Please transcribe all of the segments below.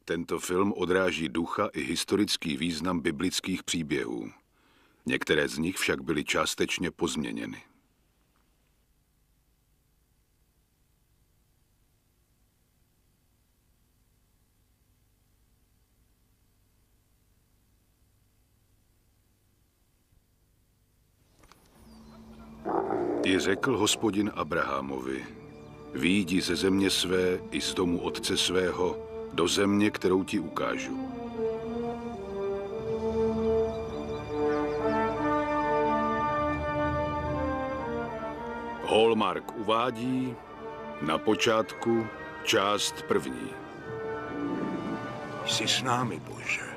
Tento film odráží ducha i historický význam biblických příběhů. Některé z nich však byly částečně pozměněny. I řekl Hospodin Abrahamovi, vyjdi ze země své i z domu otce svého do země, kterou ti ukážu. Hallmark uvádí na počátku část první. Jsi s námi, Bože.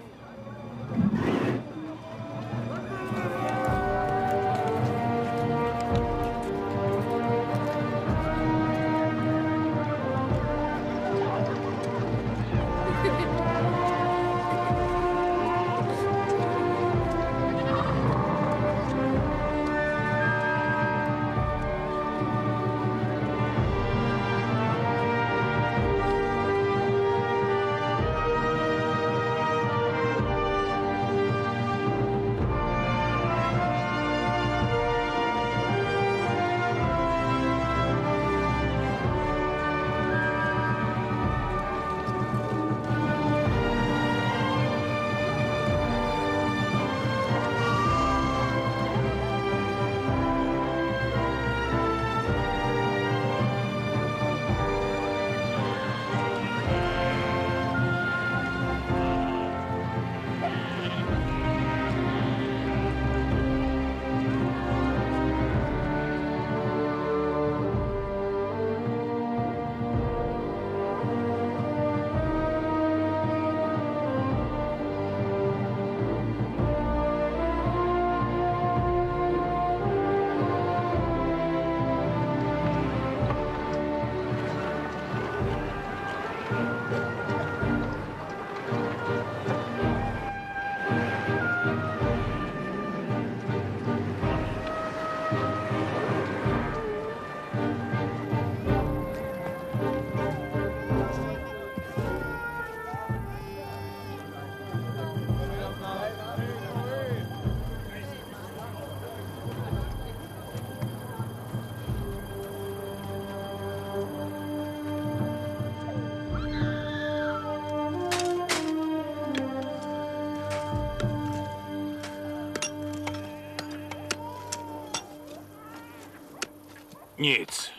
Nic.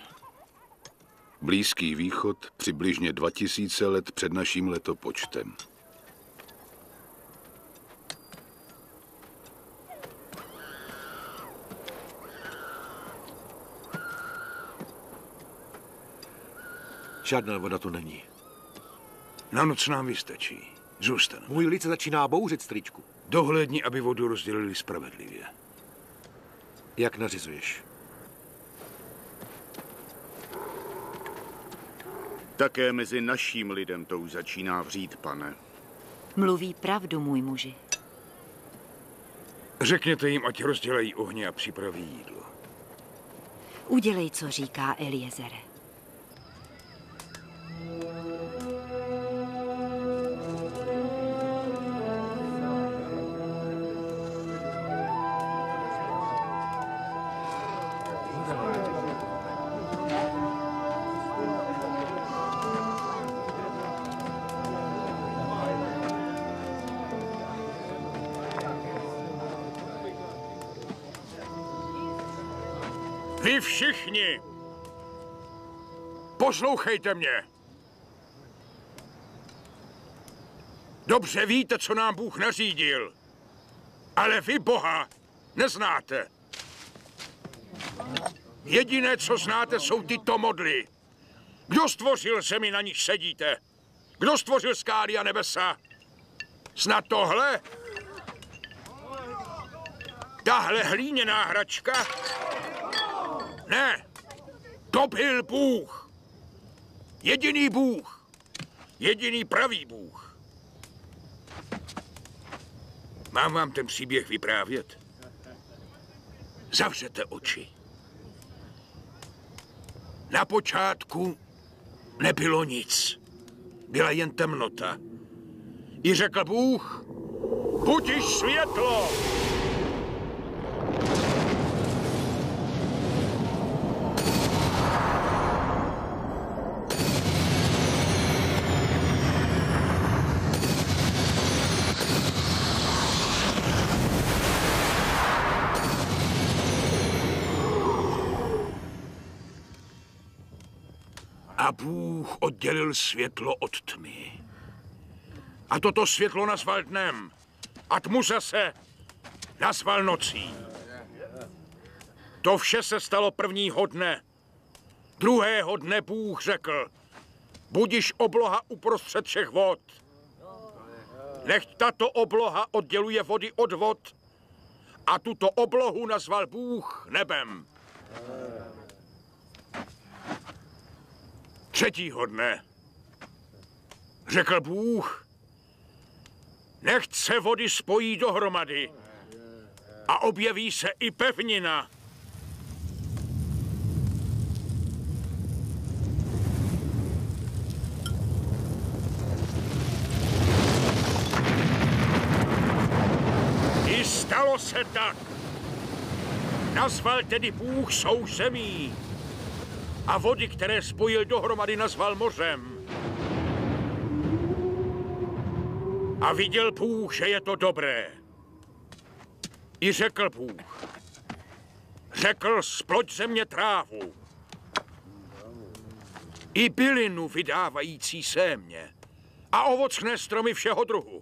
Blízký východ přibližně 2000 let před naším letopočtem. Žádná voda tu není. Na noc nám vystačí. Zůstanu. Můj lid se začíná bouřit, stričku. Dohlédni, aby vodu rozdělili spravedlivě. Jak nařizuješ? Také mezi naším lidem to už začíná vřít, pane. Mluví pravdu, můj muži. Řekněte jim, ať rozdělají ohně a připraví jídlo. Udělej, co říká Eliezere. Vy všichni! Poslouchejte mě! Dobře víte, co nám Bůh nařídil, ale vy Boha neznáte. Jediné, co znáte, jsou tyto modly. Kdo stvořil zemi, na níž sedíte? Kdo stvořil skály a nebesa? Snad tohle? Tahle hlíněná hračka? Ne, to byl Bůh. Jediný Bůh. Jediný pravý Bůh. Mám vám ten příběh vyprávět? Zavřete oči. Na počátku nebylo nic. Byla jen temnota. I řekl Bůh, buď již světlo. A Bůh oddělil světlo od tmy. A toto světlo nazval dnem. A tmu zase nazval nocí. To vše se stalo prvního dne. Druhého dne Bůh řekl, budiš obloha uprostřed všech vod. Nechť tato obloha odděluje vody od vod. A tuto oblohu nazval Bůh nebem. Třetího dne řekl Bůh, nechť se vody spojí dohromady a objeví se i pevnina. I stalo se tak. Nazval tedy Bůh soušemí a vody, které spojil dohromady, nazval mořem. A viděl Bůh, že je to dobré. I řekl Bůh, řekl, sploď země trávu i bylinu vydávající sémě a ovocné stromy všeho druhu.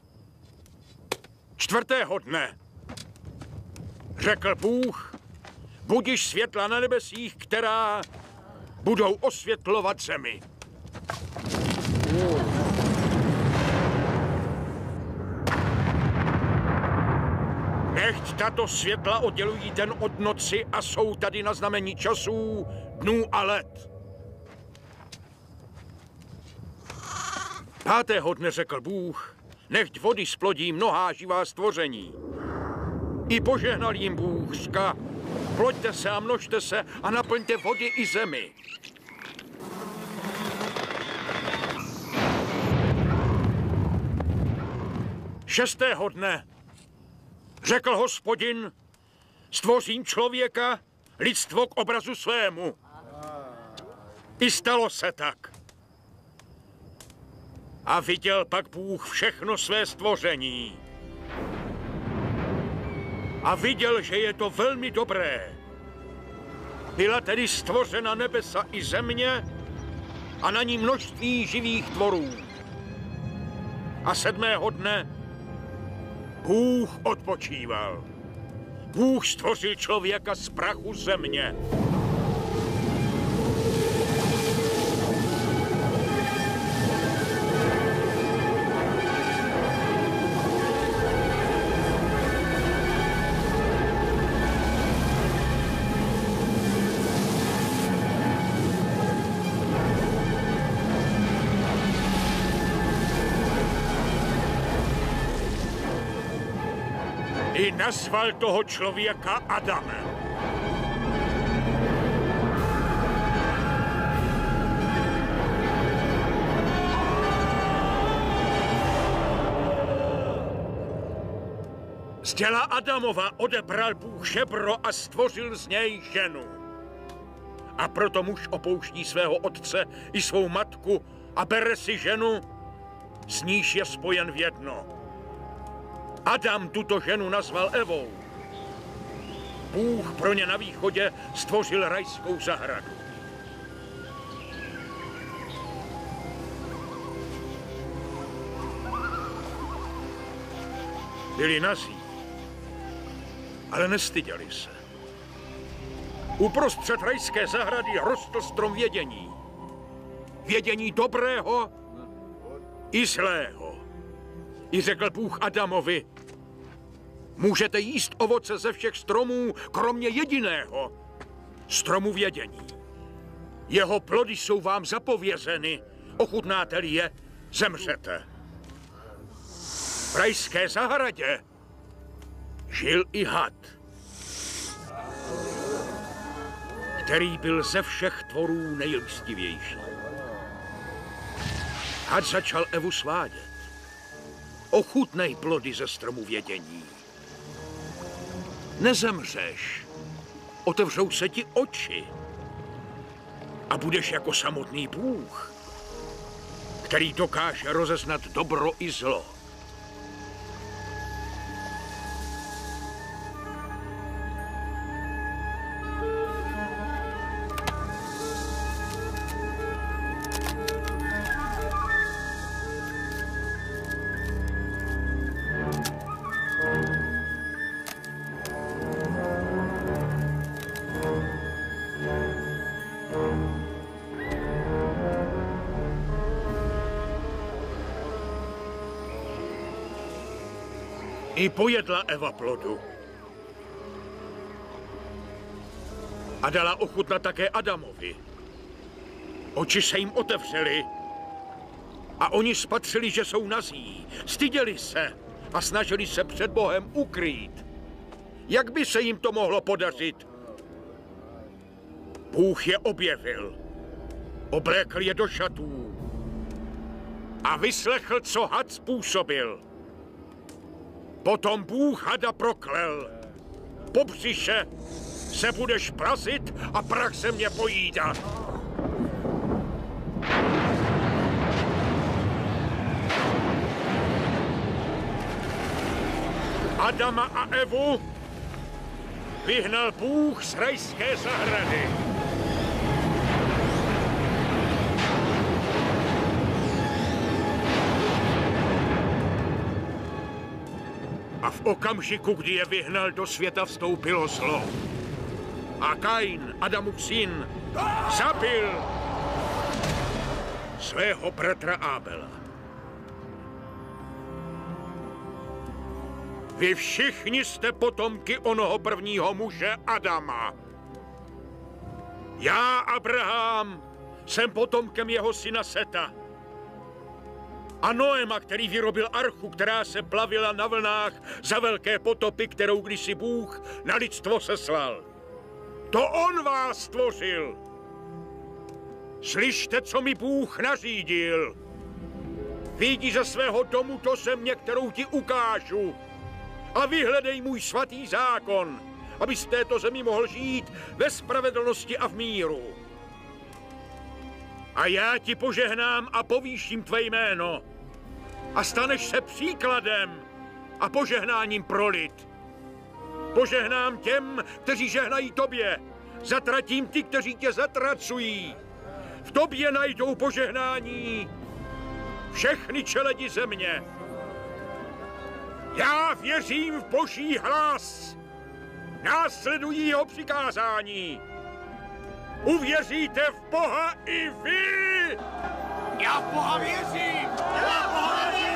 Čtvrtého dne řekl Bůh, budiš světla na nebesích, která budou osvětlovat zemi. Nechť tato světla oddělují den od noci a jsou tady na znamení časů, dnů a let. Pátého dne řekl Bůh, nechť vody splodí mnohá živá stvoření. I požehnal jim Bůh, řka, ploďte se a množte se a naplňte vody i zemi. Šestého dne řekl Hospodin, stvořím člověka, lidstvo k obrazu svému. I stalo se tak. A viděl pak Bůh všechno své stvoření. A viděl, že je to velmi dobré. Byla tedy stvořena nebesa i země a na ní množství živých tvorů. A sedmého dne Bůh odpočíval. Bůh stvořil člověka z prachu země. I nazval toho člověka Adamem. Z těla Adamova odebral Bůh žebro a stvořil z něj ženu. A proto muž opouští svého otce i svou matku a bere si ženu, s níž je spojen v jedno. Adam tuto ženu nazval Evou. Bůh pro ně na východě stvořil rajskou zahradu. Byli nazí, ale nestyděli se. Uprostřed rajské zahrady rostl strom vědění. Vědění dobrého i zlého. I řekl Bůh Adamovi, můžete jíst ovoce ze všech stromů, kromě jediného, stromu vědění. Jeho plody jsou vám zapovězeny, ochutnáte-li je, zemřete. V rajské zahradě žil i had, který byl ze všech tvorů nejlistivější. Had začal Evu svádět Ochutnej plody ze stromu vědění. Nezemřeš. Otevřou se ti oči. A budeš jako samotný Bůh, který dokáže rozeznat dobro i zlo. I pojedla Eva plodu. A dala ochutnat také Adamovi. Oči se jim otevřely a oni spatřili, že jsou nazí. Styděli se a snažili se před Bohem ukrýt. Jak by se jim to mohlo podařit? Bůh je objevil. Oblékl je do šatů a vyslechl, co had způsobil. Potom Bůh hada proklel. Po břiše se budeš plazit a prach se mě pojídat. Adama a Evu vyhnal Bůh z rajské zahrady. A v okamžiku, kdy je vyhnal, do světa vstoupilo zlo. A Kain, Adamův syn, zabil svého bratra Ábela. Vy všichni jste potomky onoho prvního muže Adama. Já, Abraham, jsem potomkem jeho syna Seta. A Noema, který vyrobil archu, která se plavila na vlnách za velké potopy, kterou kdysi Bůh na lidstvo seslal. To on vás stvořil. Slyšte, co mi Bůh nařídil. Vyjdi ze svého domu do země, kterou ti ukážu. A vyhledej můj svatý zákon, abys v této zemi mohl žít ve spravedlnosti a v míru. A já ti požehnám a povýším tvé jméno. A staneš se příkladem a požehnáním pro lid. Požehnám těm, kteří žehnají tobě. Zatratím ty, kteří tě zatracují. V tobě najdou požehnání všechny čeledi země. Já věřím v Boží hlas. Následují jeho přikázání. Uvěříte v Boha i vy? Já v Boha věřím! Já v Boha věřím!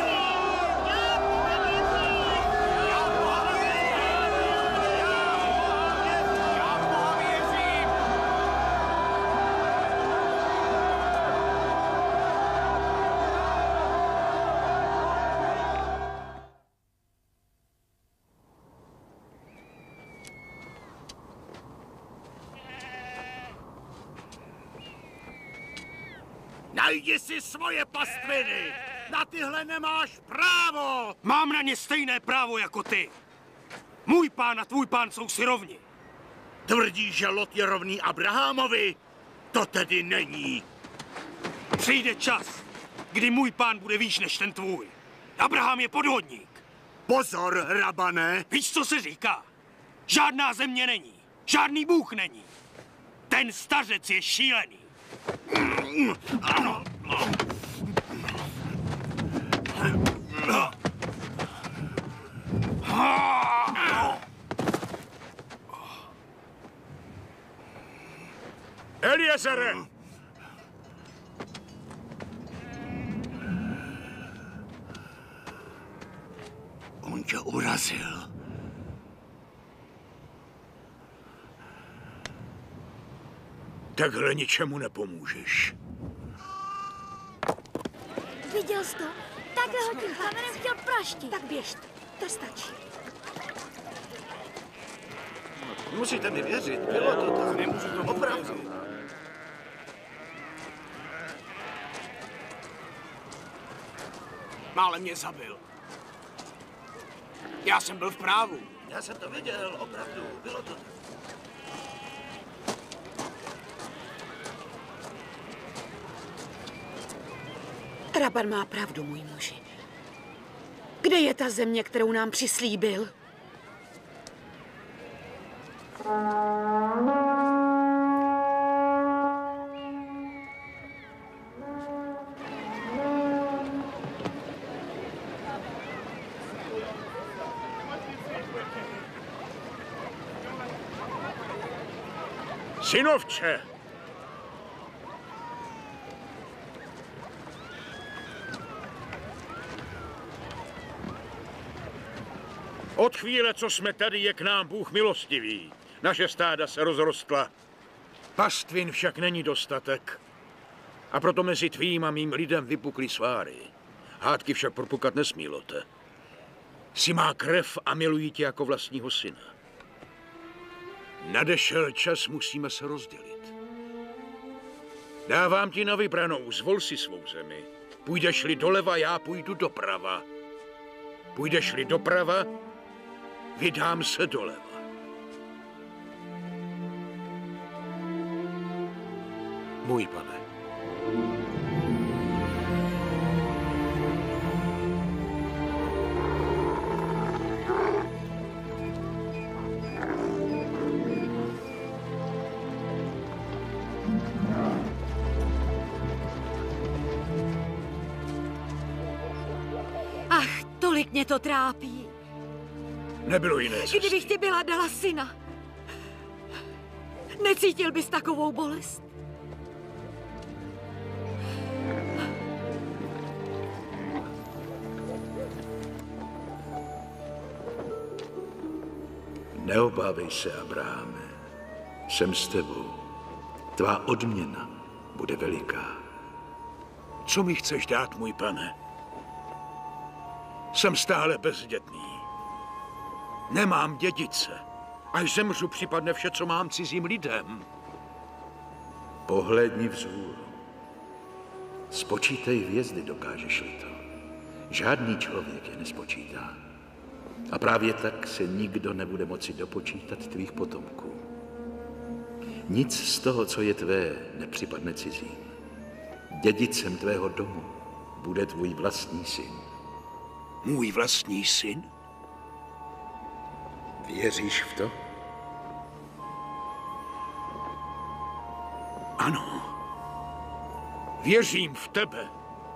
Najdi si svoje pastviny! Na tyhle nemáš právo! Mám na ně stejné právo jako ty. Můj pán a tvůj pán jsou si rovni. Tvrdíš, že Lot je rovný Abrahamovi? To tedy není. Přijde čas, kdy můj pán bude výš než ten tvůj. Abraham je podvodník. Pozor, rabane! Víš, co se říká? Žádná země není. Žádný Bůh není. Ten stařec je šílený. Eliezere! On tě urazil. Takhle ničemu nepomůžeš. Viděl jsi to? Takhle ho tím kamenem chtěl praštit. Tak běžte, to stačí. Musíte mi věřit, bylo to tak. Nemůžu to opravdu. Málem mě zabil. Já jsem byl v právu. Já jsem to viděl, opravdu, bylo to tak. Raban má pravdu, můj muži. Kde je ta země, kterou nám přislíbil? Synovče! Od chvíle, co jsme tady, je k nám Bůh milostivý. Naše stáda se rozrostla. Pastvin však není dostatek. A proto mezi tvým a mým lidem vypukly sváry. Hádky však propukat nesmí, Lote. Jsi má krev a miluji tě jako vlastního syna. Nadešel čas, musíme se rozdělit. Dávám ti na vybranou, zvol si svou zemi. Půjdeš-li doleva, já půjdu doprava. Půjdeš-li doprava, vydám se doleva. Můj pane. Ach, tolik mě to trápí. Nebylo jiné cesty. Kdybych ti byla dala syna, necítil bys takovou bolest? Neobávej se, Abrahame. Jsem s tebou. Tvá odměna bude veliká. Co mi chceš dát, můj pane? Jsem stále bezdětný. Nemám dědice. Až zemřu, připadne vše, co mám cizím lidem. Pohlédni vzhůru. Spočítej hvězdy, dokážeš-li to. Žádný člověk je nespočítá. A právě tak se nikdo nebude moci dopočítat tvých potomků. Nic z toho, co je tvé, nepřipadne cizím. Dědicem tvého domu bude tvůj vlastní syn. Můj vlastní syn? Věříš v to? Ano. Věřím v tebe.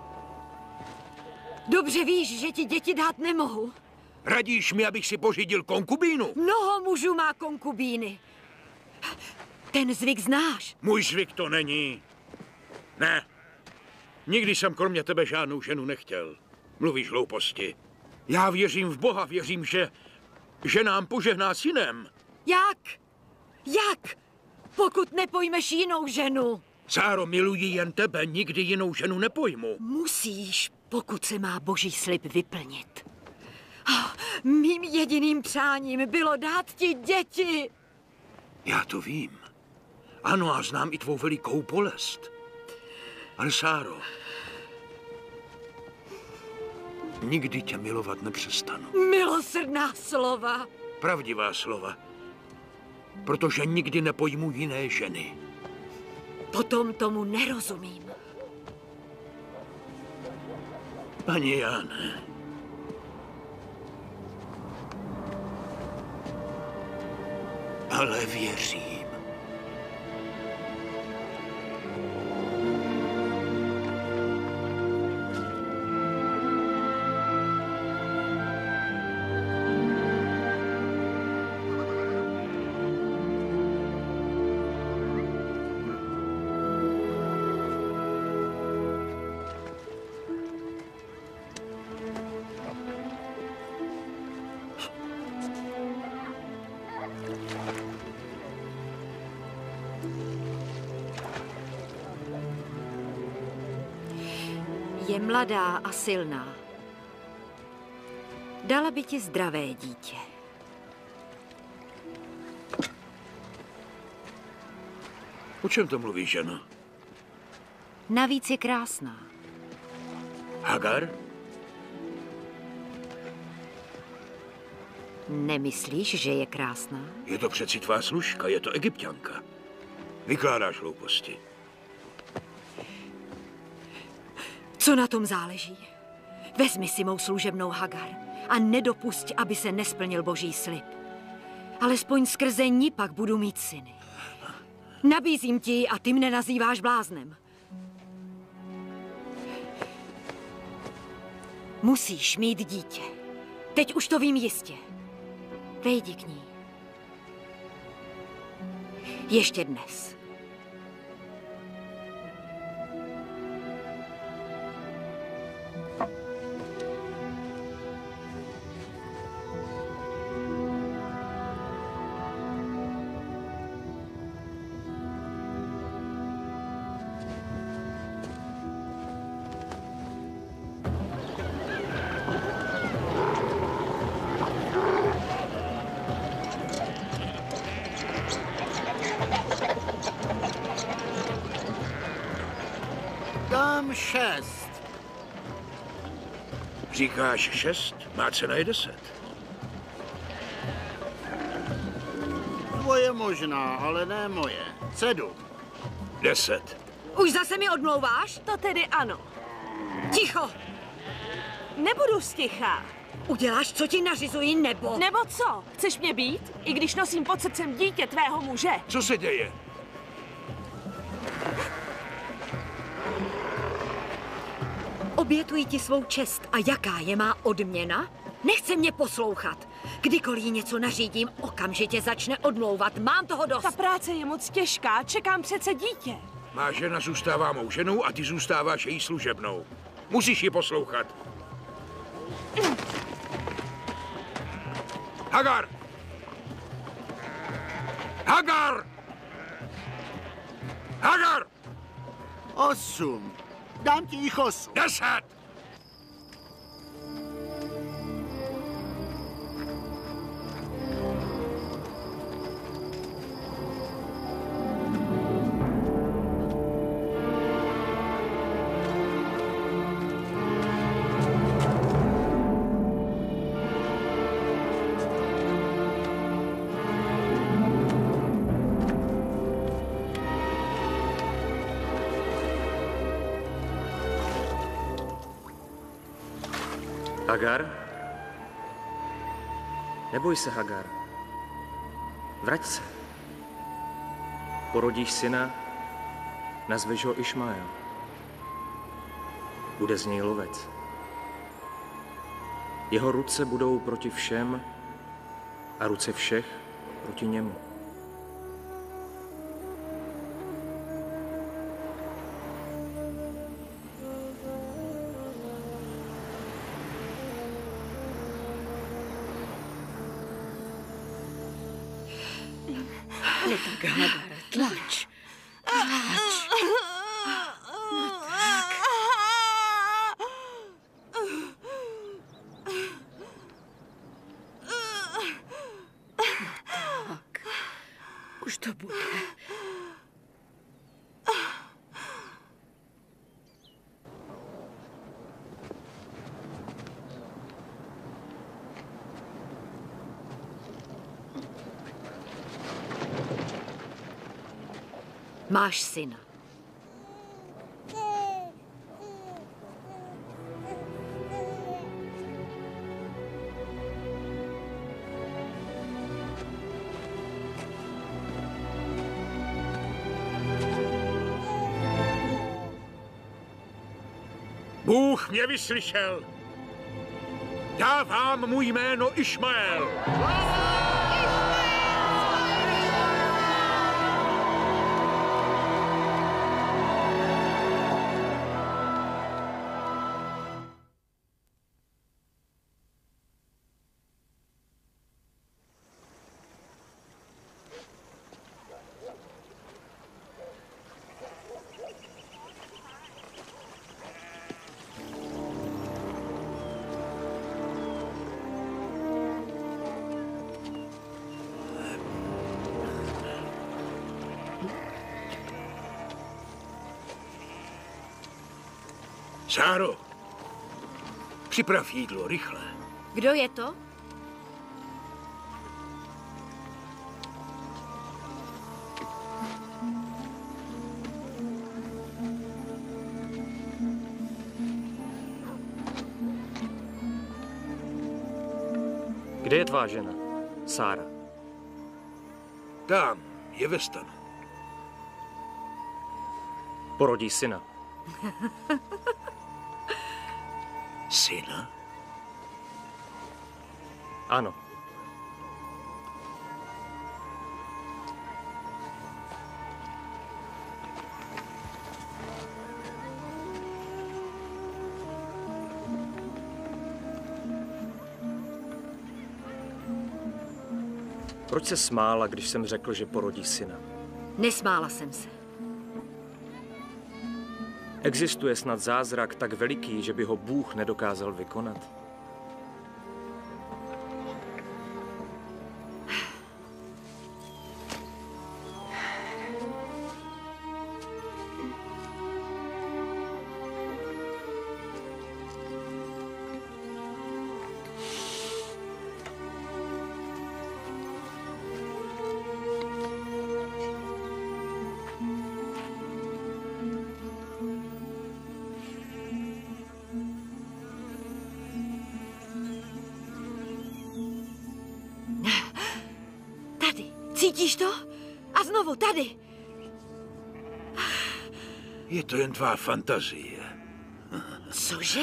Dobře víš, že ti děti dát nemohu. Radíš mi, abych si pořídil konkubínu? Mnoho mužů má konkubíny. Ten zvyk znáš. Můj zvyk to není. Ne. Nikdy jsem kromě tebe žádnou ženu nechtěl. Mluvíš hlouposti. Já věřím v Boha, věřím, že nám požehná synem. Jak? Jak? Pokud nepojmeš jinou ženu. Sáro, miluji jen tebe, nikdy jinou ženu nepojmu. Musíš, pokud se má boží slib vyplnit. Mým jediným přáním bylo dát ti děti. Já to vím. Ano, a znám i tvou velikou bolest. Ale Sáro, nikdy tě milovat nepřestanu. Milosrdná slova. Pravdivá slova. Protože nikdy nepojmu jiné ženy. Potom tomu nerozumím. Paní Jáne, ale věřím. Je mladá a silná. Dala by ti zdravé dítě. O čem to mluvíš, ženo? Navíc je krásná. Hagar? Nemyslíš, že je krásná? Je to přeci tvá služka, je to Egypťanka. Vykládáš hlouposti. Co na tom záleží? Vezmi si mou služebnou Hagar a nedopusť, aby se nesplnil Boží slib. Alespoň skrze ní pak budu mít syny. Nabízím ti ji a ty mne nazýváš bláznem. Musíš mít dítě. Teď už to vím jistě. Vejdi k ní. Ještě dnes. Dám 6. Říkáš 6? Má cena je 10. Tvoje možná, ale ne moje. 7. 10. Už zase mi odmlouváš? To tedy ano. Ticho! Nebudu stichá. Uděláš, co ti nařizuji, nebo... Nebo co? Chceš mě být? I když nosím pod srdcem dítě tvého muže. Co se děje? Obětuji ti svou čest a jaká je má odměna? Nechce mě poslouchat. Kdykoliv jí něco nařídím, okamžitě začne odmlouvat. Mám toho dost. Ta práce je moc těžká, čekám přece dítě. Má žena zůstává mou ženou a ty zůstáváš její služebnou. Musíš ji poslouchat. Hagar! Hagar! Hagar! 8. Dám ti jich 8. 10! Hagar? Neboj se, Hagar. Vrať se. Porodíš syna, nazveš ho Išmael. Bude z něj lovec. Jeho ruce budou proti všem a ruce všech proti němu. No tak, Hagare, tlač. Tlač. No tak. No tak. Už to bude. Máš syna. Bůh mě vyslyšel. Dávám mu jméno Išmael. Sáro, připrav jídlo, rychle. Kdo je to? Kde je tvá žena, Sára? Tam, je ve stanu. Porodí syna. Syna? Ano. Proč se smála, když jsem řekl, že porodí syna? Nesmála jsem se. Existuje snad zázrak tak veliký, že by ho Bůh nedokázal vykonat? Cítíš to? A znovu tady. Je to jen tvá fantazie. Cože?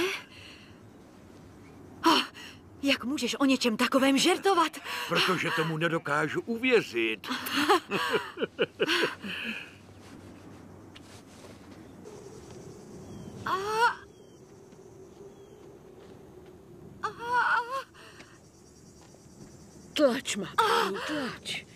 Jak můžeš o něčem takovém žertovat? Protože tomu nedokážu uvěřit. Tlač, Matku, tlač.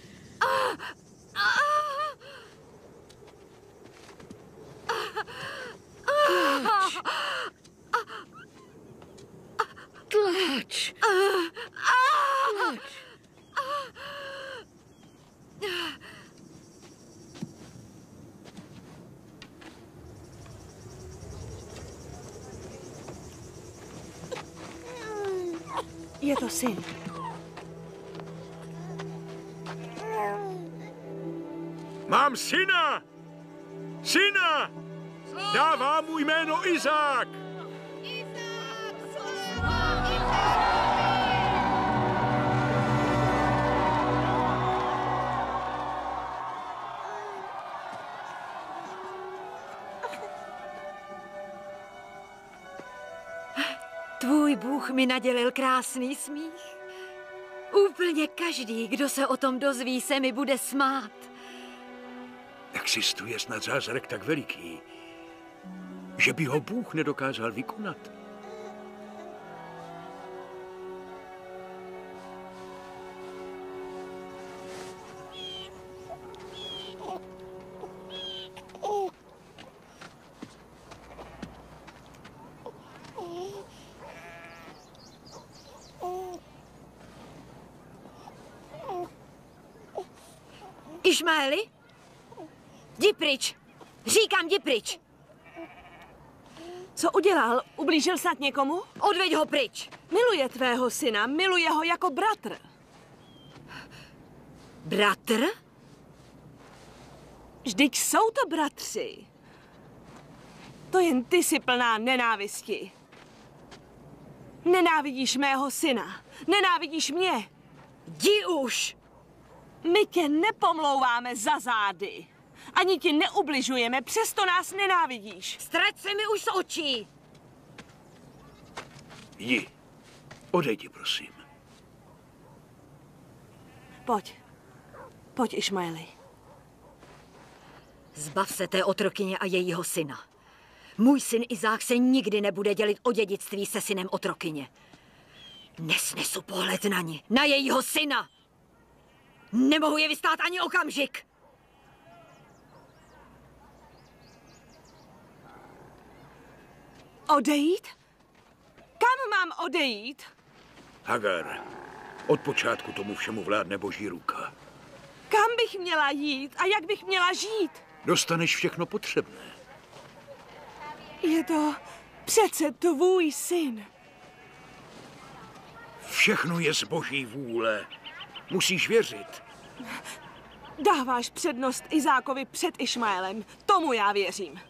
Tlač. Tlač. Je to syn. Mám syna! Syna! Dává mu jméno Izák! Tvůj Bůh mi nadělil krásný smích. Úplně každý, kdo se o tom dozví, se mi bude smát. Existuje snad zázrak tak veliký, že by ho Bůh nedokázal vykonat. Išmaeli? Jdi pryč! Říkám, jdi pryč! Co udělal? Ublížil snad někomu? Odveď ho pryč! Miluje tvého syna, miluje ho jako bratr. Bratr? Vždyť jsou to bratři. To jen ty jsi plná nenávisti. Nenávidíš mého syna. Nenávidíš mě. Jdi už! My tě nepomlouváme za zády. Ani ti neubližujeme, přesto nás nenávidíš. Strať se mi už z očí! Jdi. Odejdi, prosím. Pojď. Pojď, Išmaeli. Zbav se té otrokyně a jejího syna. Můj syn Izák se nikdy nebude dělit o dědictví se synem otrokyně. Nesnesu pohled na ní, na jejího syna. Nemohu je vystát ani okamžik. Odejít? Kam mám odejít? Hagar, od počátku tomu všemu vládne Boží ruka. Kam bych měla jít a jak bych měla žít? Dostaneš všechno potřebné. Je to přece tvůj syn. Všechno je z Boží vůle. Musíš věřit. Dáváš přednost Izákovi před Išmaelem. Tomu já věřím.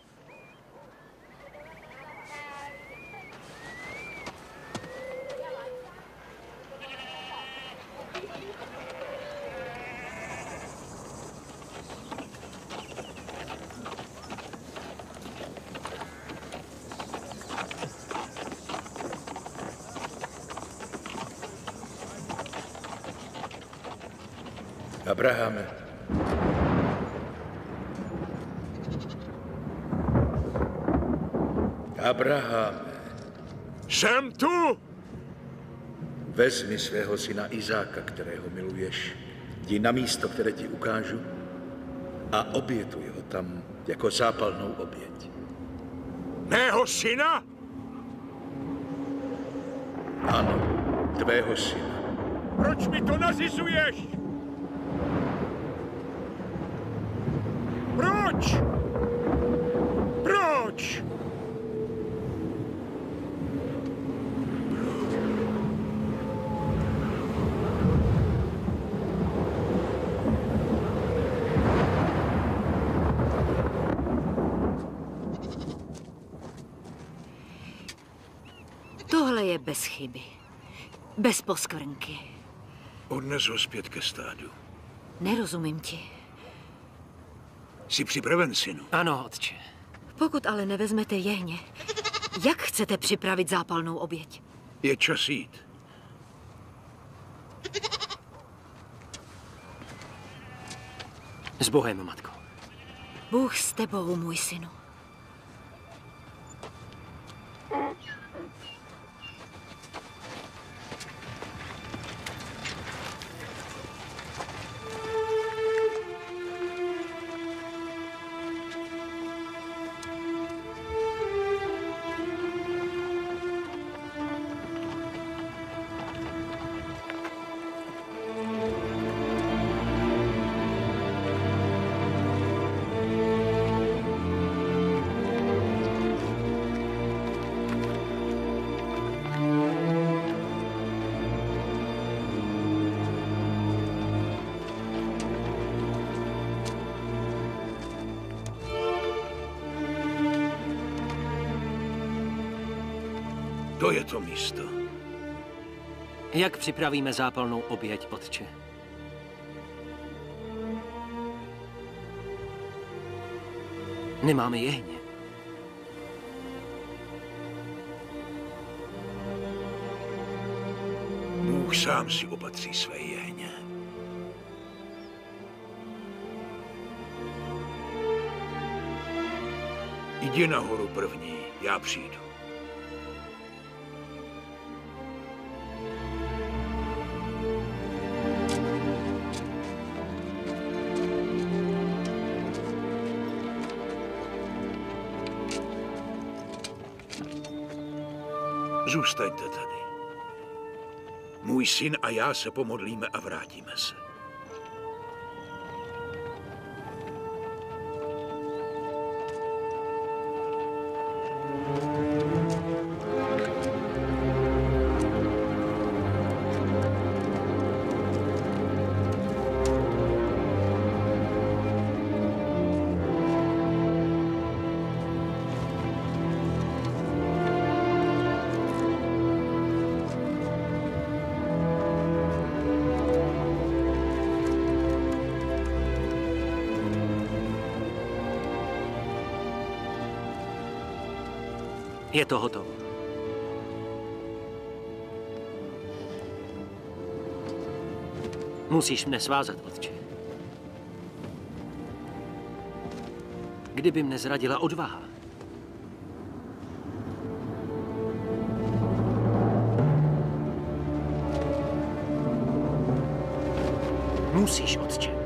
Abrahame. Abrahame. Jsem tu! Vezmi svého syna Izáka, kterého miluješ, jdi na místo, které ti ukážu, a obětuj ho tam jako zápalnou oběť. Mého syna? Ano, tvého syna. Proč mi to nařizuješ? Proč? Proč? Tohle je bez chyby. Bez poskvrnky. Odnes ho zpět ke stádu. Nerozumím ti. Jsi připraven, synu? Ano, otče. Pokud ale nevezmete jehně, jak chcete připravit zápalnou oběť? Je čas jít. S Bohem, matko. Bůh s tebou, můj synu. To je to místo. Jak připravíme zápalnou oběť, otče? Nemáme jehně. Bůh sám si opatří své jehně. Jdi nahoru první, já přijdu. Zůstaňte tady. Můj syn a já se pomodlíme a vrátíme se. Je to hotovo. Musíš mne svázat, otče. Kdyby mne zradila odvaha. Musíš, otče.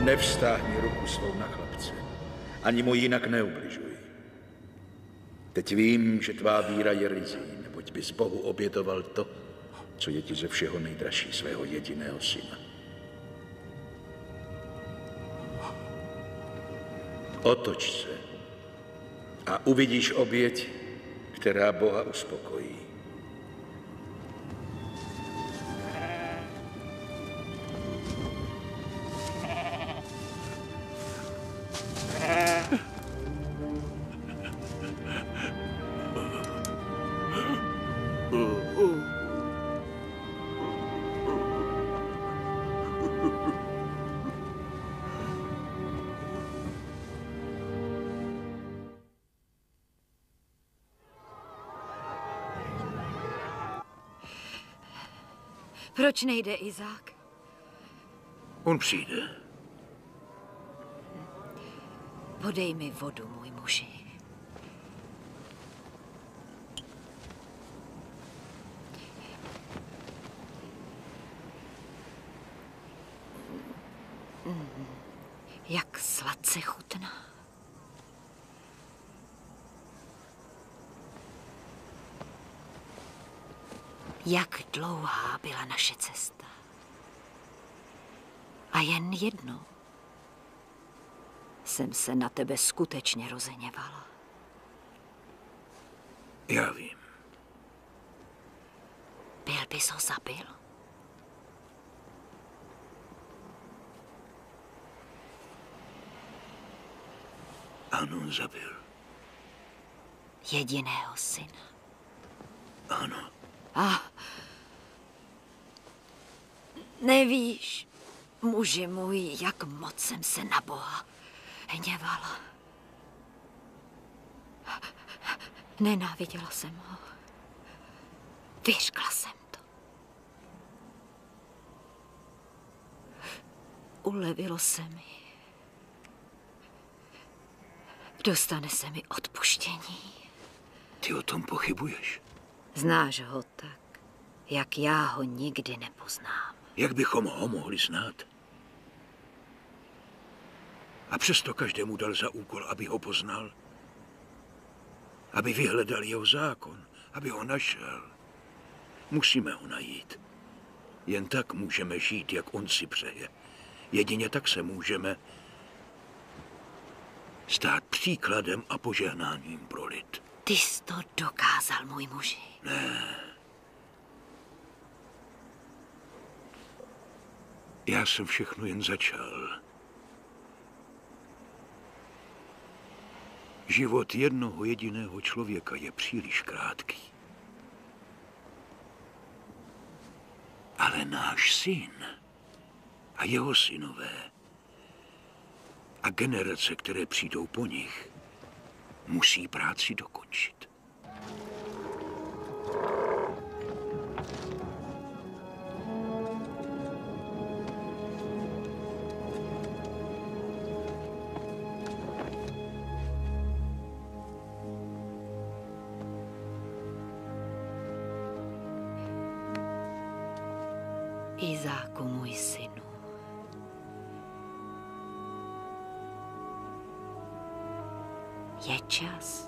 Nevstáhni ruku svou na chlapce, ani mu jinak neubližuj. Teď vím, že tvá víra je ryzí, neboť bys Bohu obětoval to, co je ti ze všeho nejdražší, svého jediného syna. Otoč se a uvidíš oběť, která Boha uspokojí. Proč nejde Izák? On přijde. Podej mi vodu, můj muži. Jak sladce chutná. Jak dlouhá byla naše cesta. A jen jednou jsem se na tebe skutečně rozeněvala. Já vím. Byl bys ho zabil? Ano, zabil. Jediného syna. Ano. Nevíš, muži můj, jak moc jsem se na Boha hněvala. Nenáviděla jsem ho. Vyřkla jsem to. Ulevilo se mi. Dostane se mi odpuštění. Ty o tom pochybuješ? Znáš ho tak, jak já ho nikdy nepoznám. Jak bychom ho mohli znát? A přesto každému dal za úkol, aby ho poznal. Aby vyhledal jeho zákon, aby ho našel. Musíme ho najít. Jen tak můžeme žít, jak on si přeje. Jedině tak se můžeme stát příkladem a požehnáním pro lid. Ty jsi to dokázal, můj muži. Ne. Já jsem všechno jen začal. Život jednoho jediného člověka je příliš krátký. Ale náš syn a jeho synové a generace, které přijdou po nich, musí práci dokončit. Izáku, můj synu. Je čas.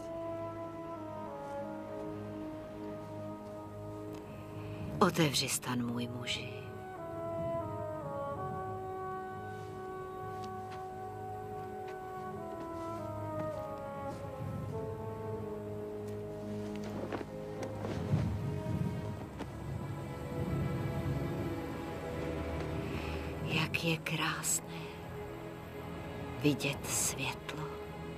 Otevři stan, můj muži. Jak je krásné vidět světlo.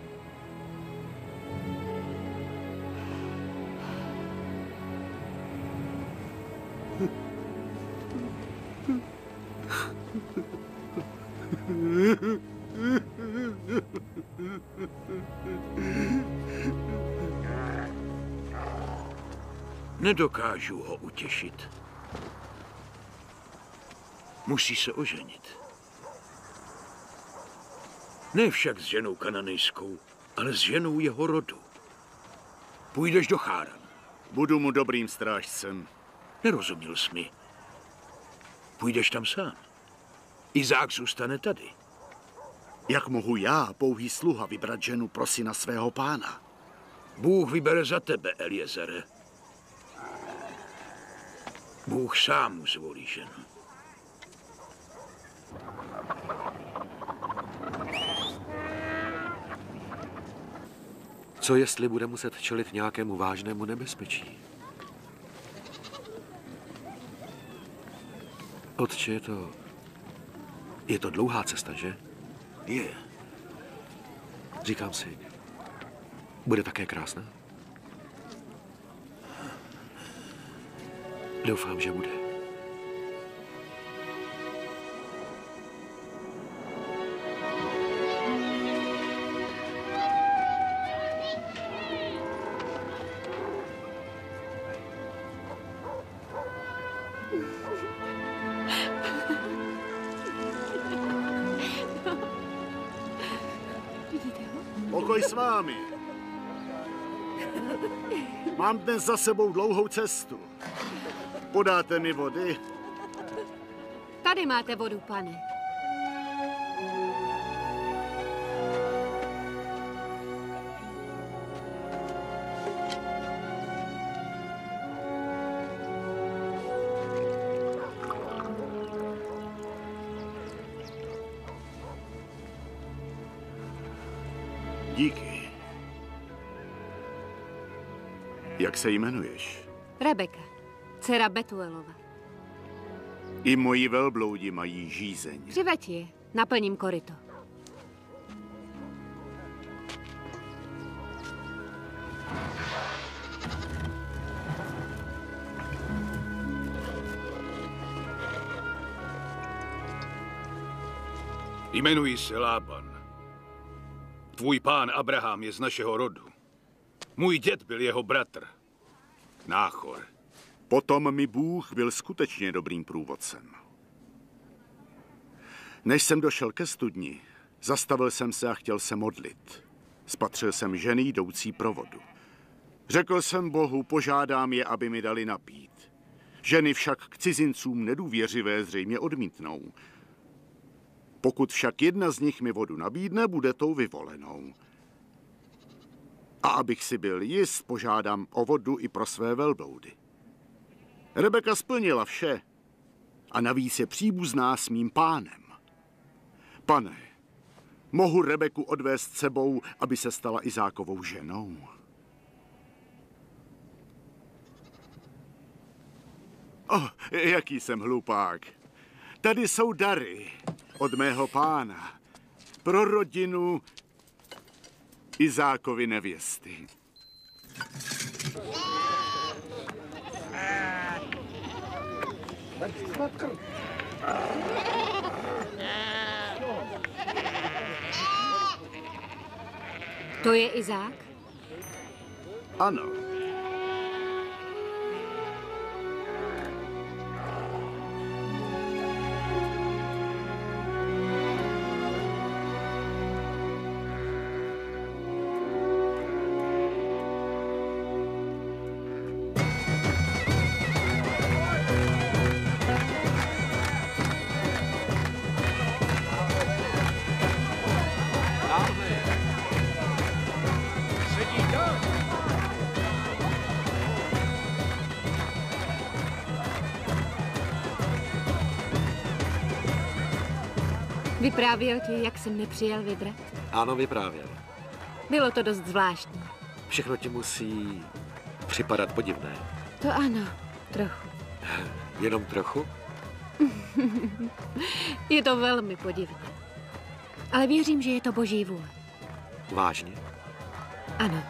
Nedokážu ho utěšit. Musí se oženit. Ne však s ženou kananejskou, ale s ženou jeho rodu. Půjdeš do Cháran. Budu mu dobrým strážcem. Nerozuměl jsi mi. Půjdeš tam sám. Izák zůstane tady. Jak mohu já, pouhý sluha, vybrat ženu pro syna svého pána? Bůh vybere za tebe, Eliezere. Bůh sám mu zvolí ženu. Co jestli bude muset čelit nějakému vážnému nebezpečí? Otče, je to dlouhá cesta, že? Je. Říkám si, bude také krásná? Doufám, že bude. Pokoj s vámi. Mám dnes za sebou dlouhou cestu. Podáte mi vody? Tady máte vodu, pane. Díky. Jak se jmenuješ? Rebeka, dcera Betuelova. I moji velbloudi mají žízeň. Přiveď je, naplním koryto. Jmenuji se Lában. Tvůj pán Abraham je z našeho rodu. Můj děd byl jeho bratr, Náchor. Potom mi Bůh byl skutečně dobrým průvodcem. Než jsem došel ke studni, zastavil jsem se a chtěl se modlit. Spatřil jsem ženy jdoucí pro vodu. Řekl jsem Bohu, požádám je, aby mi dali napít. Ženy však k cizincům nedůvěřivé zřejmě odmítnou. Pokud však jedna z nich mi vodu nabídne, bude tou vyvolenou. A abych si byl jist, požádám o vodu i pro své velbloudy. Rebeka splnila vše a navíc je příbuzná s mým pánem. Pane, mohu Rebeku odvést sebou, aby se stala Izákovou ženou? Jaký jsem hlupák. Tady jsou dary od mého pána pro rodinu Izákovy nevěsty. To je Izák? Ano. Vyprávěl ti, jak jsem nepřijel vydrat? Ano, vyprávěl. Bylo to dost zvláštní. Všechno ti musí připadat podivné. To ano, trochu. Jenom trochu? Je to velmi podivné. Ale věřím, že je to Boží vůle. Vážně? Ano.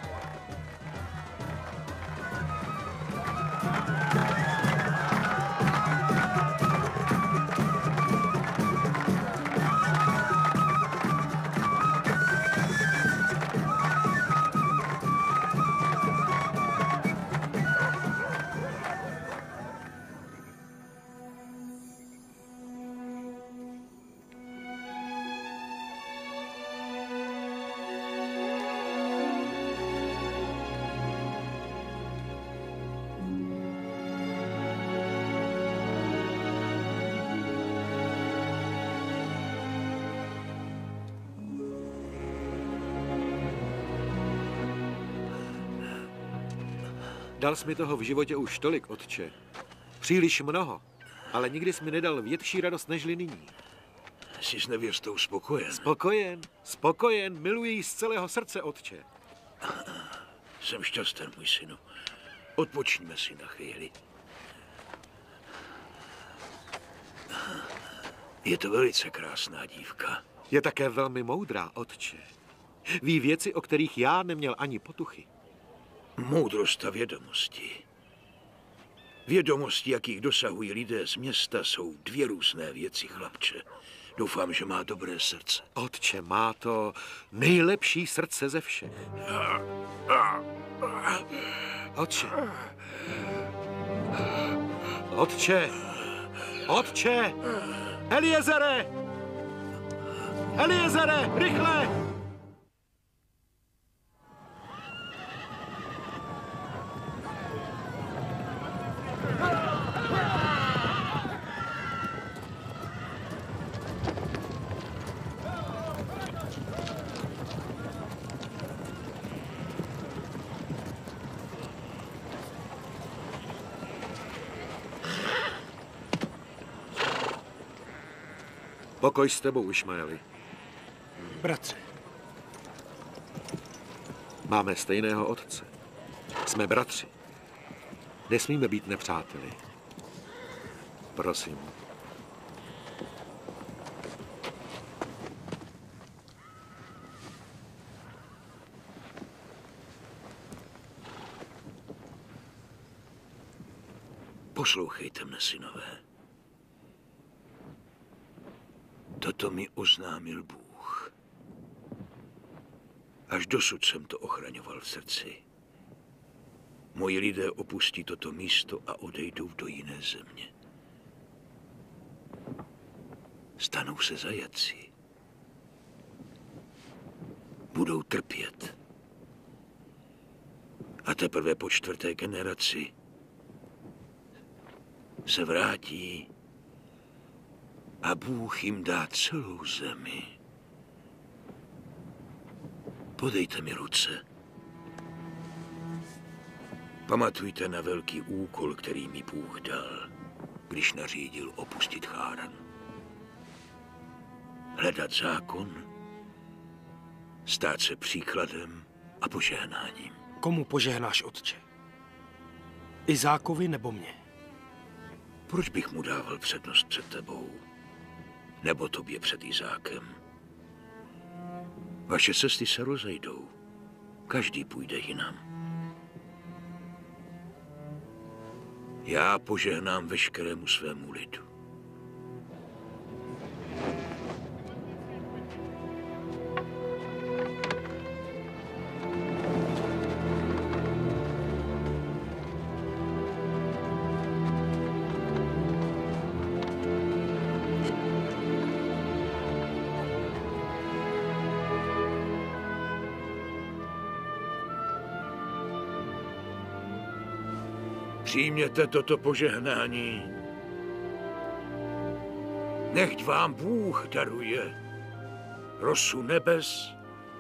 Dal jsi mi toho v životě už tolik, otče. Příliš mnoho, ale nikdy jsi mi nedal větší radost nežli nyní. Jsi s nevěstou spokojen? Spokojen, miluji ji z celého srdce, otče. Jsem šťasten, můj synu. Odpočníme si na chvíli. Je to velice krásná dívka. Je také velmi moudrá, otče. Ví věci, o kterých já neměl ani potuchy. Moudrost a vědomosti. Vědomosti, jakých dosahují lidé z města, jsou dvě různé věci, chlapče. Doufám, že má dobré srdce. Otče, má to nejlepší srdce ze všech. Otče. Otče. Otče. Eliezere. Eliezere, rychle. Pokoj s tebou, Išmaeli. Bratře. Máme stejného otce. Jsme bratři. Nesmíme být nepřáteli. Prosím. Poslouchejte mne, synové. Toto mi oznámil Bůh. Až dosud jsem to ochraňoval v srdci. Moji lidé opustí toto místo a odejdou do jiné země. Stanou se zajatci. Budou trpět. A teprve po 4. generaci se vrátí a Bůh jim dá celou zemi. Podejte mi ruce. Pamatujte na velký úkol, který mi Bůh dal, když nařídil opustit Cháran. Hledat zákon, stát se příkladem a požehnáním. Komu požehnáš, otče? Izákovi nebo mě? Proč bych mu dával přednost před tebou? Nebo tobě před Izákem? Vaše cesty se rozejdou. Každý půjde jinam. Já požehnám veškerému svému lidu. Přijměte toto požehnání. Nechť vám Bůh daruje rosu nebes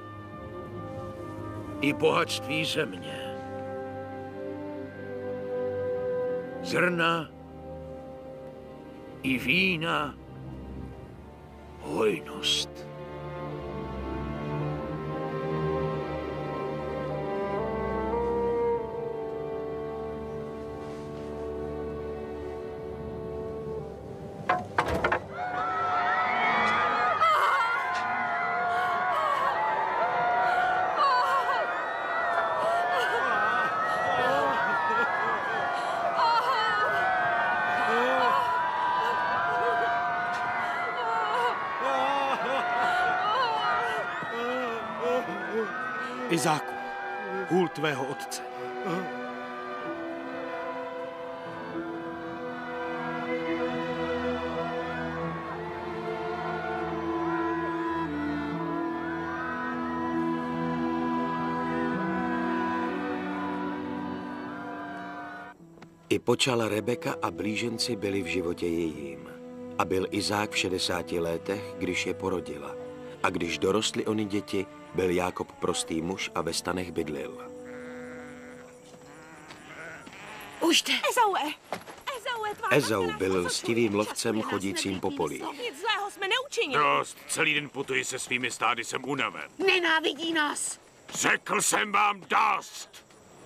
i bohatství země. Zrna i vína, hojnost. Izáku, hůl tvého otce. I počala Rebeka a blíženci byli v životě jejím. A byl Izák v 60 letech, když je porodila. A když dorostly ony děti, byl Jákob prostý muž a ve stanech bydlil. Už jde. Ezau byl lstivým lovcem chodícím po poli. Nic zlého jsme neučinili. Dost, celý den putuji se svými stády, jsem unaven. Nenávidí nás. Řekl jsem vám dost!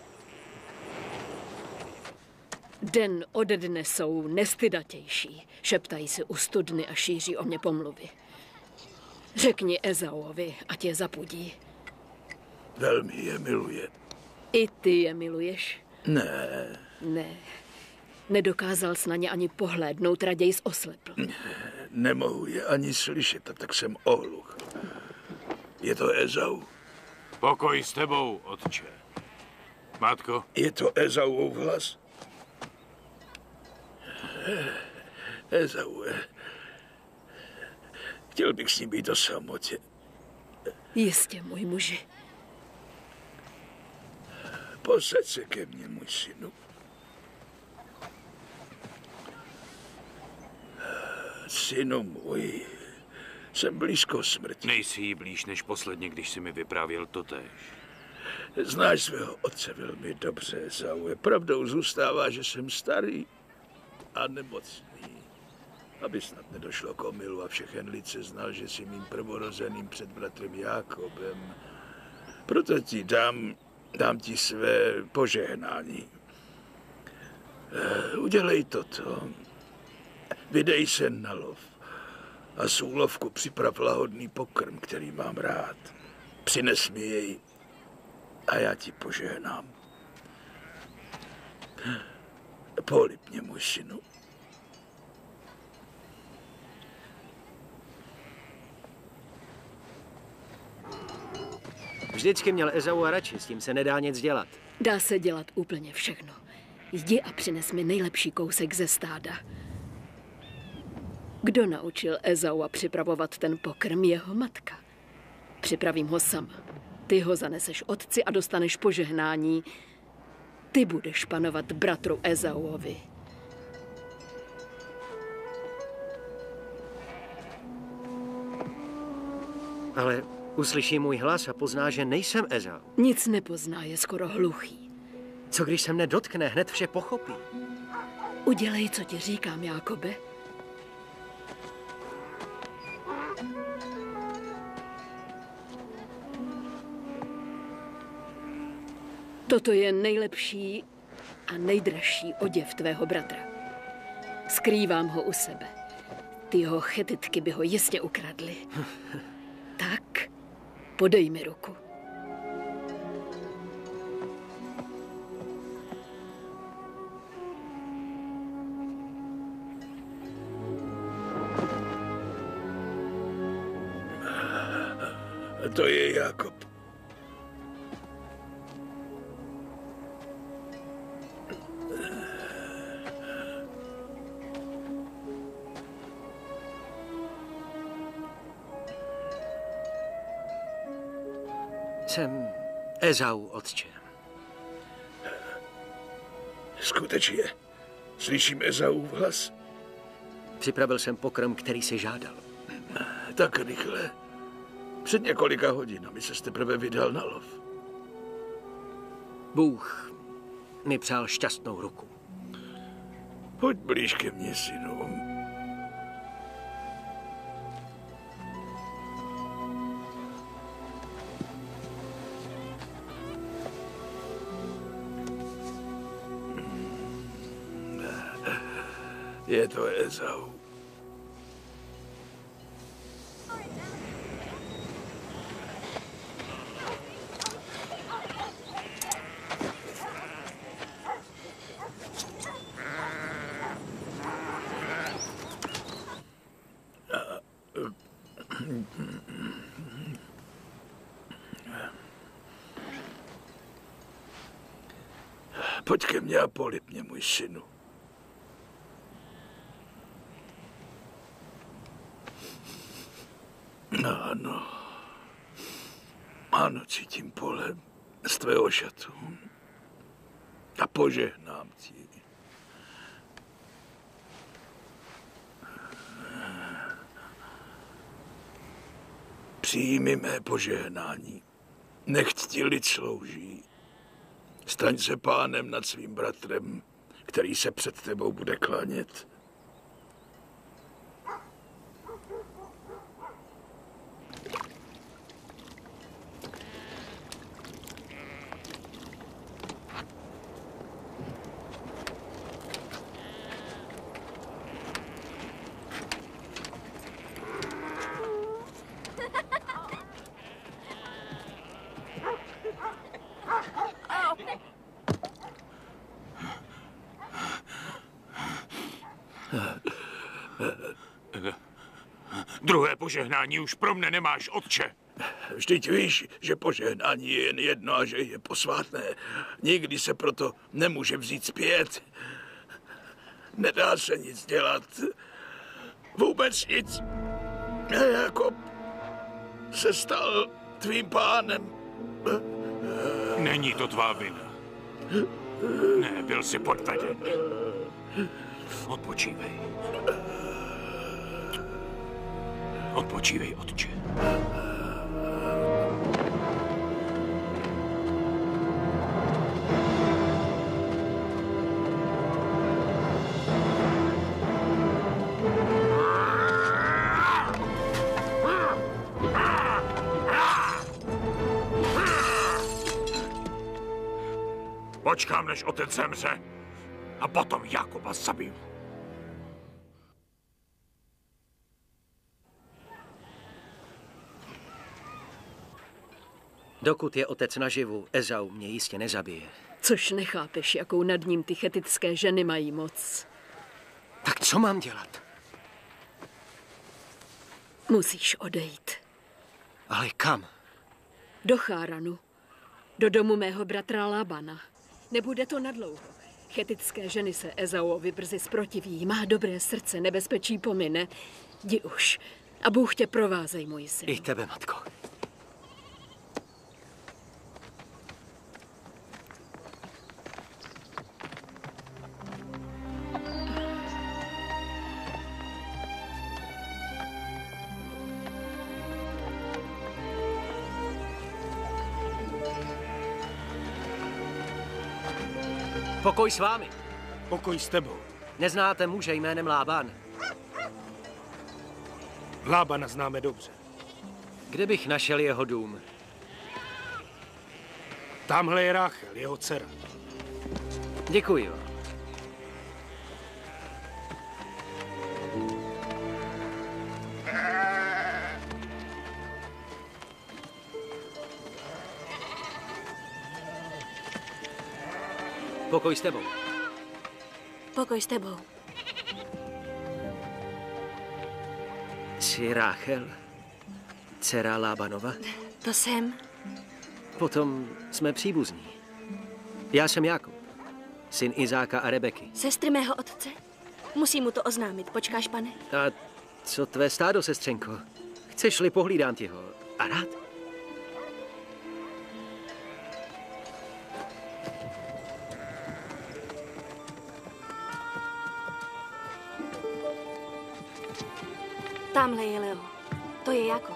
Den ode dne jsou nestydatější. Šeptají se u studny a šíří o mě pomluvy. Řekni Ezauovi, ať je zapudí. Velmi je miluje. I ty je miluješ? Ne. Ne. Nedokázal jsi na ně ani pohlédnout, raději jsi oslepl. Nemohu je ani slyšet, a tak jsem ohluch. Je to Ezau? Pokoj s tebou, otče. Matko? Je to Ezauův hlas? Ezau, chtěl bych s ním být o samotě. Jistě, můj muži. Posaď se ke mně, můj synu. Synu můj, jsem blízko smrti. Nejsi jí blíž než posledně, když jsi mi vyprávěl totéž. Znáš svého otce velmi dobře, Ezaue. Pravdou zůstává, že jsem starý a nemocný. Aby snad nedošlo k omylu a všechen lid se znal, že jsi mým prvorozeným před bratrem Jákobem. Proto ti dám ti své požehnání. Udělej toto. Vydej se na lov a z úlovku připrav lahodný pokrm, který mám rád. Přines mi jej a já ti požehnám. Polib mě, můj synu. Vždycky měl Ezau radši, s tím se nedá nic dělat. Dá se dělat úplně všechno. Jdi a přines mi nejlepší kousek ze stáda. Kdo naučil Ezaua připravovat ten pokrm? Jeho matka. Připravím ho sama. Ty ho zaneseš otci a dostaneš požehnání. Ty budeš panovat bratru Ezauovi. Ale uslyší můj hlas a pozná, že nejsem Ezau. Nic nepozná, je skoro hluchý. Co když se mne dotkne, hned vše pochopí. Udělej, co ti říkám, Jákobe. Toto je nejlepší a nejdražší oděv tvého bratra. Skrývám ho u sebe. Ty jeho chetitky by ho jistě ukradly. Tak, podej mi ruku. To je Jákob. Jsem Ezau, otče. Skutečně. Slyším Ezaův hlas? Připravil jsem pokrm, který si žádal. Tak rychle. Před několika hodinami se teprve vydal na lov. Bůh mi přál šťastnou ruku. Pojď blíž ke mně, synu. Je to Ezau. Pojď ke mně a polib mě, můj synu. Ano. Ano, cítím pole z tvého šatu. A požehnám ti. Přijmi mé požehnání. Nechť ti lid slouží. Staň se pánem nad svým bratrem který se před tebou bude klanět. Druhé požehnání už pro mne nemáš, otče. Vždyť víš, že požehnání je jen jedno a že je posvátné. Nikdy se proto nemůže vzít zpět. Nedá se nic dělat. Vůbec nic. Jakob se stal tvým pánem. Není to tvá vina. Ne, byl jsi podveden. Odpočívej. Odpočívej, otče. Počkám, než otec zemře, a potom Jakoba zabiju. Dokud je otec naživu, Ezau mě jistě nezabije. Což nechápeš, jakou nad ním ty chetitské ženy mají moc. Tak co mám dělat? Musíš odejít. Ale kam? Do Cháranu. Do domu mého bratra Lábana. Nebude to nadlouho. Chetitské ženy se Ezauovi brzy zprotiví. Má dobré srdce, nebezpečí pomine. Jdi už. A Bůh tě provázej, můj syn. I tebe, matko. Pokoj s vámi. Pokoj s tebou. Neznáte muže jménem Lában? Lábana známe dobře. Kde bych našel jeho dům? Tamhle je Ráchel, jeho dcera. Děkuji vám. Pokoj s tebou. Pokoj s tebou. Jsi Ráchel, dcera Lábanova? To jsem. Potom jsme příbuzní. Já jsem Jákob, syn Izáka a Rebeky. Sestry mého otce? Musím mu to oznámit. Počkáš, pane? A co tvé stádo, sestřenko? Chceš-li, pohlídám ti ho. A rád? Tamhle je Leo. To je Jakob.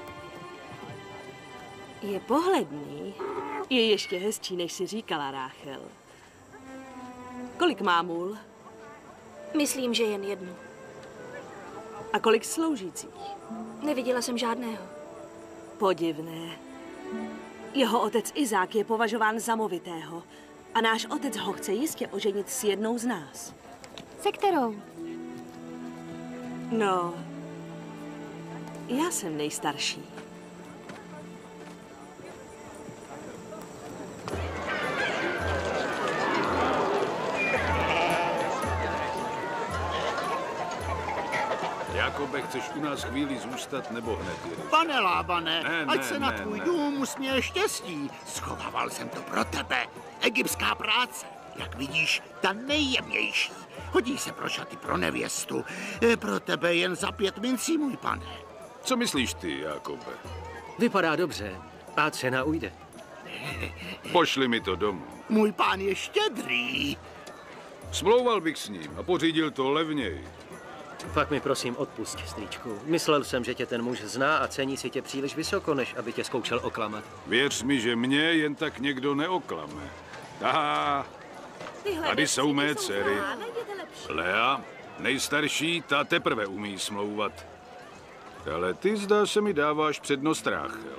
Je pohledný. Je ještě hezčí, než si říkala, Ráchel. Kolik má můl? Myslím, že jen jednu. A kolik sloužících? Neviděla jsem žádného. Podivné. Jeho otec Izák je považován za movitého. A náš otec ho chce jistě oženit s jednou z nás. Se kterou? No, já jsem nejstarší. Jakobe, chceš u nás chvíli zůstat, nebo hned jedeš? Pane Lábane, Ne, ať se na tvůj ne. dům usměje štěstí. Schovával jsem to pro tebe. Egyptská práce. Jak vidíš, ta nejjemnější. Hodí se pro šaty pro nevěstu. Pro tebe jen za 5 mincí, můj pane. Co myslíš ty, Jakobe? Vypadá dobře. A cena ujde. Pošli mi to domů. Můj pán je štědrý. Smlouval bych s ním a pořídil to levněji. Pak mi prosím odpusť, strýčku. Myslel jsem, že tě ten muž zná a cení si tě příliš vysoko, než aby tě zkoušel oklamat. Věř mi, že mě jen tak někdo neoklame. Aha, Tady jsou mé dcery. Lea, nejstarší, ta teprve umí smlouvat. Ale ty, zdá se mi, dáváš přednost Ráchel.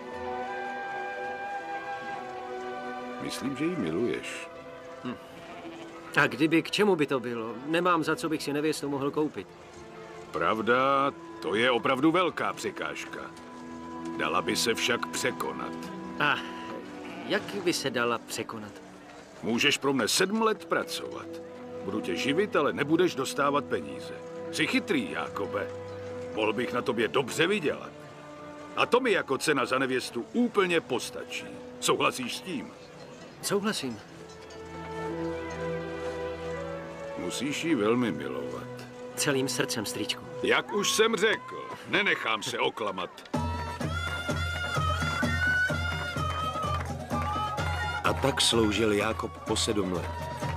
Myslím, že ji miluješ. A kdyby, k čemu by to bylo? Nemám za co bych si nevěstu mohl koupit. Pravda, to je opravdu velká překážka. Dala by se však překonat. A jak by se dala překonat? Můžeš pro mne 7 let pracovat. Budu tě živit, ale nebudeš dostávat peníze. Jsi chytrý, Jákobe. Mohl bych na tobě dobře vydělat. A to mi jako cena za nevěstu úplně postačí. Souhlasíš s tím? Souhlasím. Musíš ji velmi milovat. Celým srdcem, strýčku. Jak už jsem řekl, nenechám se oklamat. A tak sloužil Jákob po 7 let.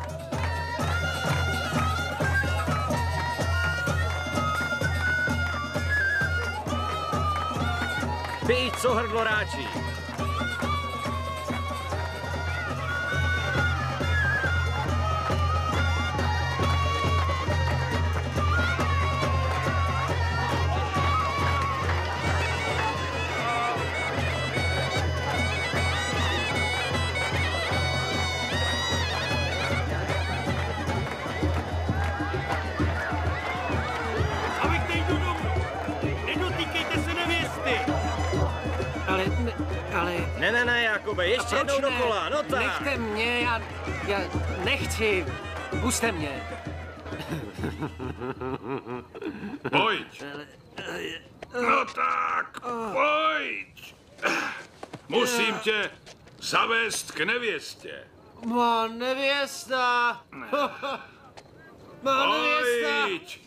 Pij, co hrdlo ráčí. Ne, Jákobe, ještě jednou dokola, no tak. Nechte mě, já nechci. Puste mě. Pojď. No tak, pojď. Musím tě zavést k nevěstě. Má nevěsta. Má nevěsta. Pojď.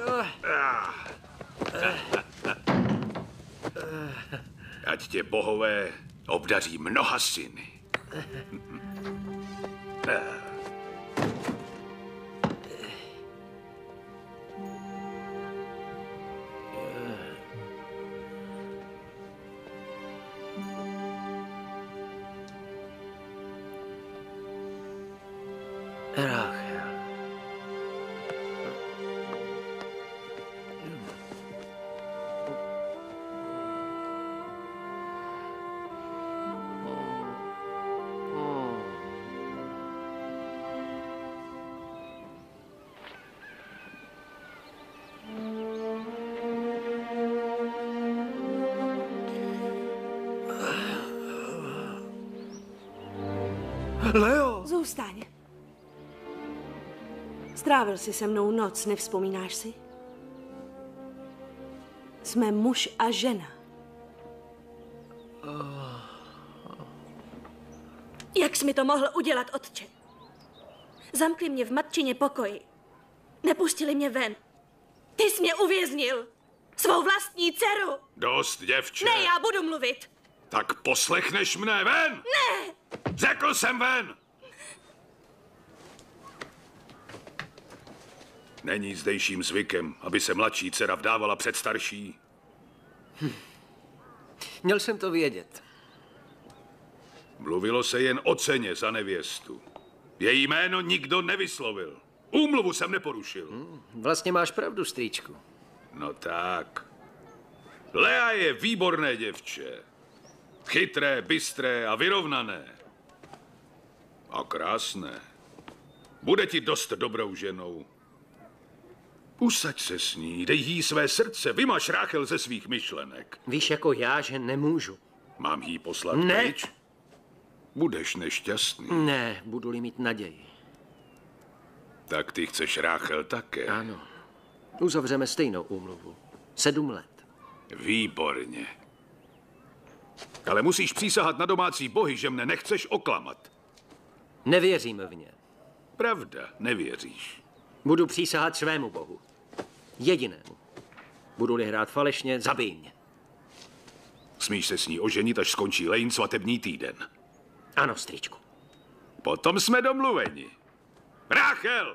Ať tě bohové obdaří mnoha syny. Ráchel. Leo! Zůstaň. Strávil jsi se mnou noc, nevzpomínáš si? Jsme muž a žena. Jak jsi mi to mohl udělat, otče? Zamkli mě v matčině pokoji. Nepustili mě ven. Ty jsi mě uvěznil. Svou vlastní dceru. Dost, děvče. Ne, já budu mluvit. Tak poslechneš mne, ven! Ne! Řekl jsem ven! Není zdejším zvykem, aby se mladší dcera vdávala před starší. Měl jsem to vědět. Mluvilo se jen o ceně za nevěstu. Její jméno nikdo nevyslovil. Úmluvu jsem neporušil. Vlastně máš pravdu, strýčku. No tak. Lea je výborné děvče. Chytré, bystré a vyrovnané. A krásné. Bude ti dost dobrou ženou. Usaď se s ní, dej jí své srdce, vymaž Ráchel ze svých myšlenek. Víš jako já, že nemůžu. Mám jí poslat Ne. pryč? Budeš nešťastný. Ne, budu-li mít naději. Tak ty chceš Ráchel také? Ano. Uzavřeme stejnou úmluvu. 7 let. Výborně. Ale musíš přísahat na domácí bohy, že mne nechceš oklamat. Nevěřím v ně. Pravda, nevěříš. Budu přísahat svému bohu. Jedinému. Budu-li hrát falešně, zabij mě. Smíš se s ní oženit, až skončí Lejn svatební týden. Ano, strýčku. Potom jsme domluveni. Ráchel!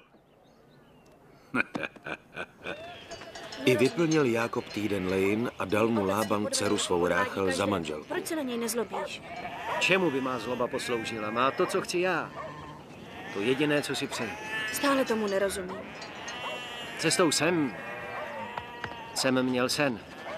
I vyplnil Jákob týden Lejn a dal mu Lában dceru svou Ráchel za manželku. Proč se na něj nezlobíš? Čemu by má zloba posloužila? Má to, co chci já. To jediné, co si přeji. Stále tomu nerozumím. Cestou sem jsem měl sen.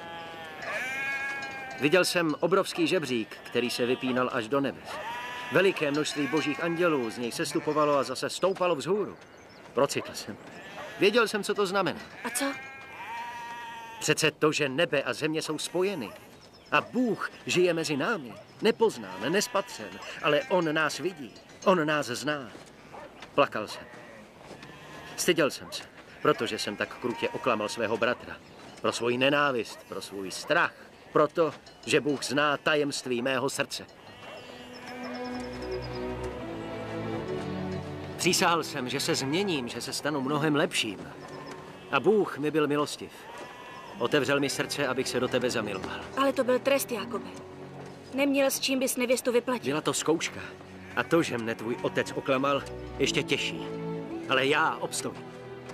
Viděl jsem obrovský žebřík, který se vypínal až do nebes. Veliké množství božích andělů z něj sestupovalo a zase stoupalo vzhůru. Procitl jsem. Věděl jsem, co to znamená. A co? Přece to, že nebe a země jsou spojeny. A Bůh žije mezi námi. Nepoznán, nespatřen, ale on nás vidí. On nás zná. Plakal jsem. Styděl jsem se, protože jsem tak krutě oklamal svého bratra. Pro svoji nenávist, pro svůj strach. Proto, že Bůh zná tajemství mého srdce. Přísahal jsem, že se změním, že se stanu mnohem lepším. A Bůh mi byl milostiv. Otevřel mi srdce, abych se do tebe zamiloval. Ale to byl trest, Jákobe. Neměl s čím bys nevěstu vyplatil. Byla to zkouška. A to, že mne tvůj otec oklamal, ještě těžší. Ale já obstojím.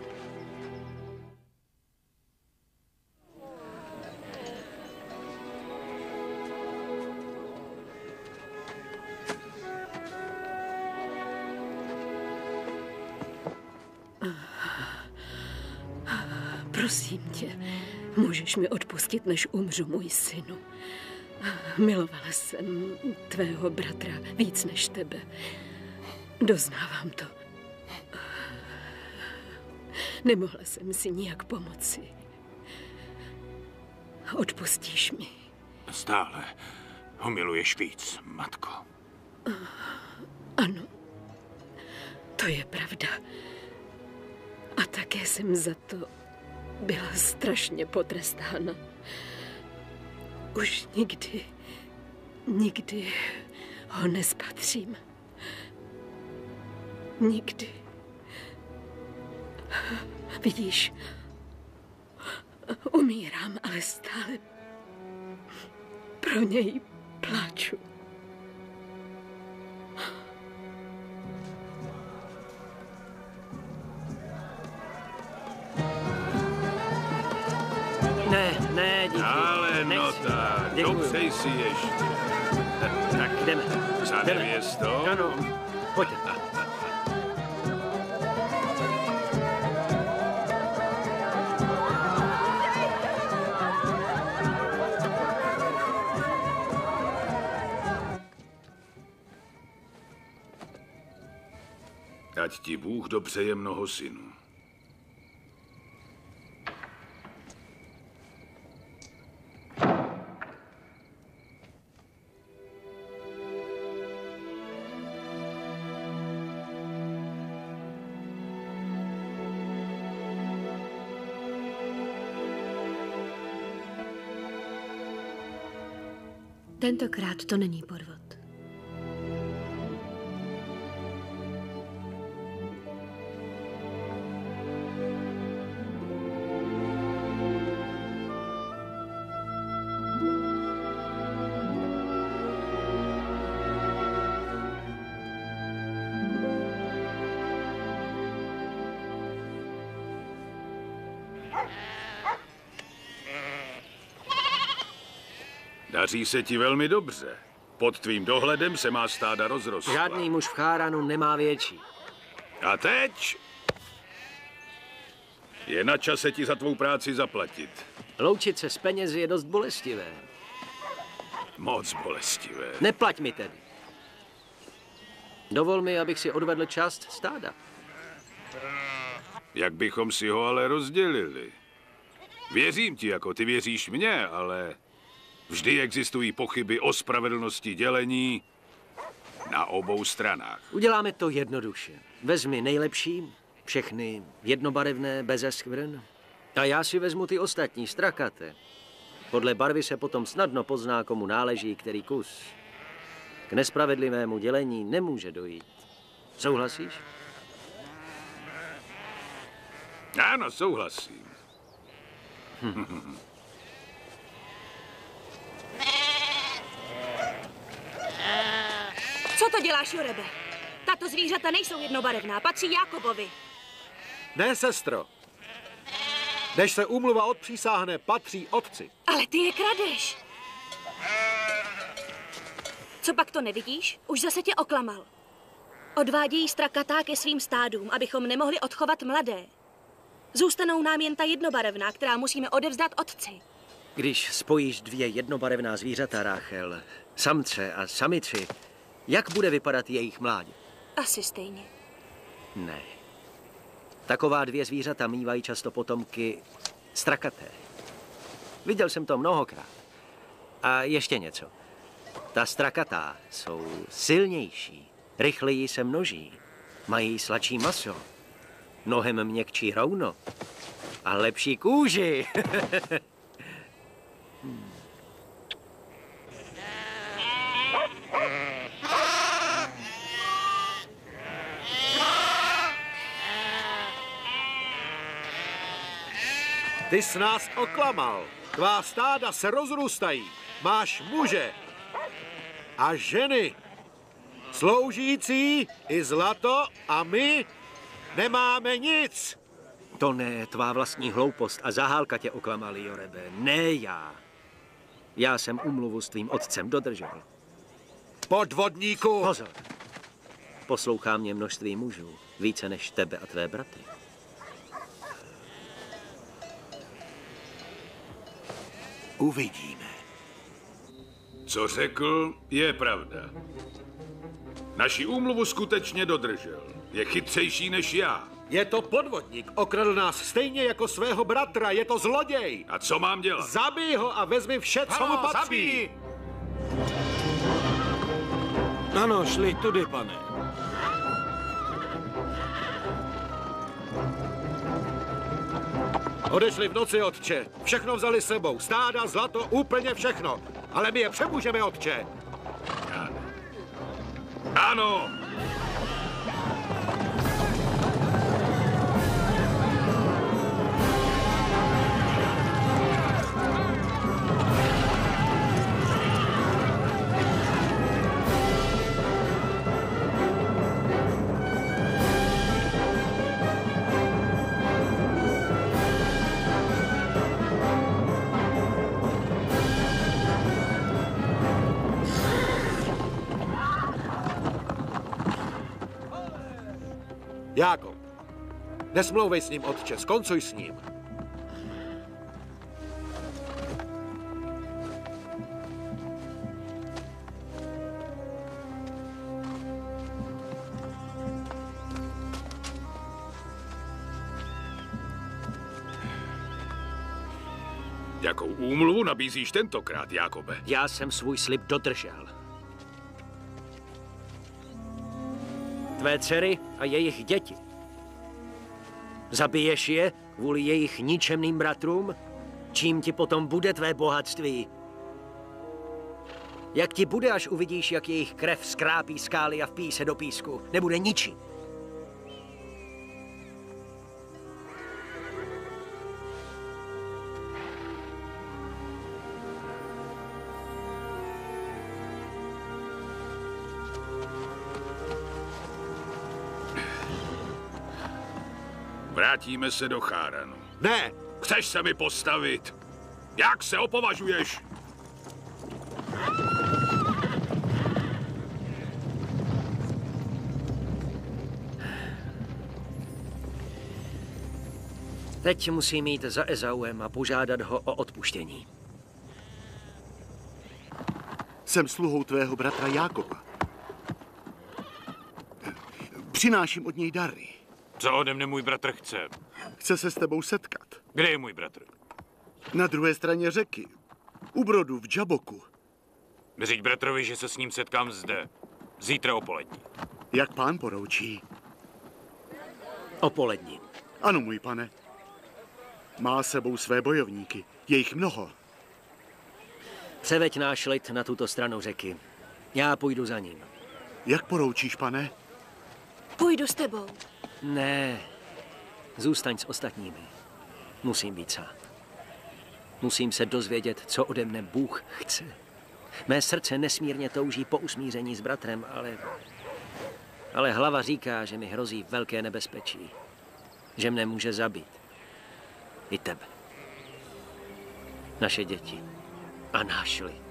Prosím tě, můžeš mi odpustit, než umřu, můj synu. Milovala jsem tvého bratra víc než tebe. Doznávám to. Nemohla jsem si nijak pomoci. Odpustíš mi? Stále ho miluješ víc, matko. Ano, to je pravda. A také jsem za to byla strašně potrestána. Už nikdy ho nespatřím. Nikdy. Vidíš, umírám, ale stále pro něj pláču. Ne, díky. Ale no tak, dopřej si ještě. Tak jdeme. Za nevěstou? Ano, pojďte. Ať ti Bůh dopřeje mnoho synů. Tentokrát to není podvod. Daří se ti velmi dobře. Pod tvým dohledem se má stáda rozrostla. Žádný muž v Cháranu nemá větší. A teď? Je na čase ti za tvou práci zaplatit. Loučit se s penězi je dost bolestivé. Moc bolestivé. Neplať mi tedy. Dovol mi, abych si odvedl část stáda. Jak bychom si ho ale rozdělili? Věřím ti, jako ty věříš mně, ale vždy existují pochyby o spravedlnosti dělení na obou stranách. Uděláme to jednoduše. Vezmi nejlepší, všechny jednobarevné, beze skvrn. A já si vezmu ty ostatní, strakaté. Podle barvy se potom snadno pozná, komu náleží který kus. K nespravedlivému dělení nemůže dojít. Souhlasíš? Ano, souhlasím. Co to děláš, Jorebe? Tato zvířata nejsou jednobarevná, patří Jákobovi. Ne, sestro. Než se úmluva odpřísáhne, patří otci. Ale ty je kradeš. Co pak to nevidíš? Už zase tě oklamal. Odvádějí strakatá ke svým stádům, abychom nemohli odchovat mladé. Zůstanou nám jen ta jednobarevná, která musíme odevzdat otci. Když spojíš 2 jednobarevná zvířata, Ráchel, samce a samici, jak bude vypadat jejich mládě? Asi stejně. Ne. Taková 2 zvířata mívají často potomky strakaté. Viděl jsem to mnohokrát. A ještě něco. Ta strakatá jsou silnější, rychleji se množí, mají sladší maso, mnohem měkčí rouno a lepší kůži. Ty jsi nás oklamal. Tvá stáda se rozrůstají. Máš muže a ženy, sloužící i zlato a my nemáme nic. To ne, tvá vlastní hloupost a zahálka tě oklamali, Jorebe. Ne já. Já jsem úmluvu s tvým otcem dodržel. Podvodníku! Pozor. Poslouchá mě množství mužů, více než tebe a tvé bratry. Uvidíme. Co řekl, je pravda. Naši úmluvu skutečně dodržel. Je chytřejší než já. Je to podvodník. Okradl nás stejně jako svého bratra. Je to zloděj. A co mám dělat? Zabij ho a vezmi vše, co mu patří. Zabij! Ano, šli tudy, pane. Odešli v noci, otče. Všechno vzali s sebou. Stáda, zlato, úplně všechno. Ale my je přemůžeme, otče. Ano! Jákob, nesmlouvej s ním, otče, skoncuj s ním. Jakou úmluvu nabízíš tentokrát, Jákobe? Já jsem svůj slib dodržel. Tvé dcery a jejich děti. Zabiješ je kvůli jejich ničemným bratrům? Čím ti potom bude tvé bohatství? Jak ti bude, až uvidíš, jak jejich krev skrápí skály a vpíjí se do písku? Nebude ničím. Vrátíme se do Cháranu. Ne! Chceš se mi postavit? Jak se opovažuješ? Teď musím jít za Ezauem a požádat ho o odpuštění. Jsem sluhou tvého bratra Jákoba. Přináším od něj dary. Co ode mne můj bratr chce? Chce se s tebou setkat. Kde je můj bratr? Na druhé straně řeky. U brodu v Džaboku. Řiď bratrovi, že se s ním setkám zde. Zítra opolední. Jak pán poroučí. Opolední. Ano, můj pane. Má sebou své bojovníky. Je jich mnoho. Převeď náš lid na tuto stranu řeky. Já půjdu za ním. Jak poroučíš, pane? Půjdu s tebou. Ne. Zůstaň s ostatními. Musím být sám. Musím se dozvědět, co ode mne Bůh chce. Mé srdce nesmírně touží po usmíření s bratrem, ale hlava říká, že mi hrozí velké nebezpečí. Že mne může zabít. I tebe. Naše děti. A náš lid.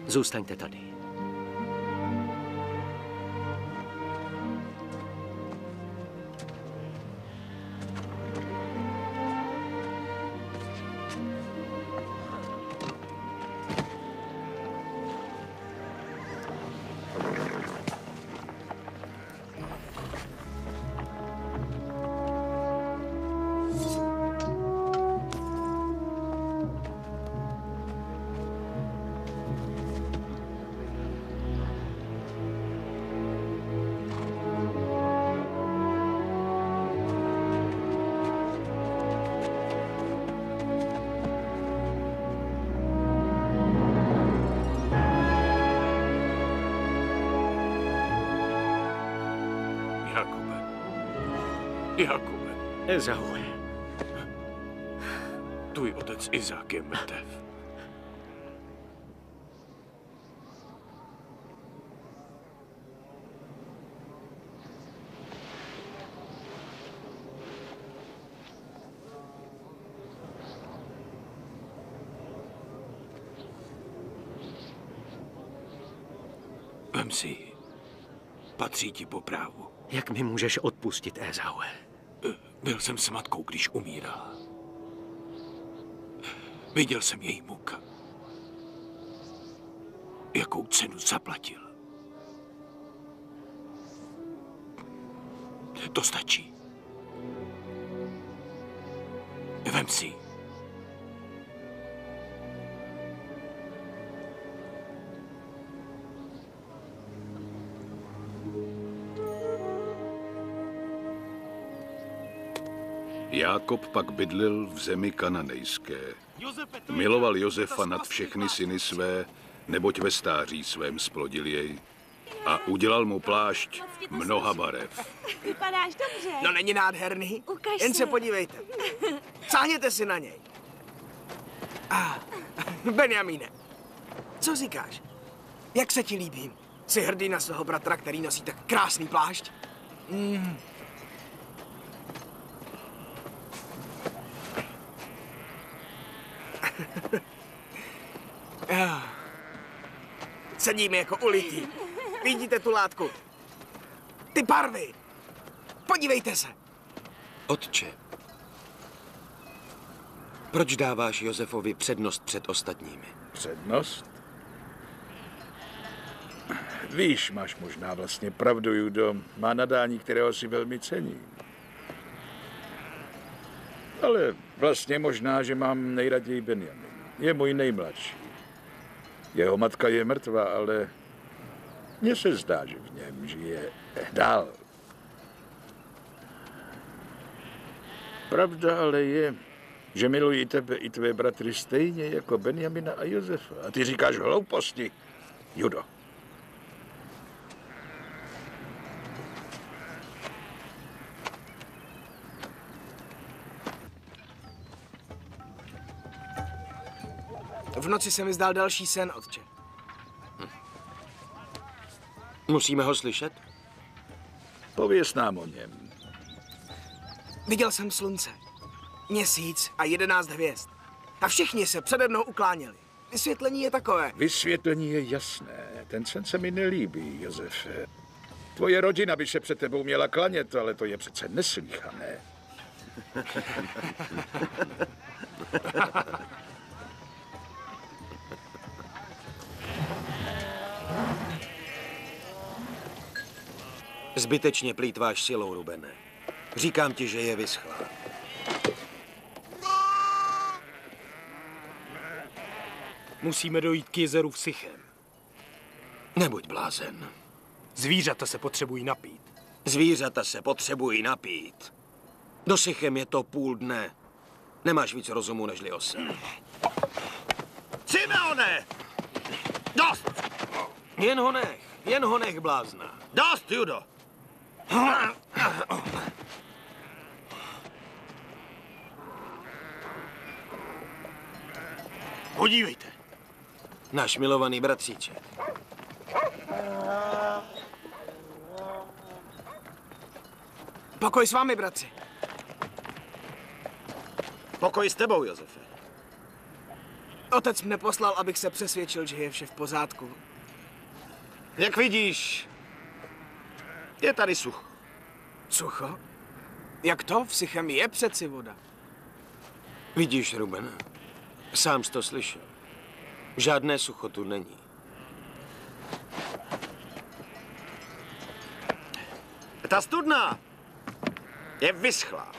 Zůstaňte tady. Jakube. Ezaue. Tvůj otec Izák je mrtev. Vem si ji. Patří ti po právu. Jak mi můžeš odpustit, Ezaue? Byl jsem s matkou, když umírala. Viděl jsem její muka. Jakou cenu zaplatil. To stačí. Vem si ji. Jákob pak bydlel v zemi kananejské. Miloval Josefa nad všechny syny své, neboť ve stáří svém splodil jej. A udělal mu plášť mnoha barev. Vypadáš dobře. No není nádherný? Ukaž Jen se mi. podívejte. Sáhněte si na něj. Benjamíne, co říkáš? Jak se ti líbím? Jsi hrdý na svého bratra, který nosí tak krásný plášť? Sedíme jako ulití. Vidíte tu látku? Ty barvy. Podívejte se. Otče, proč dáváš Josefovi přednost před ostatními? Přednost? Víš, máš možná vlastně pravdu, Judo. Má nadání, kterého si velmi cením. Ale vlastně možná, že mám nejraději Benjamin. Je můj nejmladší. Jeho matka je mrtvá, ale mně se zdá, že v něm žije dál. Pravda ale je, že miluji tebe i tvé bratry stejně jako Benjamina a Josefa. A ty říkáš hlouposti, Judo. V noci se mi zdál další sen, otče. Musíme ho slyšet? Pověz nám o něm. Viděl jsem slunce, měsíc a 11 hvězd. A všichni se přede mnou ukláněli. Vysvětlení je takové. Vysvětlení je jasné. Ten sen se mi nelíbí, Josefe. Tvoje rodina by se před tebou měla klanět, ale to je přece neslýchané. Zbytečně plýtváš silou, Rubene. Říkám ti, že je vyschlá. Musíme dojít k jezeru v Sychem. Nebuď blázen. Zvířata se potřebují napít. Zvířata se potřebují napít. Do Sychem je to půl dne. Nemáš víc rozumu nežli osy. Simeone! Dost! Jen ho nech, blázna. Dost, Judo! Podívejte. Náš milovaný bratříček. Pokoj s vámi, bratři. Pokoj s tebou, Josefe. Otec mne poslal, abych se přesvědčil, že je vše v pořádku. Jak vidíš, je tady sucho. Sucho? Jak to? V Sychem je přeci voda. Vidíš, Ruben, sám jsi to slyšel. Žádné sucho tu není. Ta studna je vyschlá.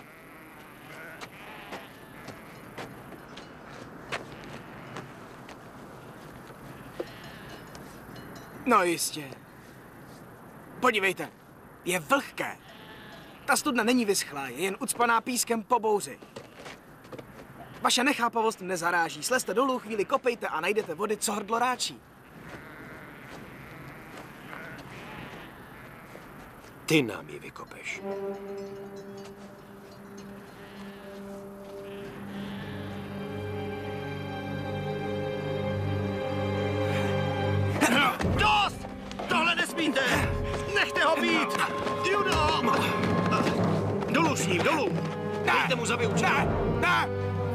No jistě. Podívejte, je vlhké. Ta studna není vyschlá, je jen ucpaná pískem po bouři. Vaše nechápavost nezaráží. Slezte dolů, chvíli kopejte a najdete vody, co hrdlo ráčí. Ty nám ji vykopeš. Dost! Tohle nesmíte! Nechte ho být! Judo! Dolů s ním, dolů! Dejte mu za vyučení. Ne!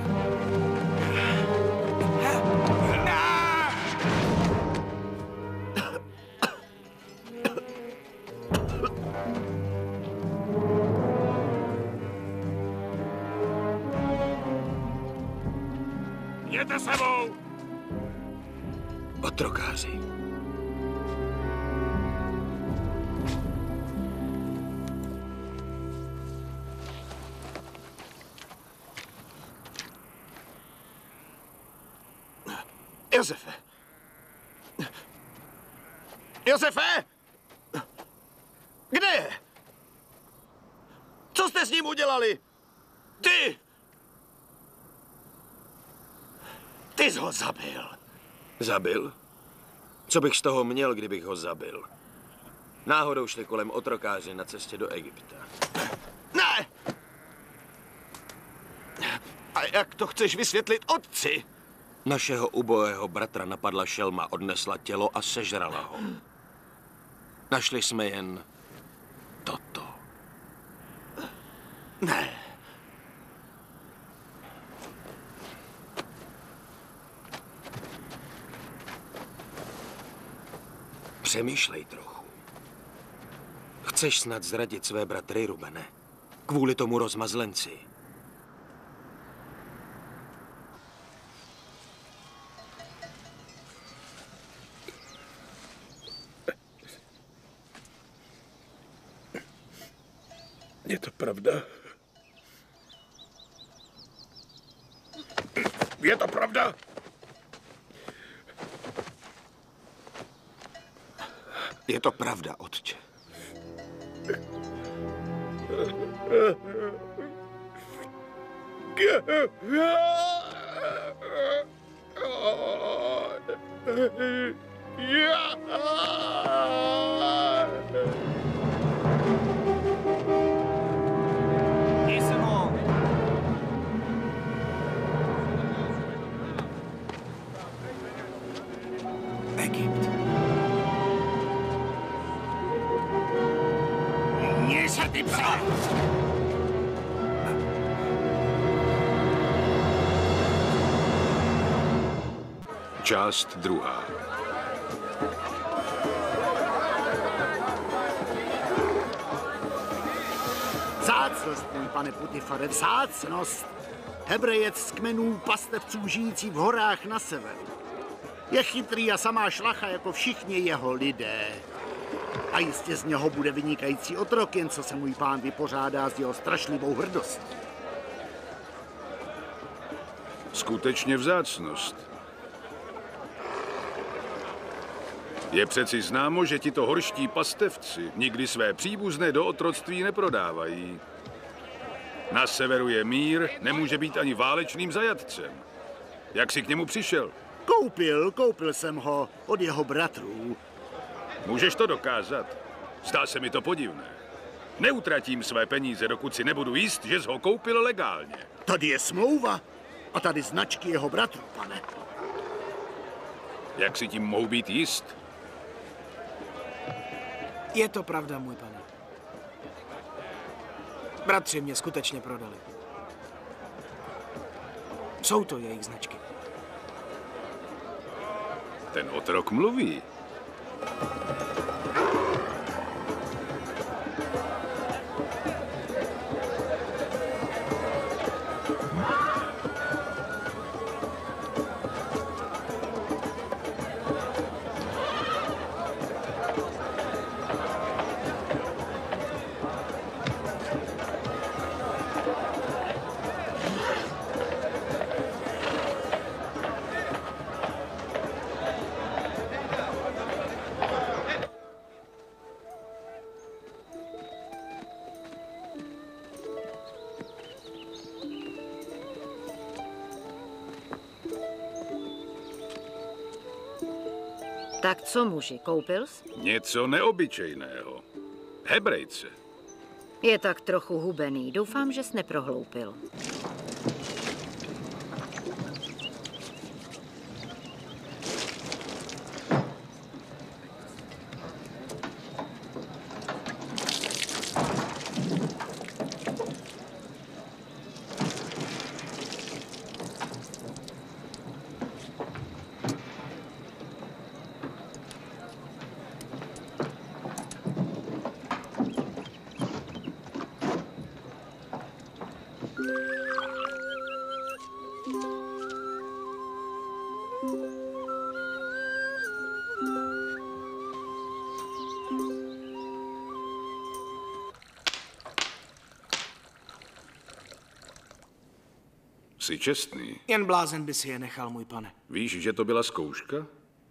Jděte sebou! Otrokáři. Josefe! Josefe! Kde je? Co jste s ním udělali? Ty! Ty jsi ho zabil. Zabil? Co bych z toho měl, kdybych ho zabil? Náhodou šli kolem otrokáři na cestě do Egypta. Ne! A jak to chceš vysvětlit otci? Našeho ubohého bratra napadla šelma, odnesla tělo a sežrala ho. Našli jsme jen toto. Ne. Přemýšlej trochu. Chceš snad zradit své bratry, Rubene? Kvůli tomu rozmazlenci. Je to pravda? Je to pravda? Je to pravda, otče. Egypt. Nie se ty psa! Část druhá. Vzácnost, můj pane Putifare, vzácnost. Hebrejec z kmenů pastevců žijící v horách na severu. Je chytrý a samá šlacha jako všichni jeho lidé. A jistě z něho bude vynikající otrok, jen co se můj pán vypořádá s jeho strašlivou hrdostí. Skutečně vzácnost. Je přeci známo, že tito horští pastevci nikdy své příbuzné do otroctví neprodávají. Na severu je mír, nemůže být ani válečným zajatcem. Jak jsi k němu přišel? Koupil jsem ho od jeho bratrů. Můžeš to dokázat? Zdá se mi to podivné. Neutratím své peníze, dokud si nebudu jist, že jsi ho koupil legálně. Tady je smlouva a tady značky jeho bratrů, pane. Jak si tím mohu být jist? Je to pravda, můj pane. Bratři mě skutečně prodali. Jsou to jejich značky. ten otrok mluví. Tak co, muži, koupil jsi? Něco neobyčejného. Hebrejce. Je tak trochu hubený. Doufám, že jsi neprohloupil. Jsi čestný. Jen blázen by si je nechal, můj pane. Víš, že to byla zkouška?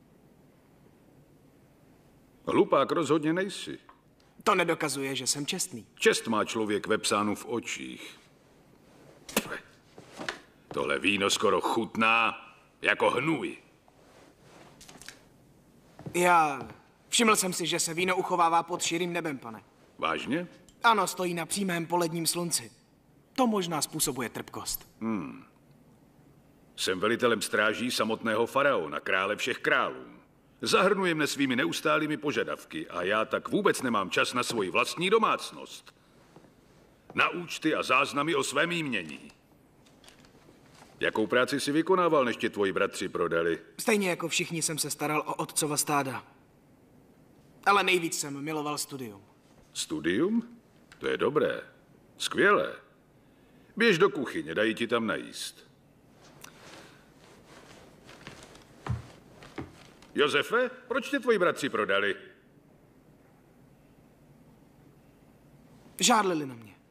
Hlupák rozhodně nejsi. To nedokazuje, že jsem čestný. Čest má člověk vepsánu v očích. Tohle víno skoro chutná jako hnůj. Všiml jsem si, že se víno uchovává pod širým nebem, pane. Vážně? Ano, stojí na přímém poledním slunci. To možná způsobuje trpkost. Jsem velitelem stráží samotného faraona, krále všech králů. Zahrnuje mne svými neustálými požadavky a já tak vůbec nemám čas na svoji vlastní domácnost. Na účty a záznamy o svém jmění. Jakou práci si vykonával, než tě tvoji bratři prodali? Stejně jako všichni jsem se staral o otcova stáda. Ale nejvíc jsem miloval studium. Studium? To je dobré. Skvělé. Běž do kuchyně, dají ti tam najíst. Josefe, proč tě tvoji bratři prodali? Žádlili na mě.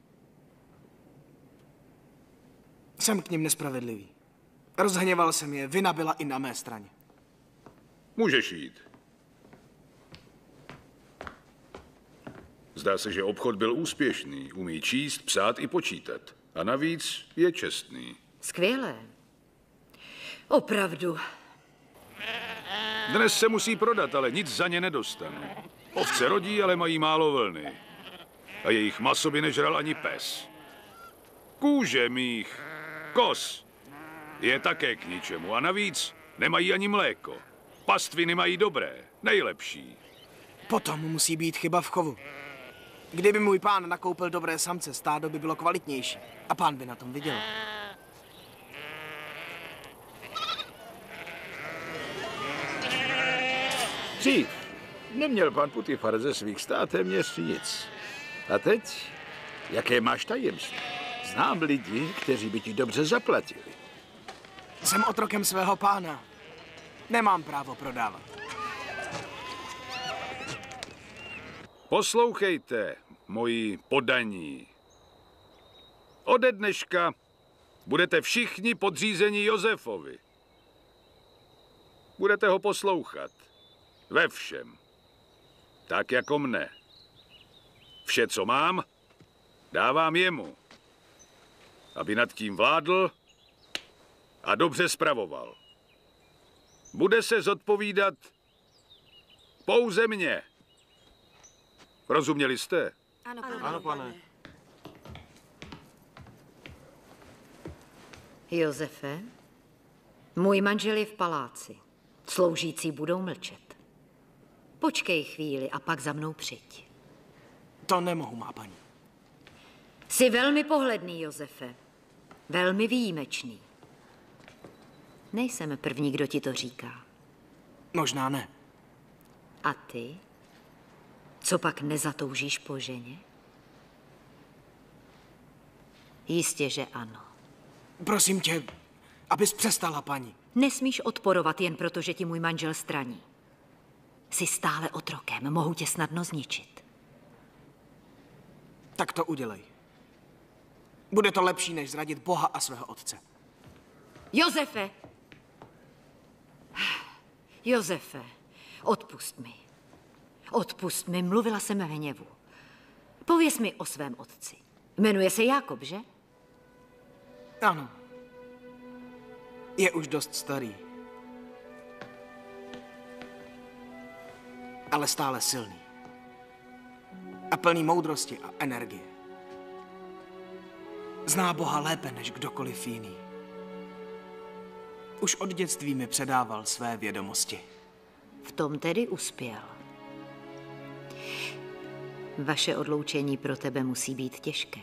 Jsem k nim nespravedlivý. Rozhněval jsem je, vina byla i na mé straně. Můžeš jít. Zdá se, že obchod byl úspěšný. Umí číst, psát i počítat. A navíc je čestný. Skvělé. Opravdu. Dnes se musí prodat, ale nic za ně nedostanu. Ovce rodí, ale mají málo vlny. A jejich maso by nežral ani pes. Kůže mých koz je také k ničemu. A navíc nemají ani mléko. Pastviny mají dobré, nejlepší. Potom musí být chyba v chovu. Kdyby můj pán nakoupil dobré samce, stádo by bylo kvalitnější. A pán by na tom viděl. Dřív neměl pan Putifar ze svých stát téměř nic. A teď, jaké máš tajemství? Znám lidi, kteří by ti dobře zaplatili. Jsem otrokem svého pána. Nemám právo prodávat. Poslouchejte, moji podaní. Ode dneška budete všichni podřízeni Josefovi. Budete ho poslouchat. Ve všem. Tak jako mne. Vše, co mám, dávám jemu. Aby nad tím vládl a dobře spravoval. Bude se zodpovídat pouze mně. Rozuměli jste? Ano, pane. Josefe, můj manžel je v paláci. Sloužící budou mlčet. Počkej chvíli a pak za mnou přijď. To nemohu, má paní. Jsi velmi pohledný, Josefe. Velmi výjimečný. Nejsem první, kdo ti to říká. Možná ne. A ty? Co pak nezatoužíš po ženě? Jistě, že ano. Prosím tě, abys přestala, paní. Nesmíš odporovat jen proto, že ti můj manžel straní. Jsi stále otrokem, mohu tě snadno zničit. Tak to udělej. Bude to lepší, než zradit Boha a svého otce. Josefe! Josefe, odpust mi. Odpust mi, mluvila jsem v hněvu. Pověz mi o svém otci. Jmenuje se Jákob, že? Ano. Je už dost starý. Ale stále silný. A plný moudrosti a energie. Zná Boha lépe než kdokoliv jiný. Už od dětství mi předával své vědomosti. V tom tedy uspěl. Vaše odloučení pro tebe musí být těžké.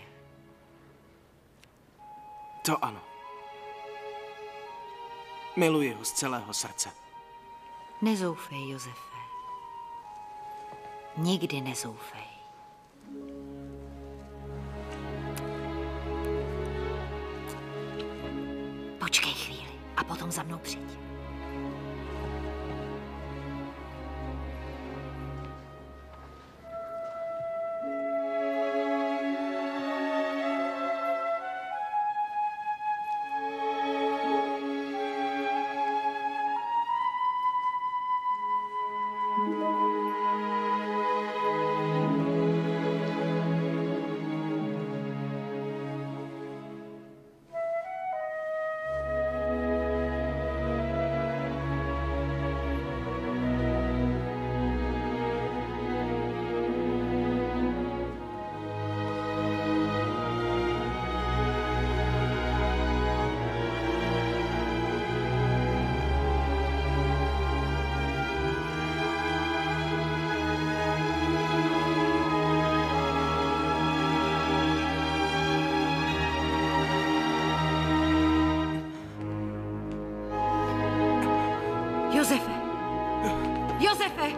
To ano. Miluji ho z celého srdce. Nezoufej, Josefe. Nikdy nezoufej. Počkej chvíli a potom za mnou přijď. Josefe! Josefe!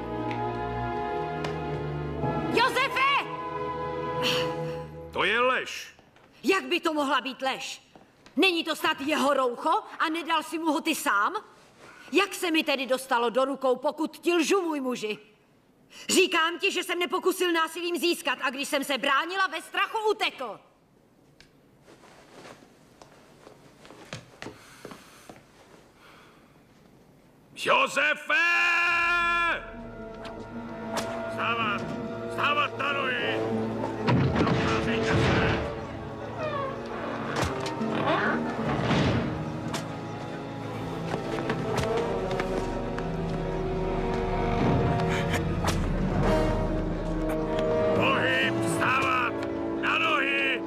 Josefe! To je lež. Jak by to mohla být lež? Není to snad jeho roucho a nedal si mu ho ty sám? Jak se mi tedy dostalo do rukou, pokud ti lžu, můj muži? Říkám ti, že jsem nepokusil násilím získat a když jsem se bránila, ve strachu utekl. Josefe! Vstávat! Vstávat na nohy! Docházejte se! Pohyb! Vstávat! Na nohy!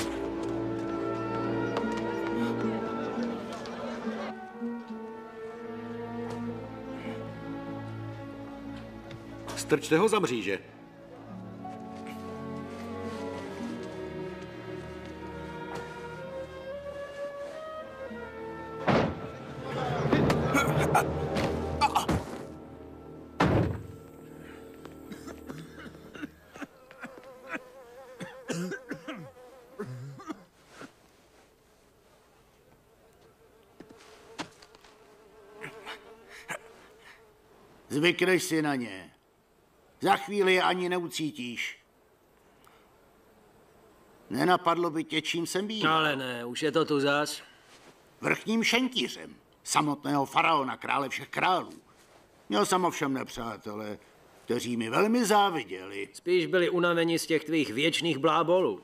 Strčte ho za mříže. Zvykneš si na ně. Za chvíli je ani neucítíš. Nenapadlo by tě, čím jsem byl. Ale ne, už je to tu zas. Vrchním šentířem, samotného faraona, krále všech králů. Měl jsem ovšem nepřátele, kteří mi velmi záviděli. Spíš byli unaveni z těch tvých věčných blábolů.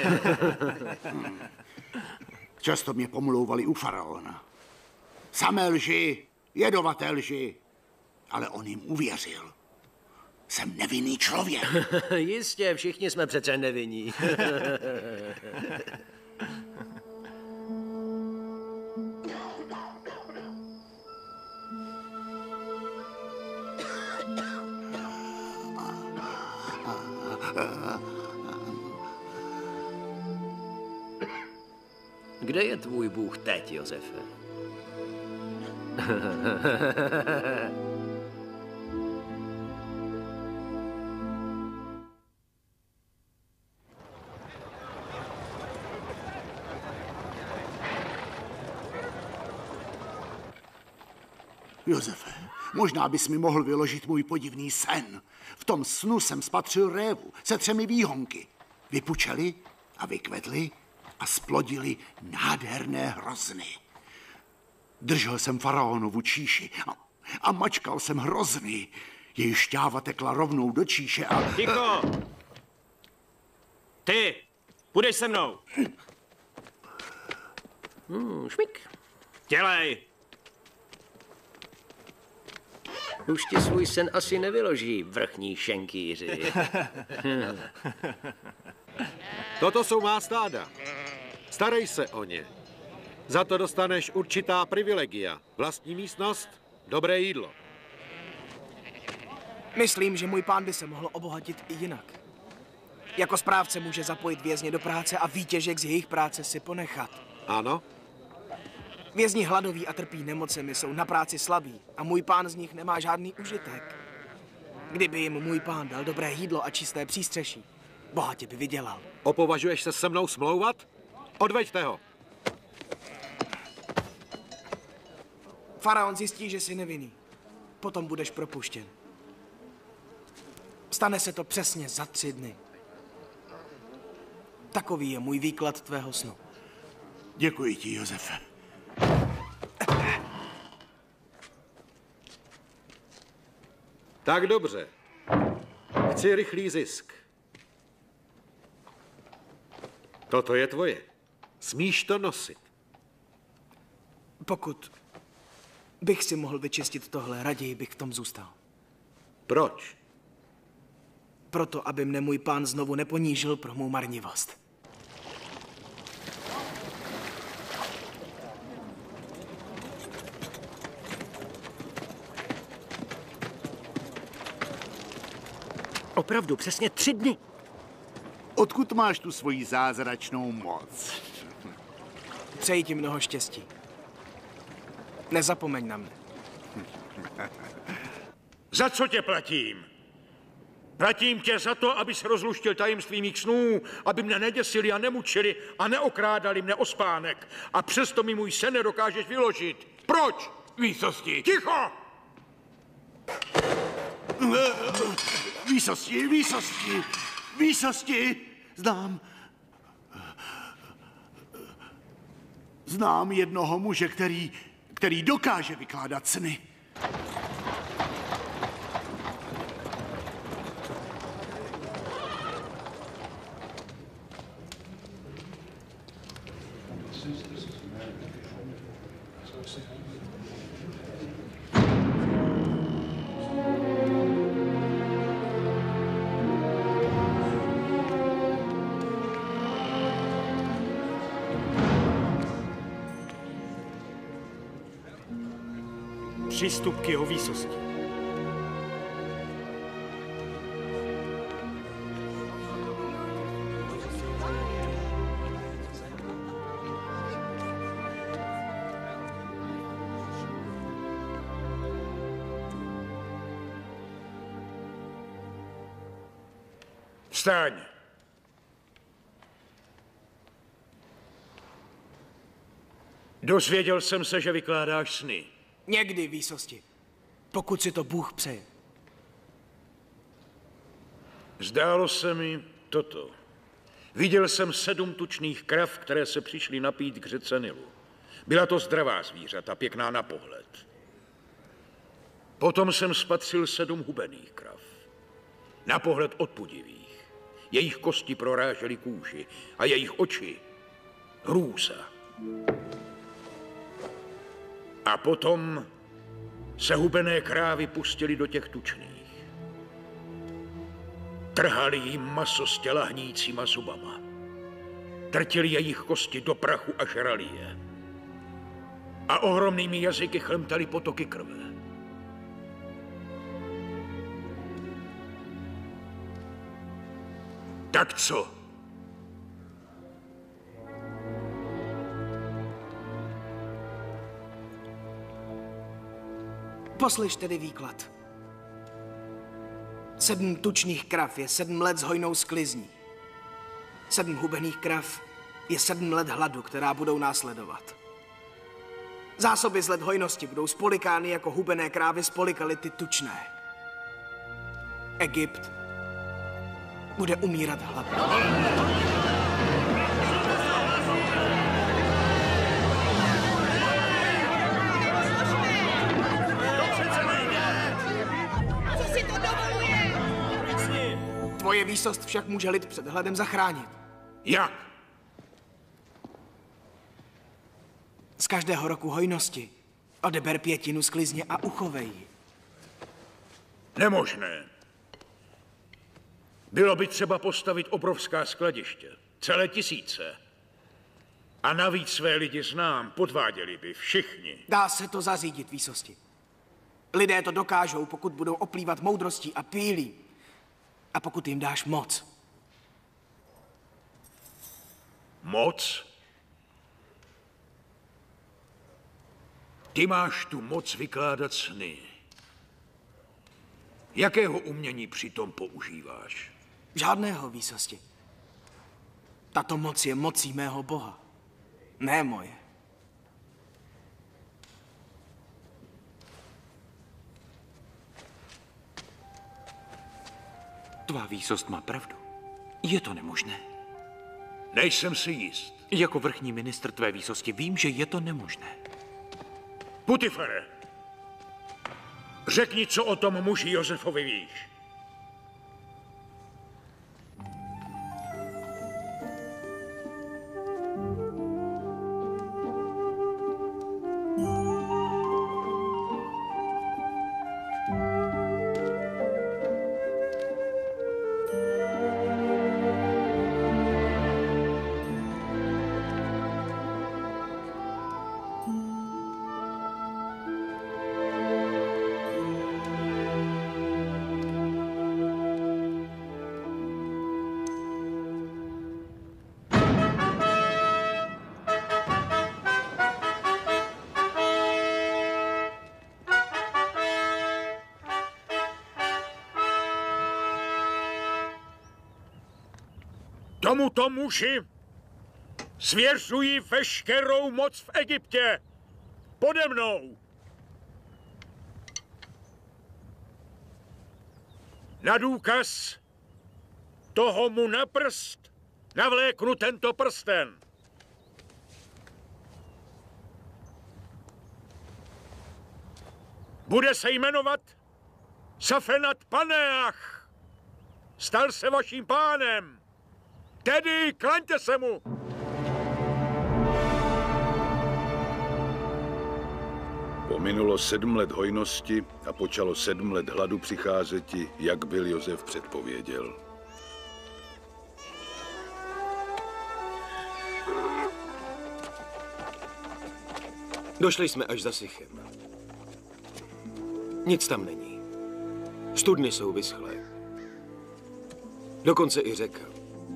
Často mě pomlouvali u faraona. Samé lži, jedovaté lži, ale on jim uvěřil. Jsem nevinný člověk. Jistě, všichni jsme přece nevinní. Kde je tvůj Bůh teď, Josefe? Josefe, možná bys mi mohl vyložit můj podivný sen. V tom snu jsem spatřil révu se 3 výhonky. Vypučeli a vykvedli a splodili nádherné hrozny. Držel jsem faraonovu číši a mačkal jsem hrozny. Její šťáva tekla rovnou do číše a... Ticho! Ty, půjdeš se mnou. Šmik. Dělej. Už ti svůj sen asi nevyloží, vrchní šenkýři. Toto jsou má stáda. Starej se o ně. Za to dostaneš určitá privilegia. Vlastní místnost, dobré jídlo. Myslím, že můj pán by se mohl obohatit i jinak. Jako správce může zapojit vězně do práce a výtěžek z jejich práce si ponechat. Ano? Vězni hladoví a trpí nemocemi, jsou na práci slabí a můj pán z nich nemá žádný užitek. Kdyby jim můj pán dal dobré jídlo a čisté přístřeší, bohatě by vydělal. Opovažuješ se mnou smlouvat? Odveďte ho. Faraon zjistí, že jsi nevinný. Potom budeš propuštěn. Stane se to přesně za 3 dny. Takový je můj výklad tvého snu. Děkuji ti, Josefe. Tak dobře. Chci rychlý zisk. Toto je tvoje. Smíš to nosit. Pokud bych si mohl vyčistit tohle, raději bych v tom zůstal. Proč? Proto, aby mne můj pán znovu neponížil pro mou marnivost. Opravdu, přesně 3 dny. Odkud máš tu svoji zázračnou moc? Přeji ti mnoho štěstí. Nezapomeň na mne. Za co tě platím? Platím tě za to, abys rozluštil tajemství mých snů, aby mne neděsili a nemučili a neokrádali mne o spánek. A přesto mi můj sen nedokážeš vyložit. Proč? Výsosti. Ticho! Výsosti, výsosti, výsosti! Znám jednoho muže, který dokáže vykládat sny. Přístup k jeho výsosti. Vstaň! Dozvěděl jsem se, že vykládáš sny. Někdy, výsosti. Pokud si to Bůh přeje. Zdálo se mi toto. Viděl jsem 7 tučných krav, které se přišly napít k řece Nilu. Byla to zdravá zvířata, pěkná na pohled. Potom jsem spatřil 7 hubených krav. Na pohled odpudivých. Jejich kosti prorážely kůži a jejich oči hrůza. A potom se hubené krávy pustily do těch tučných. Trhali jim maso s těla hníjícíma zubama. Drtili jejich kosti do prachu a žrali je. A ohromnými jazyky chlemtali potoky krve. Tak co? Poslyš tedy výklad. 7 tučných krav je 7 let s hojnou sklizní. 7 hubených krav je 7 let hladu, která budou následovat. Zásoby z let hojnosti budou spolikány jako hubené krávy spolikaly ty tučné. Egypt bude umírat hladem. Co si to dovoluje? Tvoje výsost však může lid před hladem zachránit. Jak? Z každého roku hojnosti odeber 1/5 sklizně a uchovej ji. Nemožné. Bylo by třeba postavit obrovská skladiště. Celé tisíce. A navíc své lidi znám, podváděli by všichni. Dá se to zařídit, výsosti. Lidé to dokážou, pokud budou oplývat moudrostí a pílí. A pokud jim dáš moc. Moc? Ty máš tu moc vykládat sny. Jakého umění přitom používáš? Žádného, výsosti. Tato moc je mocí mého Boha. Ne moje. Tvá výsost má pravdu. Je to nemožné. Nejsem si jist. Jako vrchní ministr tvé výsosti vím, že je to nemožné. Putifere, řekni, co o tom muži Josefovi víš. Tomuto muži svěřuji veškerou moc v Egyptě. Pode mnou. Na důkaz toho mu na prst navléknu tento prsten. Bude se jmenovat Safenat Paneach. Stal se vaším pánem. Tedy klaňte se mu! Pominulo 7 let hojnosti a počalo 7 let hladu přicházeti, jak byl Josef předpověděl. Došli jsme až za Sichem. Nic tam není. Studny jsou vyschlé. Dokonce i řeka.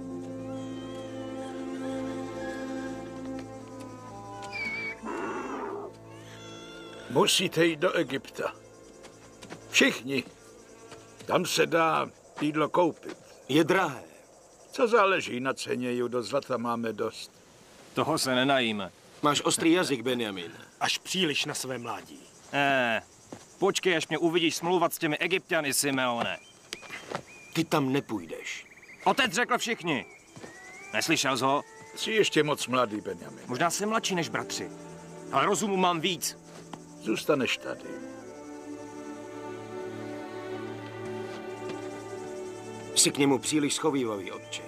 Musíte jít do Egypta. Všichni. Tam se dá jídlo koupit. Je drahé. Co záleží na ceně, Judo, zlata máme dost. Toho se nenajíme. Máš ostrý jazyk, Benjamin. Až příliš na své mládí. Počkej, až mě uvidíš smlouvat s těmi Egypťany, Simeone. Ty tam nepůjdeš. Otec řekl všichni. Neslyšel jsi ho? Jsi ještě moc mladý, Benjamin. Možná jsem mladší než bratři, ale rozumu mám víc. Zůstaneš tady. Jsi k němu příliš schovívavý, otče.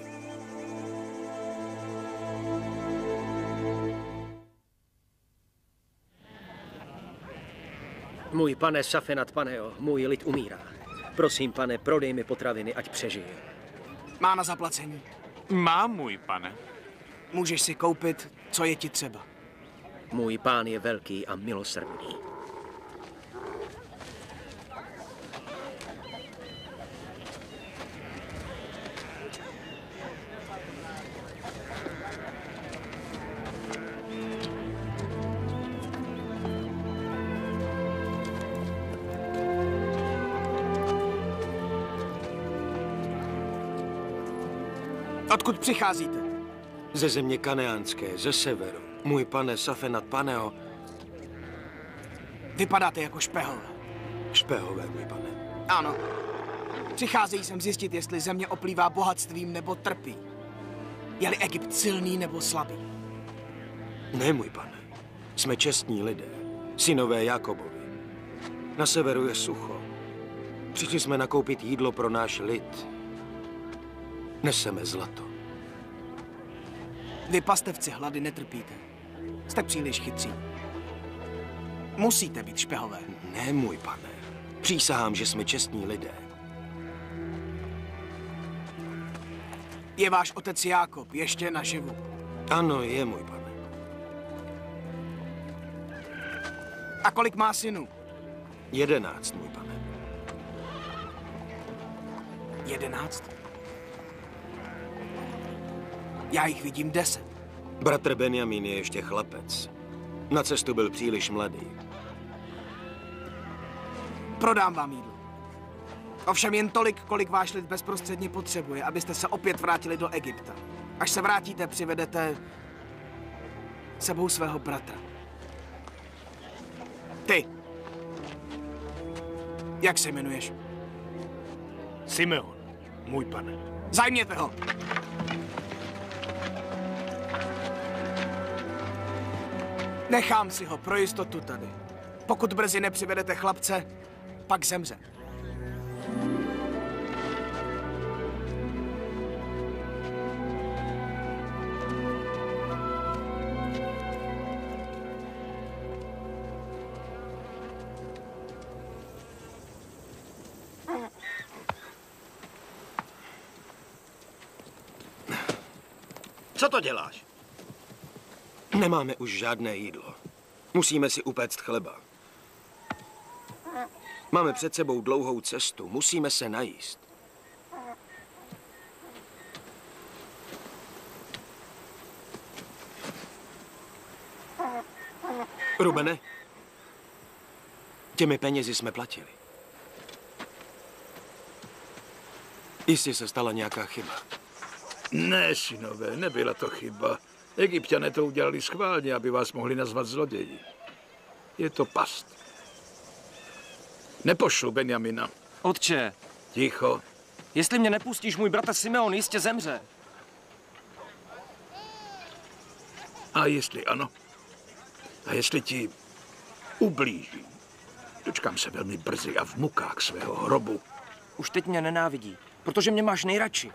Můj pane Safenat Paneo, můj lid umírá. Prosím, pane, prodej mi potraviny, ať přežije. Má na zaplacení. Má, můj pane. Můžeš si koupit, co je ti třeba. Můj pán je velký a milosrdný. Odkud přicházíte? Ze země kaneánské, ze severu. Můj pane Safenat Paneo Vypadáte jako špehové. Špehové, můj pane. Ano. Přicházejí sem zjistit, jestli země oplývá bohatstvím nebo trpí. Je-li Egypt silný nebo slabý. Ne, můj pane. Jsme čestní lidé. Synové Jákobovi. Na severu je sucho. Přišli jsme nakoupit jídlo pro náš lid. Neseme zlato. Vy pastevci hlady netrpíte. Jste příliš chytří. Musíte být špehové. Ne, můj pane. Přísahám, že jsme čestní lidé. Je váš otec Jákob ještě naživu? Ano, je, můj pane. A kolik má synů? 11, můj pane. 11? Já jich vidím 10. Bratr Benjamin je ještě chlapec. Na cestu byl příliš mladý. Prodám vám jídlo. Ovšem jen tolik, kolik váš lid bezprostředně potřebuje, abyste se opět vrátili do Egypta. Až se vrátíte, přivedete sebou svého bratra. Ty. Jak se jmenuješ? Simeon, můj pane. Zajměte ho. Nechám si ho pro jistotu tady. Pokud brzy nepřivedete chlapce, pak zemře. Co to děláš? Nemáme už žádné jídlo. Musíme si upéct chleba. Máme před sebou dlouhou cestu. Musíme se najíst. Rubene, těmi penězi jsme platili. Jistě se stala nějaká chyba. Ne, synové, nebyla to chyba. Egypťané to udělali schválně, aby vás mohli nazvat zloději. Je to past. Nepošlu Benjamina. Otče. Ticho. Jestli mě nepustíš, můj bratr Simeon jistě zemře. A jestli ano? A jestli ti ublíží? Dočkám se velmi brzy a v mukách svého hrobu. Už teď mě nenávidí, protože mě máš nejradši.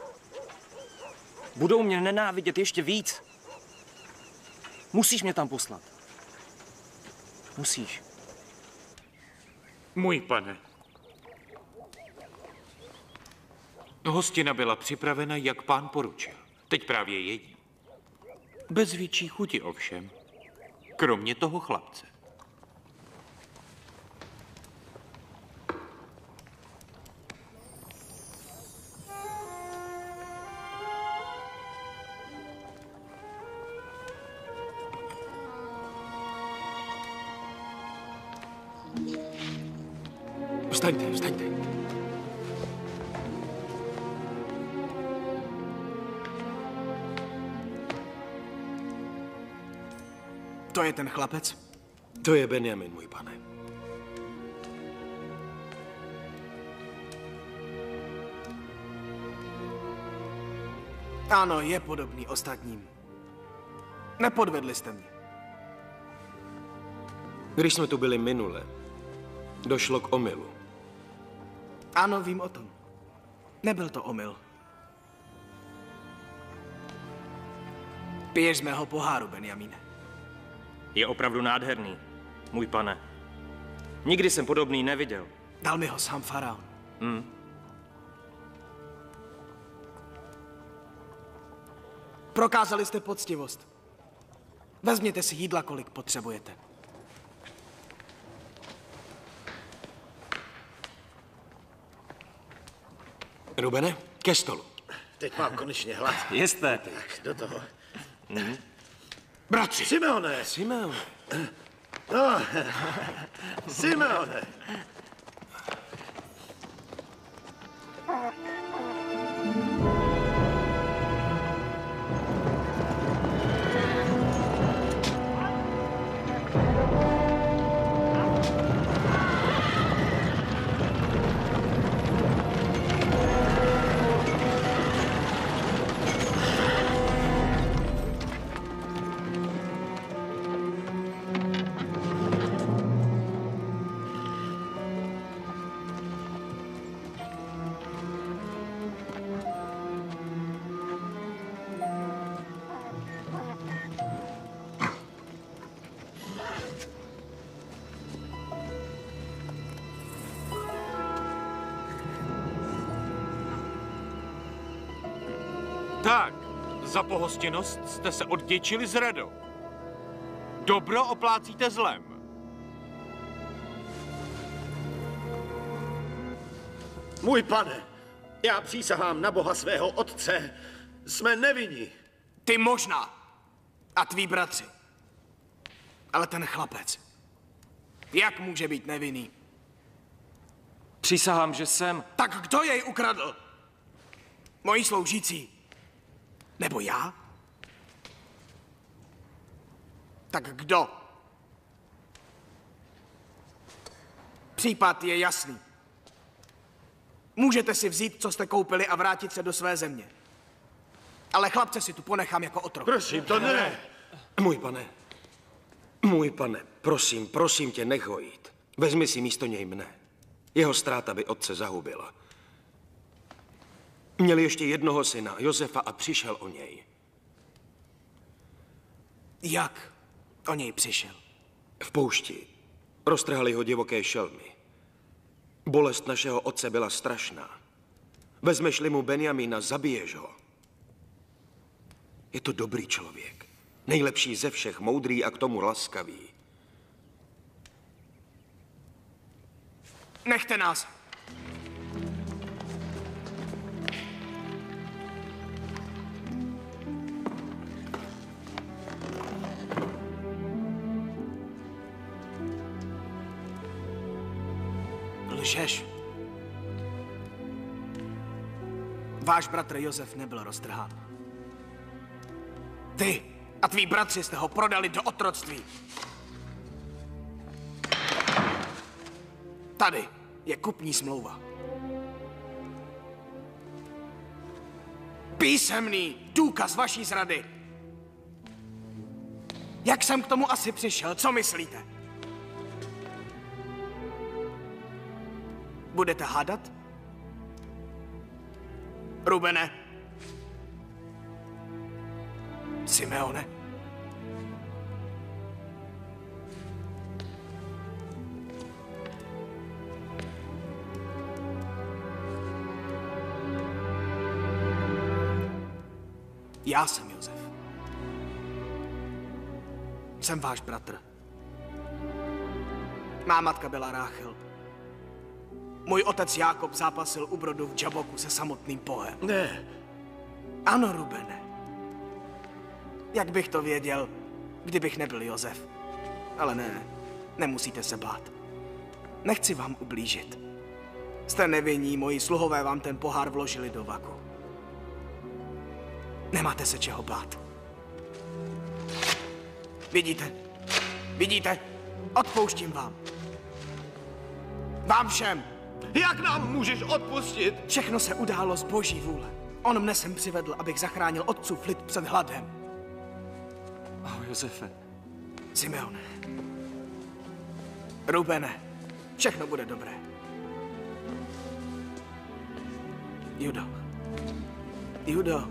Budou mě nenávidět ještě víc. Musíš mě tam poslat. Musíš. Můj pane. Hostina byla připravena, jak pán poručil. Teď právě jedí. Bez větší chuti ovšem. Kromě toho chlapce. Vstaňte, vstaňte. To je ten chlapec? To je Benjamin, můj pane. Ano, je podobný ostatním. Nepodvedli jste mě. Když jsme tu byli minule, došlo k omylu. Ano, vím o tom. Nebyl to omyl. Piješ z mého poháru, Benjamine. Je opravdu nádherný, můj pane. Nikdy jsem podobný neviděl. Dal mi ho sám faraon. Prokázali jste poctivost. Vezměte si jídla, kolik potřebujete. Rubene, ke stolu. Teď mám konečně hlad. Jste. Tak, do toho. Bratři. Simeone. Simeone. No, Simeone. Tak, za pohostinnost jste se odděčili s radou. Dobro oplácíte zlem. Můj pane, já přísahám na Boha svého otce. Jsme nevinni. Ty možná. A tví bratři. Ale ten chlapec. Jak může být nevinný? Přísahám, že jsem... Tak kdo jej ukradl? Moji sloužící? Nebo já? Tak kdo? Případ je jasný. Můžete si vzít, co jste koupili a vrátit se do své země. Ale chlapce si tu ponechám jako otrok. Prosím, to ne. Můj pane, prosím tě, nech ho jít. Vezmi si místo něj mne. Jeho ztráta by otce zahubila. Měl ještě jednoho syna, Josefa, a přišel o něj. Jak o něj přišel? V poušti. Roztrhali ho divoké šelmy. Bolest našeho otce byla strašná. Vezmeš-li mu Benjamína, zabiješ ho. Je to dobrý člověk. Nejlepší ze všech, moudrý a k tomu laskavý. Nechte nás. Lžeš. Váš bratr Josef nebyl roztrhán. Ty a tví bratři jste ho prodali do otroctví. Tady je kupní smlouva. Písemný důkaz vaší zrady. Jak jsem k tomu asi přišel, co myslíte? Budete hádat? Rubene? Simeone? Já jsem Josef. Jsem váš bratr. Má matka byla Ráchel. Můj otec Jákob zápasil u brodu v Džaboku se samotným Bohem. Ne. Ano, Rubene. Jak bych to věděl, kdybych nebyl Josef. Ale ne, nemusíte se bát. Nechci vám ublížit. Jste nevinní, moji sluhové vám ten pohár vložili do vaku. Nemáte se čeho bát. Vidíte? Vidíte? Odpouštím vám. Vám všem. Jak nám můžeš odpustit? Všechno se událo z boží vůle. On mne sem přivedl, abych zachránil otcův lid před hladem. Josefe. Simeone. Rubene. Všechno bude dobré. Judo. Judo.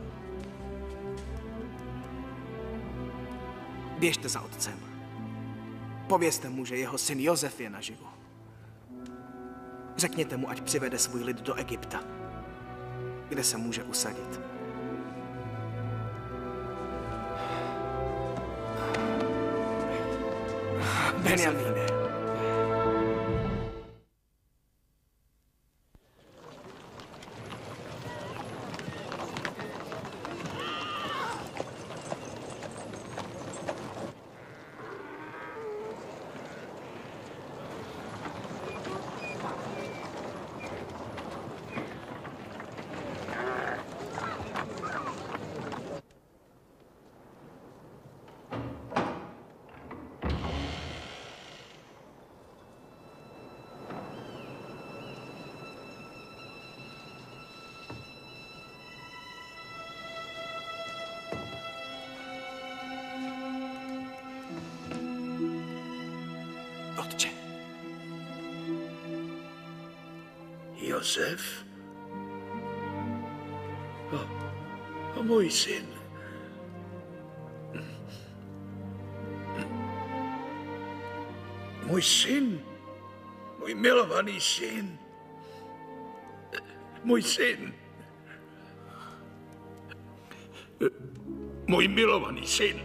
Běžte za otcem. Povězte mu, že jeho syn Josef je naživu. Řekněte mu, ať přivede svůj lid do Egypta, kde se může usadit. Benjamíne. Otče. Josef? O můj syn. Můj syn. Můj milovaný syn. Můj syn. Můj milovaný syn.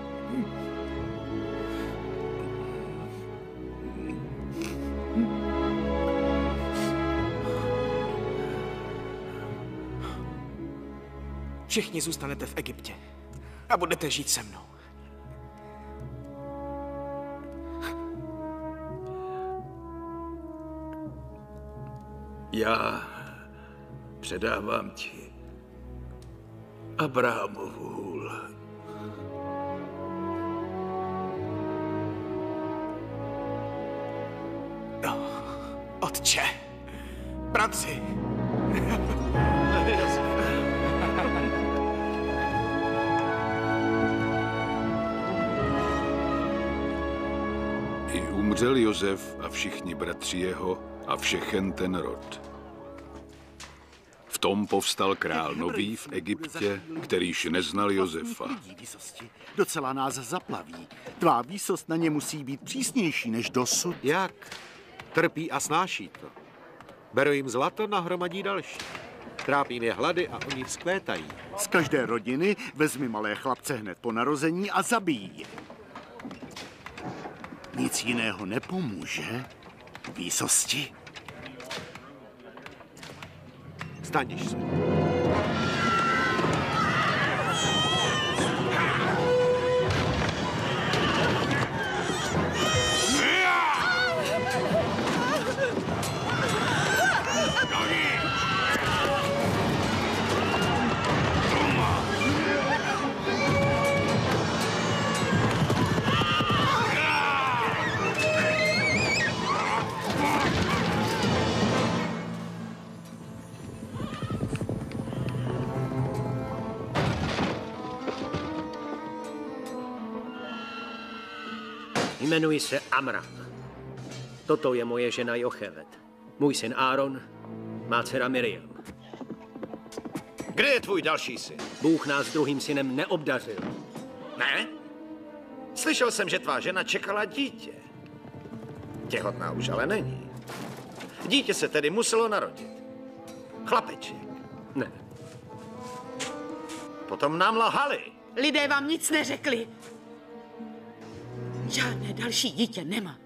Všichni zůstanete v Egyptě a budete žít se mnou. Já předávám ti Abrahamovu hůl. Otče, bratři. I umřel Josef a všichni bratři jeho a všechen ten rod. V tom povstal král nový v Egyptě, kterýž neznal Josefa. Docela nás zaplaví. Tvá výsost na ně musí být přísnější než dosud. Jak? Trpí a snáší to. Beru jim zlato, nahromadí další. Trápím je hlady a oni vzkvétají. Z každé rodiny vezmi malé chlapce hned po narození a zabij je. Nic jiného nepomůže výsosti. Staníš se. Jmenuji se Amram. Toto je moje žena Jochevet. Můj syn Áron, má dcera Miriam. Kde je tvůj další syn? Bůh nás druhým synem neobdařil. Ne? Slyšel jsem, že tvá žena čekala dítě. Těhotná už ale není. Dítě se tedy muselo narodit. Chlapeček. Ne. Potom nám lhali. Lidé vám nic neřekli. Žádné další dítě nemá.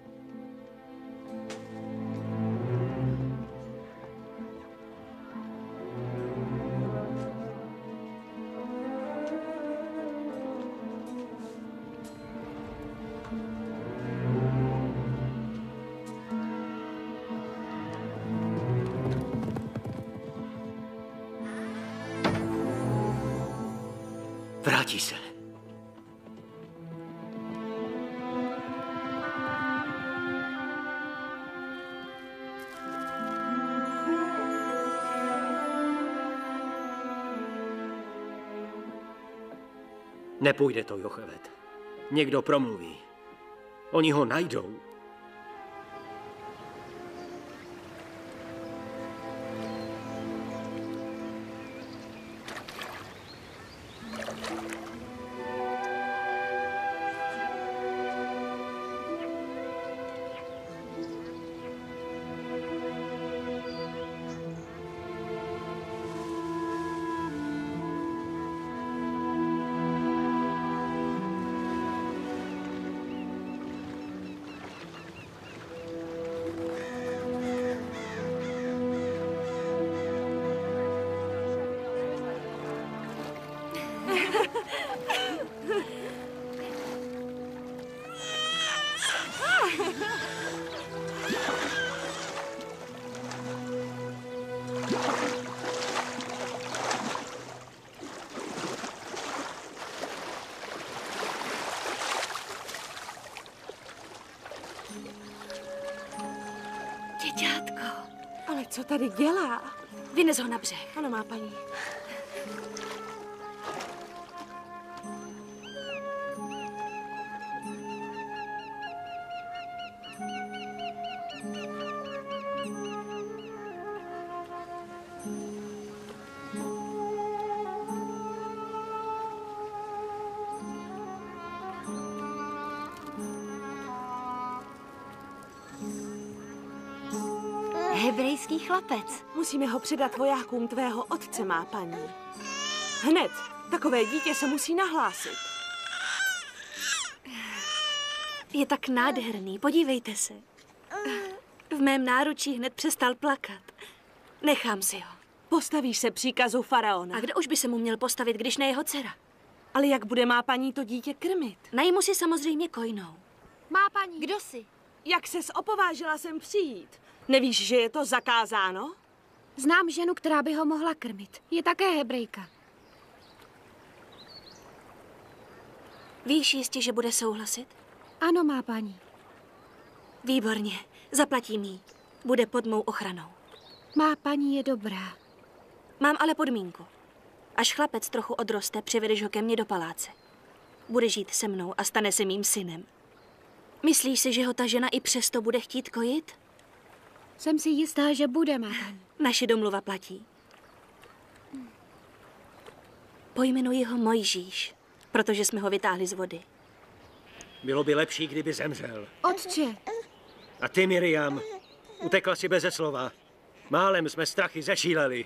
Vrátí se. Nepůjde to, Jochevet. Někdo promluví. Oni ho najdou. Děťátko. Ale co tady dělá? Vynes ho na břeh. Ano, má paní. Hebrejský chlapec. Musíme ho předat vojákům tvého otce, má paní. Hned. Takové dítě se musí nahlásit. Je tak nádherný, podívejte se. V mém náručí hned přestal plakat. Nechám si ho. Postavíš se příkazu faraona. A kdo už by se mu měl postavit, když ne jeho dcera? Ale jak bude má paní to dítě krmit? Najmu si samozřejmě kojnou. Má paní. Kdo jsi? Jak ses opovážila sem přijít? Nevíš, že je to zakázáno? Znám ženu, která by ho mohla krmit. Je také Hebrejka. Víš jistě, že bude souhlasit? Ano, má paní. Výborně. Zaplatím jí. Bude pod mou ochranou. Má paní je dobrá. Mám ale podmínku. Až chlapec trochu odroste, přivedeš ho ke mně do paláce. Bude žít se mnou a stane se mým synem. Myslíš si, že ho ta žena i přesto bude chtít kojit? Jsem si jistá, že bude, má paní. Naše domluva platí. Pojmenuji ho Mojžíš, protože jsme ho vytáhli z vody. Bylo by lepší, kdyby zemřel. Otče. A ty, Miriam, utekla si beze slova. Málem jsme strachy zešíleli.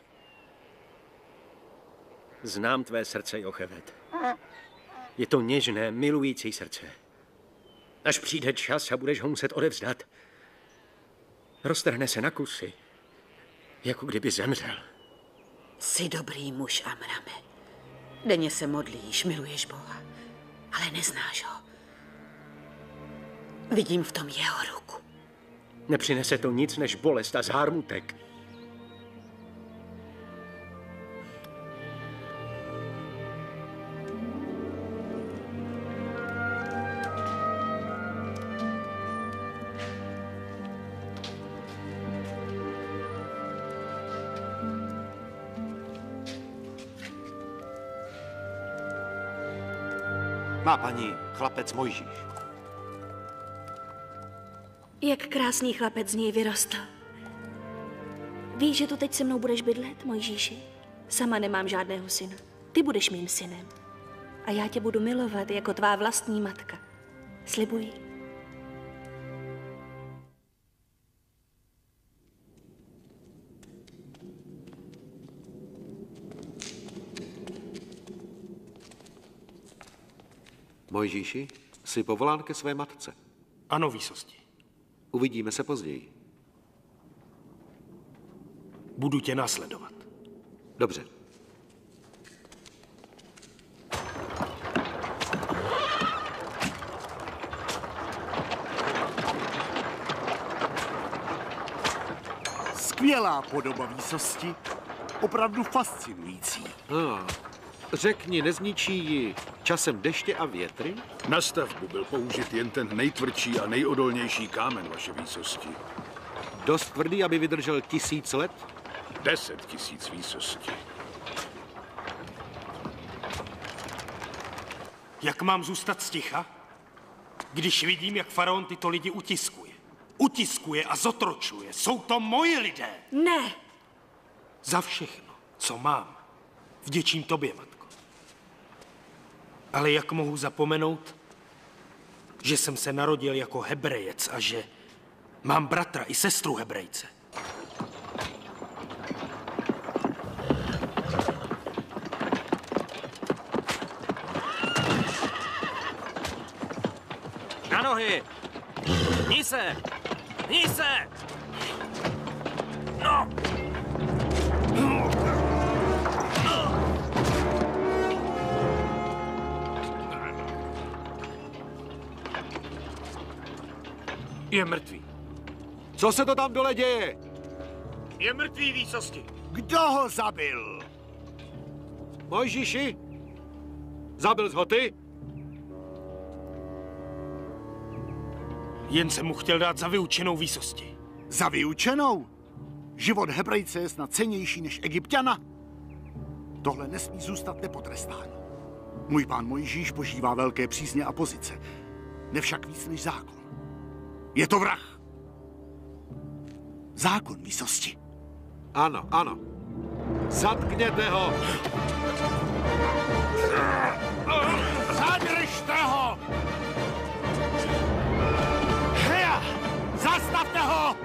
Znám tvé srdce, Jochevet. Je to něžné, milující srdce. Až přijde čas a budeš ho muset odevzdat, roztrhne se na kusy, jako kdyby zemřel. Jsi dobrý muž, Amrame. Denně se modlíš, miluješ Boha, ale neznáš ho. Vidím v tom jeho ruku. Nepřinese to nic než bolest a zármutek. Má paní, chlapec Mojžíš. Jak krásný chlapec z něj vyrostl. Víš, že tu teď se mnou budeš bydlet, Mojžíši? Sama nemám žádného syna. Ty budeš mým synem. A já tě budu milovat jako tvá vlastní matka. Slibuji. Mojžíši, jsi povolán ke své matce. Ano, výsosti. Uvidíme se později. Budu tě následovat. Dobře. Skvělá podoba výsosti, opravdu fascinující. Řekni, nezničí ji časem deště a větry? Na stavbu byl použit jen ten nejtvrdší a nejodolnější kámen, vaše výsosti. Dost tvrdý, aby vydržel 1000 let? 10 000 výsosti. Jak mám zůstat sticha, když vidím, jak faraon tyto lidi utiskuje? Utiskuje a zotročuje. Jsou to moji lidé. Ne. Za všechno, co mám, vděčím tobě, matko. Ale jak mohu zapomenout, že jsem se narodil jako Hebrejec a že mám bratra i sestru Hebrejce? Na nohy! Hní se! Hní se! No! Je mrtvý. Co se to tam dole děje? Je mrtvý, výsosti. Kdo ho zabil? Mojžíši? Zabil jsi ho ty? Jen jsem mu chtěl dát za vyučenou, výsosti. Za vyučenou? Život Hebrejce je snad cennější než Egypťana. Tohle nesmí zůstat nepotrestáno. Můj pán Mojžíš požívá velké přízně a pozice. Nevšak víc než zákon. Je to vrah. Zákon výsosti. Ano, ano. Zatkněte ho! Zadržte ho! Heja! Zastavte ho!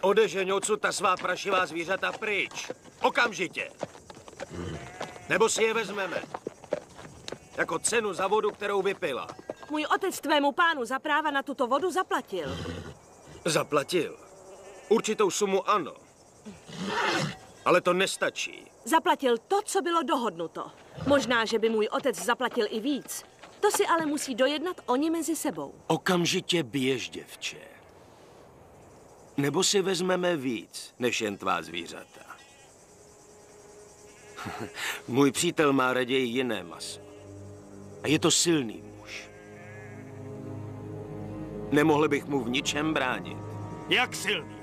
Odežeň odsud ta svá prašivá zvířata pryč. Okamžitě. Nebo si je vezmeme. Jako cenu za vodu, kterou vypila. Můj otec tvému pánu za práva na tuto vodu zaplatil. Zaplatil. Určitou sumu ano. Ale to nestačí. Zaplatil to, co bylo dohodnuto. Možná, že by můj otec zaplatil i víc. To si ale musí dojednat oni mezi sebou. Okamžitě běž, děvče. Nebo si vezmeme víc, než jen tvá zvířata. Můj přítel má raději jiné maso. A je to silný muž. Nemohl bych mu v ničem bránit. Jak silný?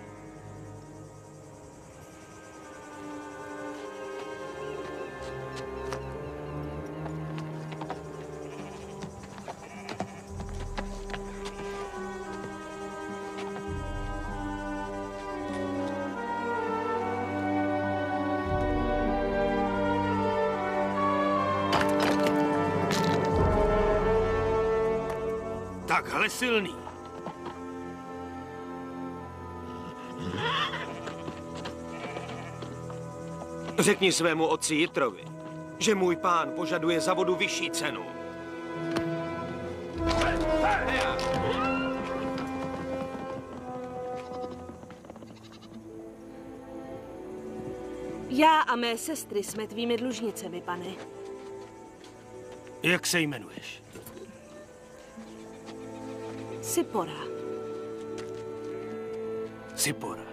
Takhle silný. Řekni svému otci Jitrovi, že můj pán požaduje za vodu vyšší cenu. Já a mé sestry jsme tvými dlužnicemi, pane. Jak se jmenuješ? Sipora. Sipora.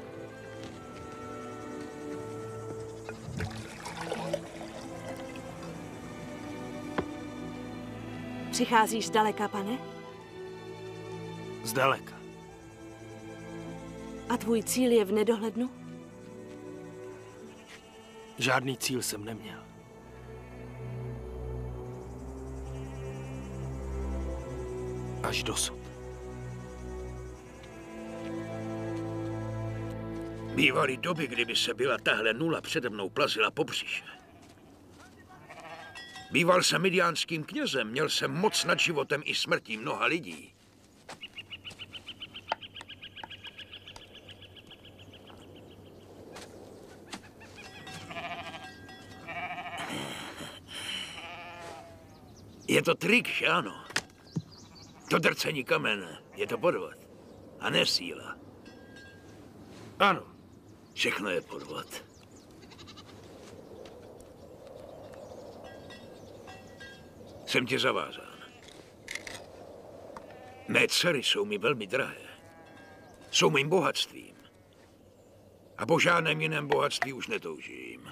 Přicházíš zdaleka, pane? Zdaleka. A tvůj cíl je v nedohlednu? Žádný cíl jsem neměl. Až dosud. Bývaly doby, kdyby se byla tahle nula přede mnou plazila po břiše. Býval jsem midiánským knězem, měl jsem moc nad životem i smrtí mnoha lidí. Je to trik, že ano? To drcení kamene, je to podvod. A ne síla. Ano, všechno je podvod. Jsem ti zavázán. Mé dcery jsou mi velmi drahé. Jsou mým bohatstvím. A po žádném jiném bohatství už netoužím.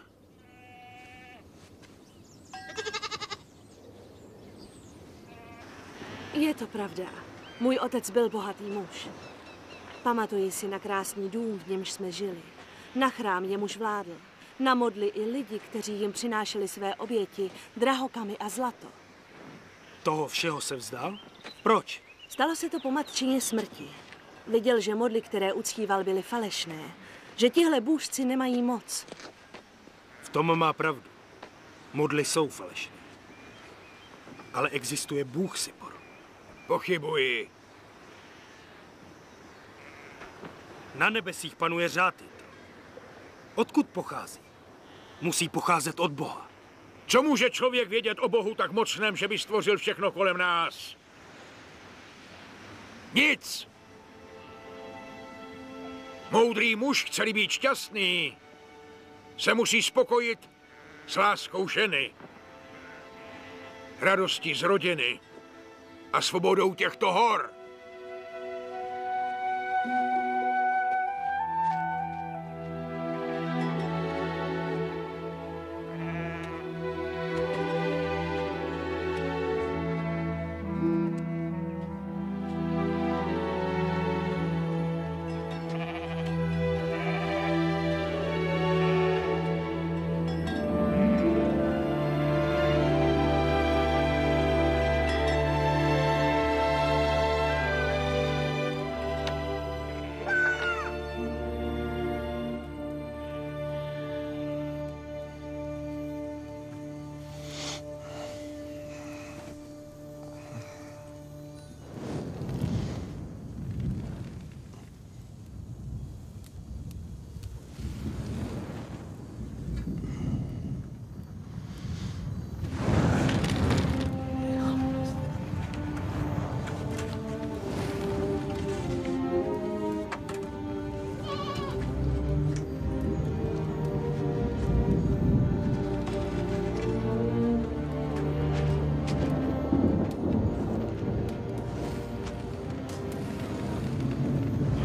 Je to pravda. Můj otec byl bohatý muž. Pamatuji si na krásný dům, v němž jsme žili. Na chrám, jemuž vládl. Na modly i lidi, kteří jim přinášeli své oběti, drahokamy a zlato. Toho všeho se vzdal? Proč? Stalo se to po matčině smrti. Viděl, že modly, které uctíval, byly falešné. Že tihle bůžci nemají moc. V tom má pravdu. Modly jsou falešné. Ale existuje Bůh, Siporo. Pochybuji. Na nebesích panuje řád. Odkud pochází? Musí pocházet od Boha. Co může člověk vědět o Bohu tak mocném, že by stvořil všechno kolem nás? Nic! Moudrý muž, chce-li být šťastný, se musí spokojit s láskou ženy, radostí z rodiny a svobodou těchto hor.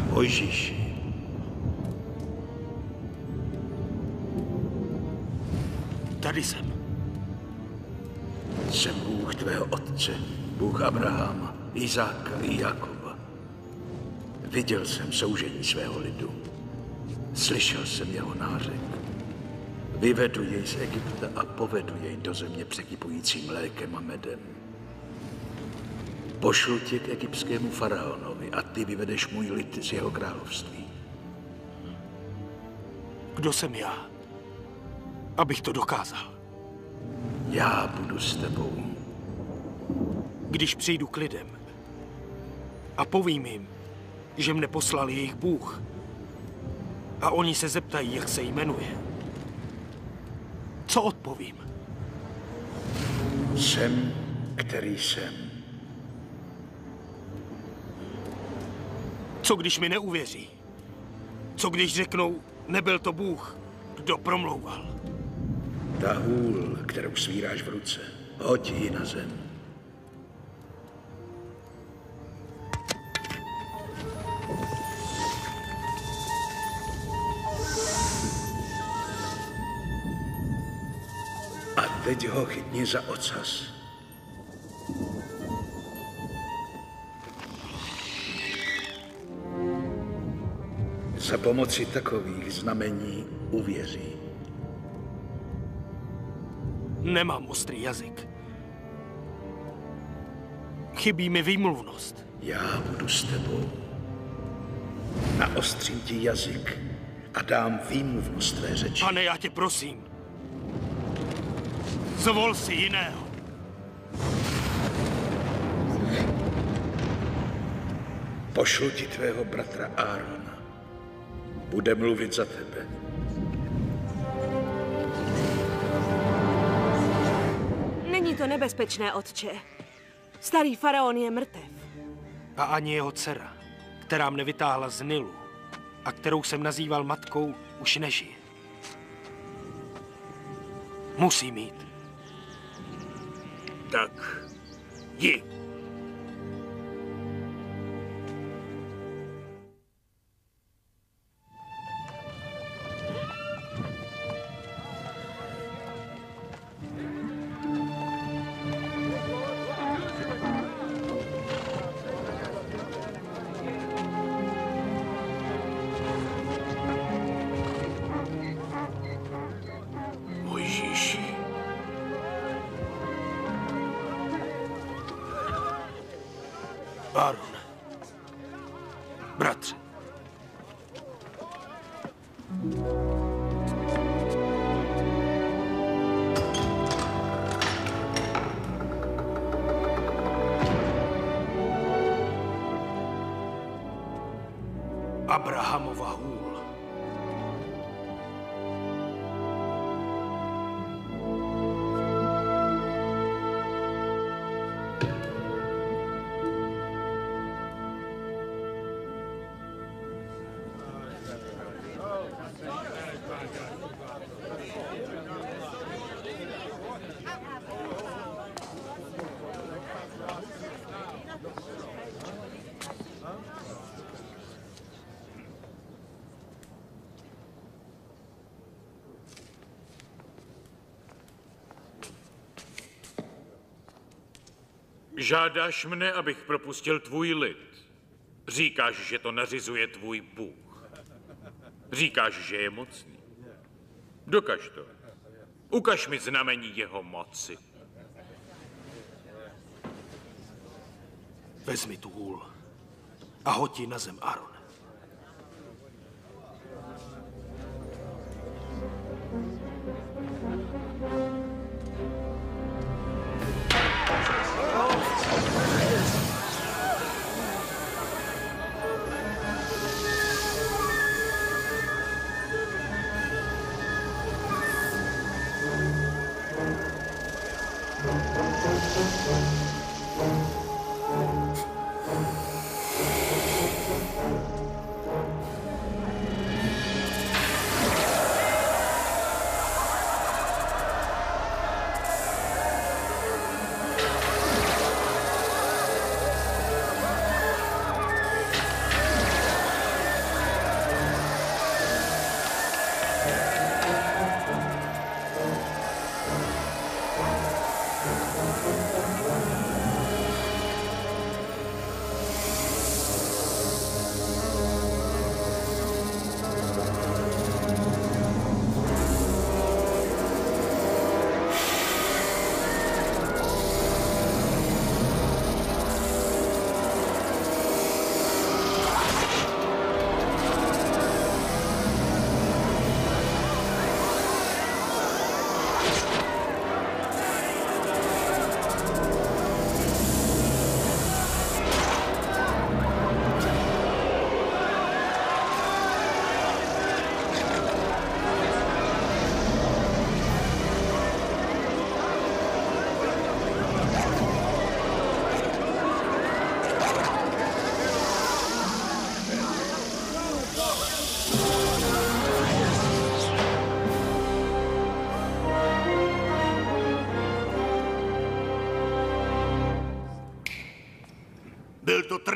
Mojžíši, tady jsem. Jsem Bůh tvého otce, Bůh Abrahama, Izáka i Jakoba. Viděl jsem soužení svého lidu. Slyšel jsem jeho nářek. Vyvedu jej z Egypta a povedu jej do země překypující mlékem a medem. Pošlu tě k egyptskému faraonovi a ty vyvedeš můj lid z jeho království. Kdo jsem já, abych to dokázal? Já budu s tebou. Když přijdu k lidem a povím jim, že mne poslal jejich Bůh a oni se zeptají, jak se jmenuje, co odpovím? Jsem, který jsem. Co když mi neuvěří? Co když řeknou, nebyl to Bůh, kdo promlouval? Ta hůl, kterou svíráš v ruce, hoď ji na zem. A teď ho chytni za ocas. Za pomoci takových znamení uvěří. Nemám ostrý jazyk. Chybí mi výmluvnost. Já budu s tebou. Naostřím ti jazyk a dám výmluvnost tvé řeči. Pane, já tě prosím. Zvol si jiného. Pošlu ti tvého bratra Árona. Bude mluvit za tebe. Není to nebezpečné, otče. Starý faraon je mrtev. A ani jeho dcera, která mne vytáhla z Nilu a kterou jsem nazýval matkou, už nežije. Musí mít. Tak, jdi. Mojžíši. Árone. Bratře. Abrahamova hůl. Žádáš mne, abych propustil tvůj lid. Říkáš, že to nařizuje tvůj Bůh. Říkáš, že je mocný. Dokaž to. Ukaž mi znamení jeho moci. Vezmi tu hůl a hoď ji na zem, Árone.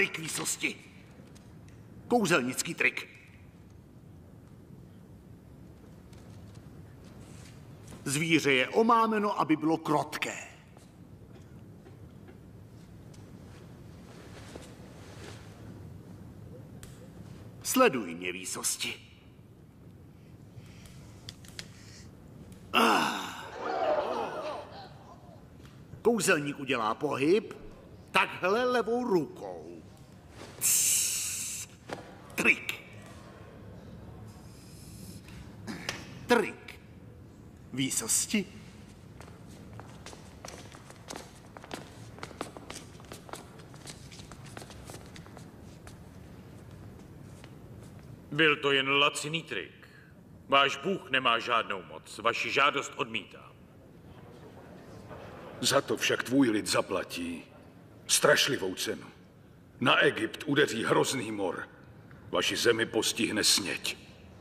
trik výsosti. Kouzelnický trik. Zvíře je omámeno, aby bylo krotké. Sleduj mě, výsosti. Kouzelník udělá pohyb takhle levou rukou. Trik. Trik. Výsosti. Byl to jen laciný trik. Váš Bůh nemá žádnou moc. Vaši žádost odmítám. Za to však tvůj lid zaplatí strašlivou cenu. Na Egypt udeří hrozný mor. Vaši zemi postihne sněť.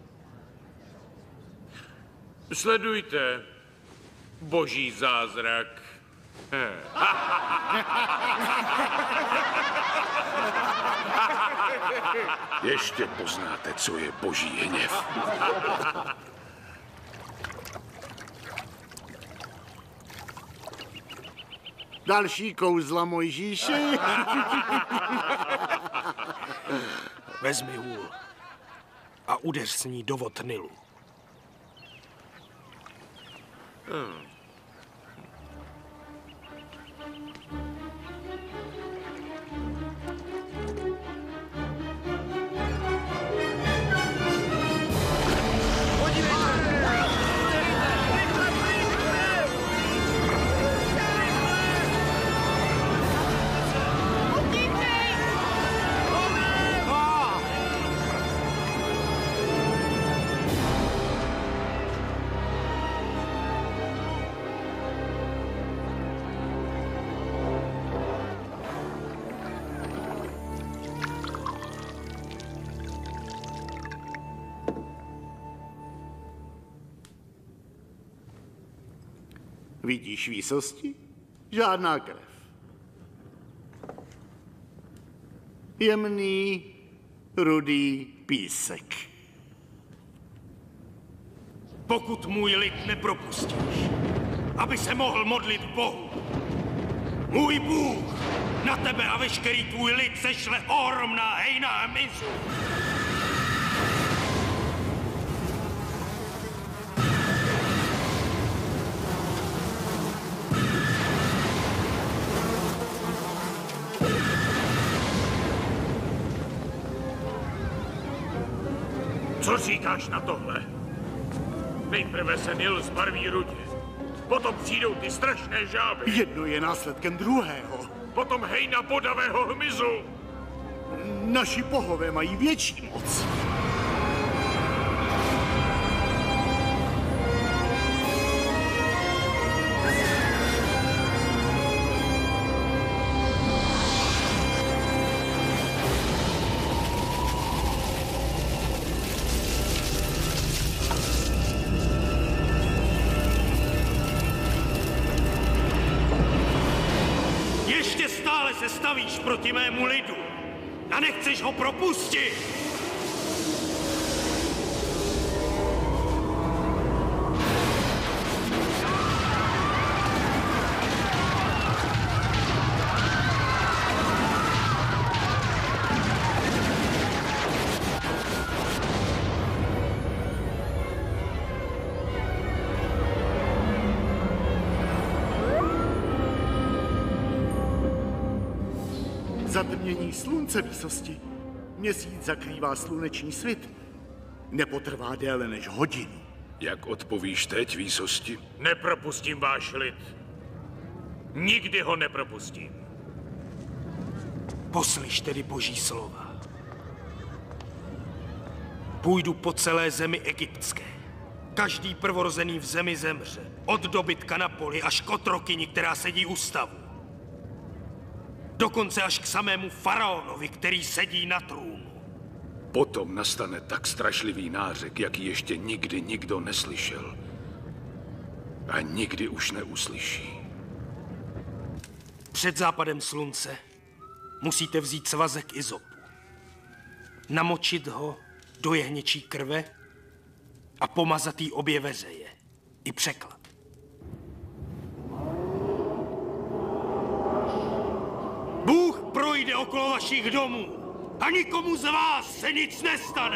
Sledujte boží zázrak. Ještě poznáte, co je boží hněv. Další kouzla, Mojžíši. Vezmi hůl a udeř s ní do vod Nilu. Vidíš výsosti? Žádná krev. Jemný, rudý písek. Pokud můj lid nepropustíš, aby se mohl modlit Bohu, můj Bůh na tebe a veškerý tvůj lid sešle ohromná hejna hmyzu. Co říkáš na tohle? Nejprve se Nil zbarví rudě. Potom přijdou ty strašné žáby. Jedno je následkem druhého. Potom hejna bodavého hmyzu. Naši bohové mají větší moc. Se stavíš proti mému lidu a nechceš ho propustit. Zatmění slunce, výsosti. Měsíc zakrývá sluneční svit. Nepotrvá déle než hodinu. Jak odpovíš teď, výsosti? Nepropustím váš lid. Nikdy ho nepropustím. Poslyš tedy boží slova. Půjdu po celé zemi egyptské. Každý prvorozený v zemi zemře. Od dobytka na poli až k otrokyni, která sedí u stavu. Dokonce až k samému faraonovi, který sedí na trůnu. Potom nastane tak strašlivý nářek, jaký ještě nikdy nikdo neslyšel. A nikdy už neuslyší. Před západem slunce musíte vzít svazek izopu, namočit ho do jehněčí krve a pomazat jí obě veřeje i překlad. Bůh projde okolo vašich domů a nikomu z vás se nic nestane.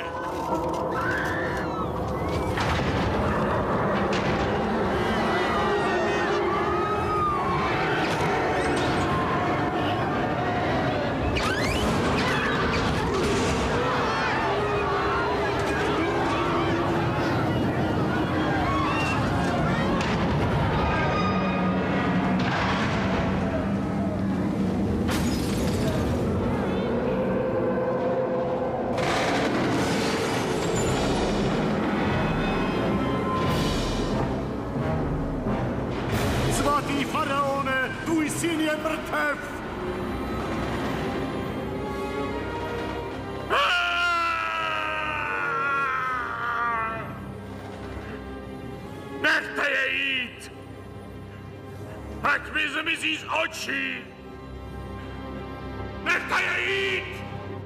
Nechte je jít! Ať mi zmizí z očí! Nechte je jít!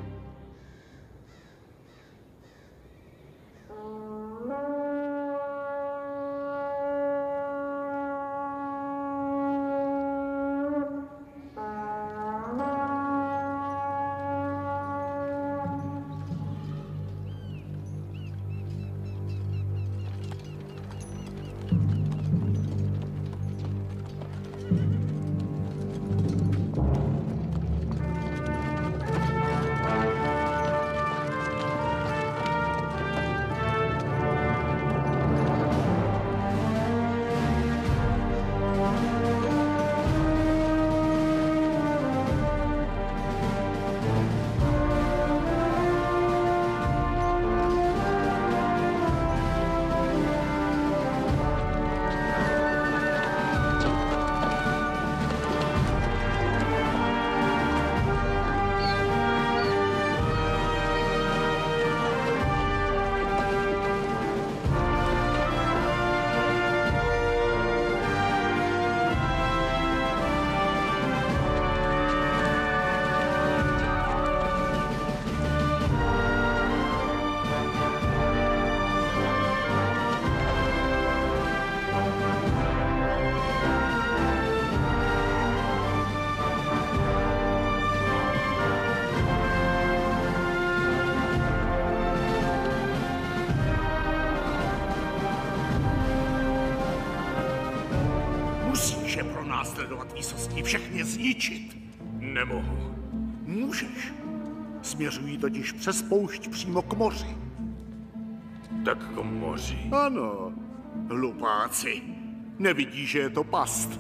Následovat výsostí, všechny zničit. Nemohu. Můžeš. Směřují totiž přes poušť přímo k moři. Tak k moři? Ano, hlupáci. Nevidí, že je to past.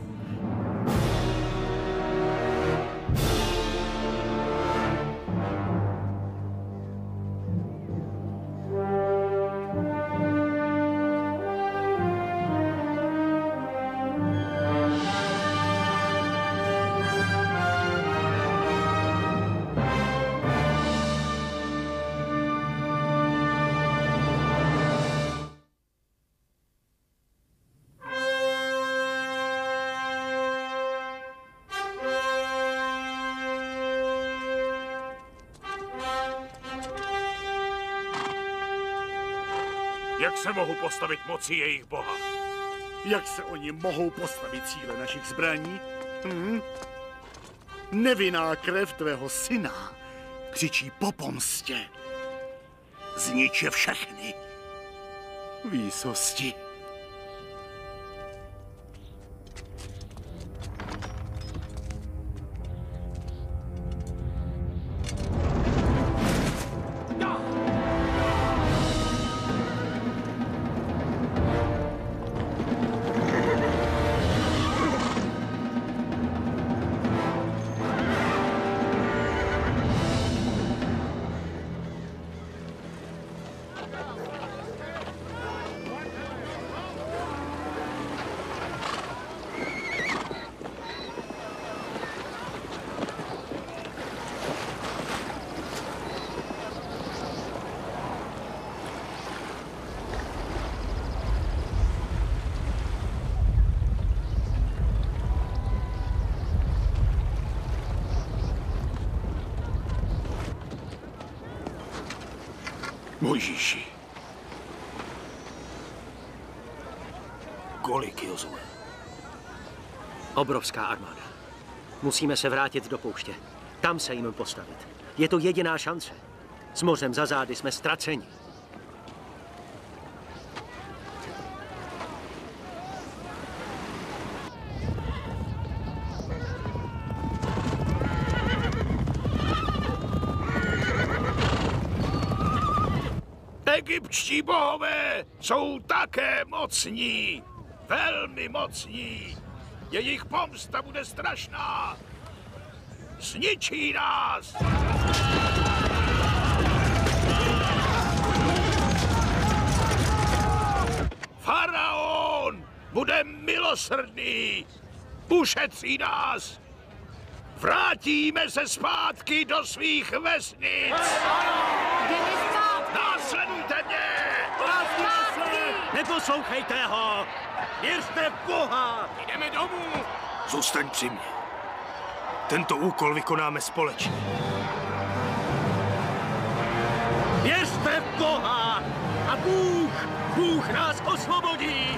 Jak se mohu postavit moci jejich boha? Jak se oni mohou postavit cíle našich zbraní? Nevinná krev tvého syna křičí po pomstě. Znič je všechny. Výsosti. Mojžíši. Kolik, Jozue? Obrovská armáda. Musíme se vrátit do pouště. Tam se jim postavit. Je to jediná šance. S mořem za zády jsme ztraceni. Egyptští bohové jsou také mocní. Velmi mocní. Jejich pomsta bude strašná. Zničí nás. Faraon bude milosrdný. Ušetří nás. Vrátíme se zpátky do svých vesnic. Následujte mě! Neposlouchejte ho! Věřte v Boha! Jdeme domů! Zůstaň při mě. Tento úkol vykonáme společně. Věřte v Boha! A Bůh nás osvobodí!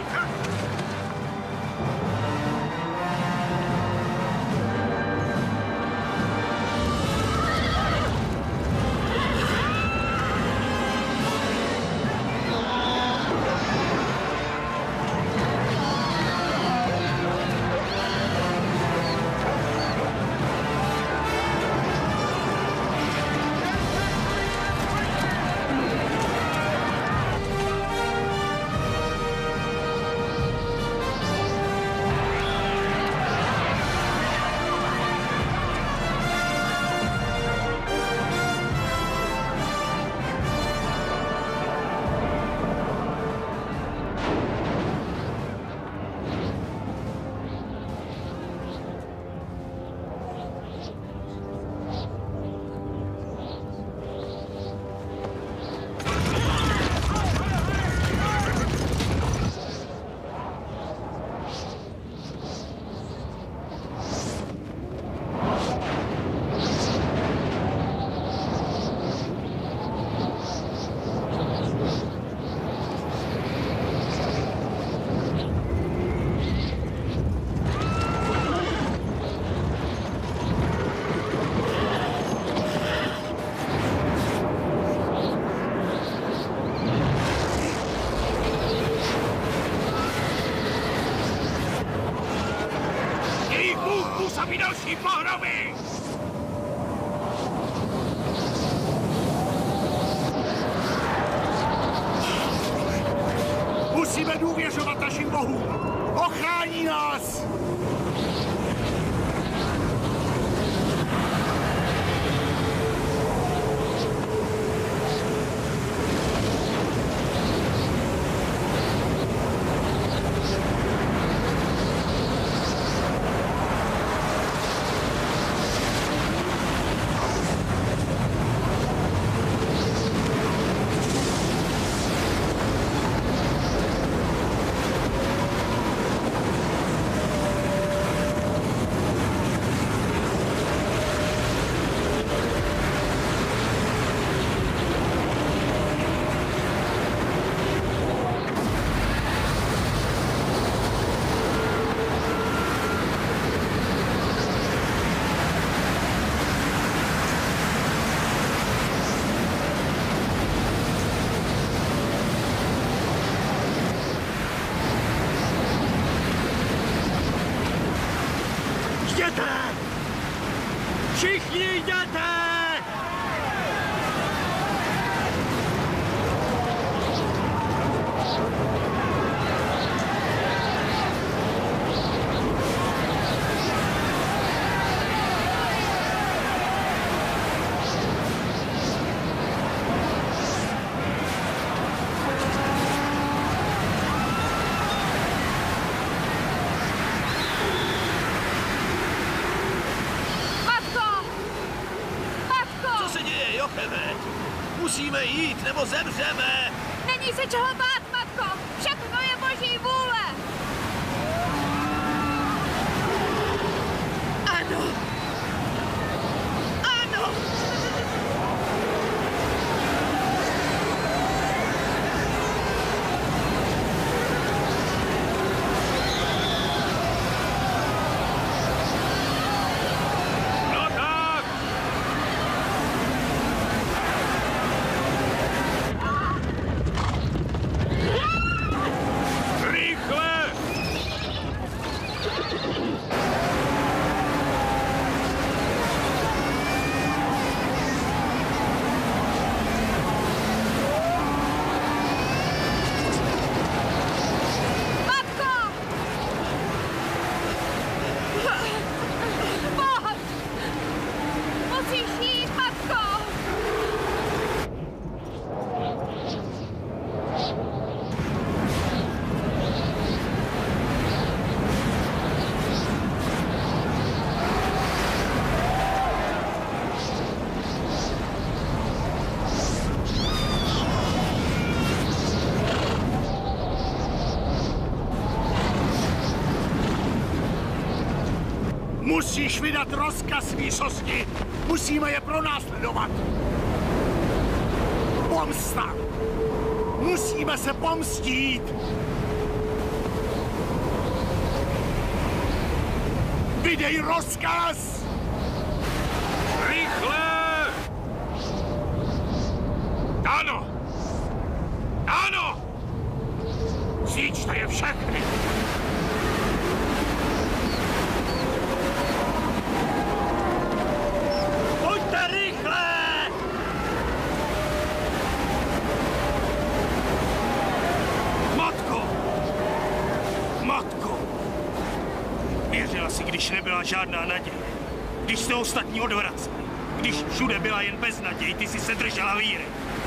Působí další pohromy! Musíme důvěřovat našim bohům! Ochrání nás! Jděte! Všichni jděte! Musíme jít, nebo zemřeme! Není se čeho bát, matko! Všechno je Boží vůle! Ano! Ano! Musíš vydat rozkaz výsosti. Musíme je pronásledovat. Pomsta. Musíme se pomstít. Vydej rozkaz. Rychle! Ano! Ano! Zničte je všechny! Pojďte rychle! Matko! Matko! Věřila si, když nebyla žádná naděje. Když se ostatní odvraceli. Když všude byla jen beznaděj, ty si se držela víry.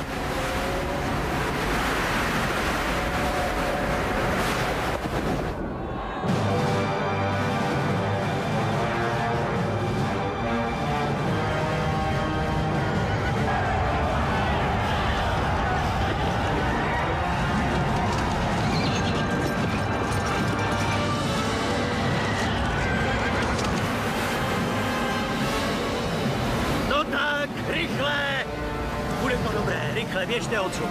Běžte odsud.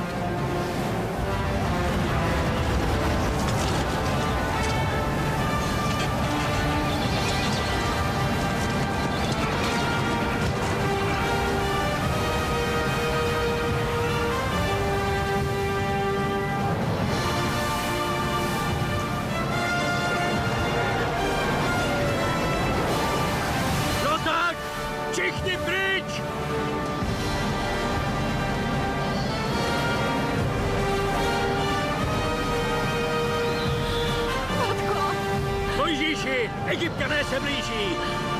No tak, všichni pryč! Egypťané se blíží!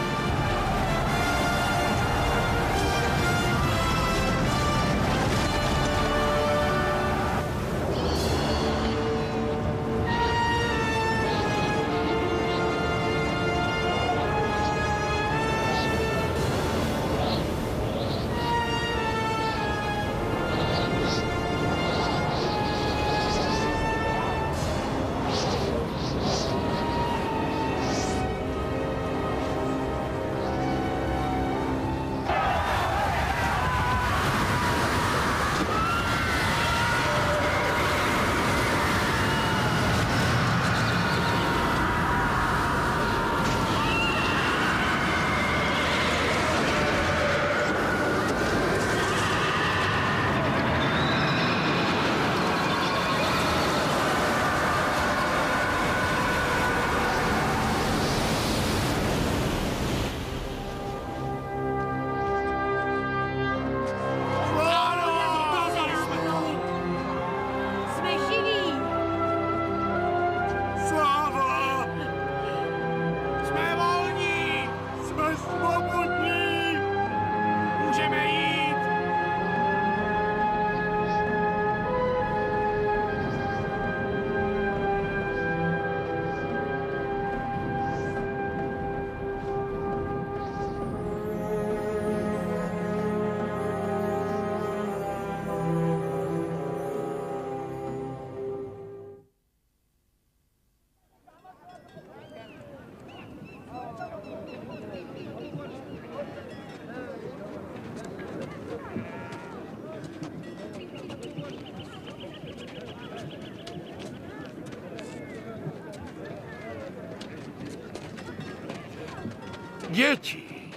Děti!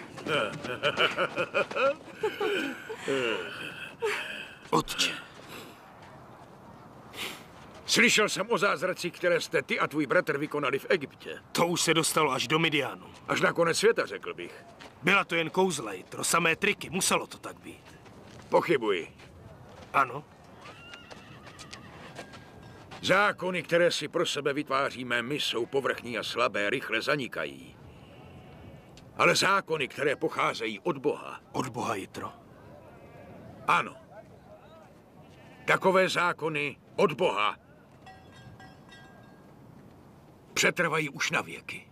Otče. Slyšel jsem o zázracích, které jste ty a tvůj bratr vykonali v Egyptě. To už se dostalo až do Midianu. Až na konec světa, řekl bych. Byla to jen kouzla, Jitro, samé triky, muselo to tak být. Pochybuji. Ano. Zákony, které si pro sebe vytváříme my, jsou povrchní a slabé, rychle zanikají. Ale zákony, které pocházejí od Boha. Od Boha, Jitro? Ano. Takové zákony od Boha přetrvají už na věky.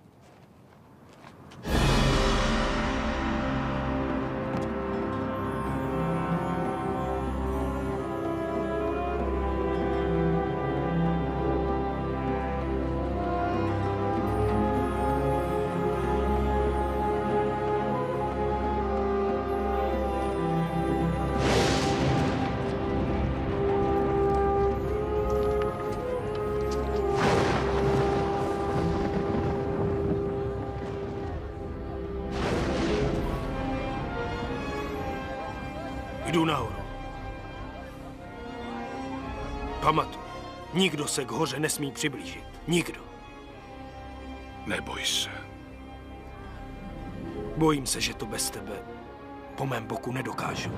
Jdu nahoru. Pamatuj, nikdo se k hoře nesmí přiblížit. Nikdo. Neboj se. Bojím se, že to bez tebe po mém boku nedokážu.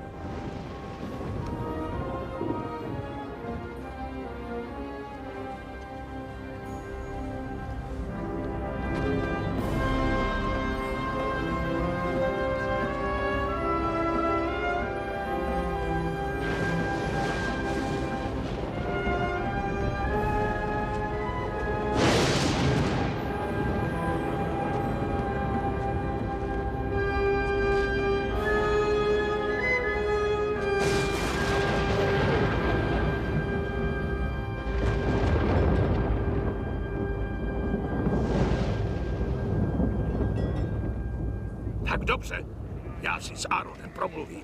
Tak dobře, já si s Áronem promluvím.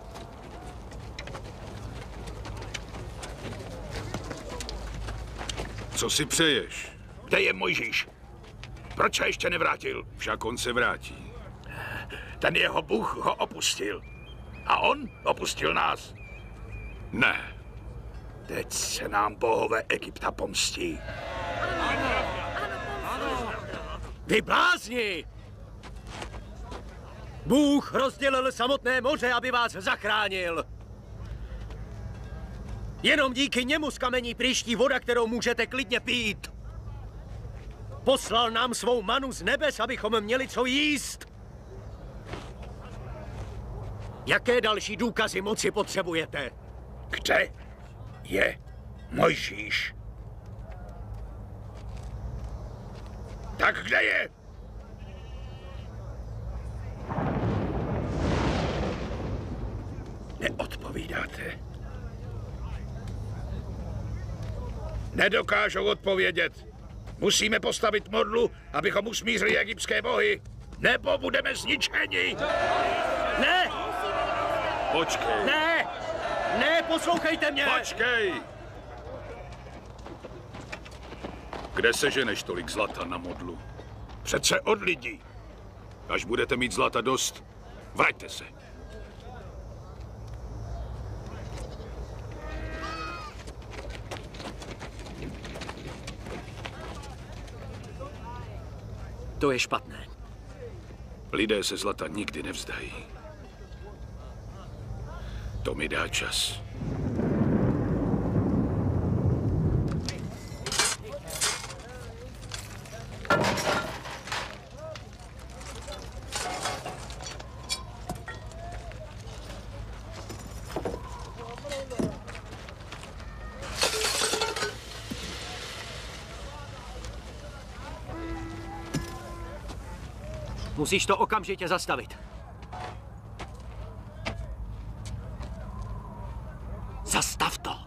Co si přeješ? Kde je Mojžíš? Proč se ještě nevrátil? Však on se vrátí. Ten jeho Bůh ho opustil. A on opustil nás. Ne. Teď se nám bohové Egypta pomstí. Vy blázni! Bůh rozdělil samotné moře, aby vás zachránil. Jenom díky němu z kamení prýští voda, kterou můžete klidně pít. Poslal nám svou manu z nebes, abychom měli co jíst. Jaké další důkazy moci potřebujete? Kde je Mojžíš? Tak kde je? Neodpovídáte. Nedokážou odpovědět. Musíme postavit modlu, abychom usmířili egyptské bohy. Nebo budeme zničeni. Ne! Počkej. Ne! Ne, poslouchejte mě! Počkej! Kde seženeš tolik zlata na modlu? Přece od lidí. Až budete mít zlata dost, vraťte se. To je špatné. Lidé se zlata nikdy nevzdají. To mi dá čas. Musíš to okamžitě zastavit. Zastav to.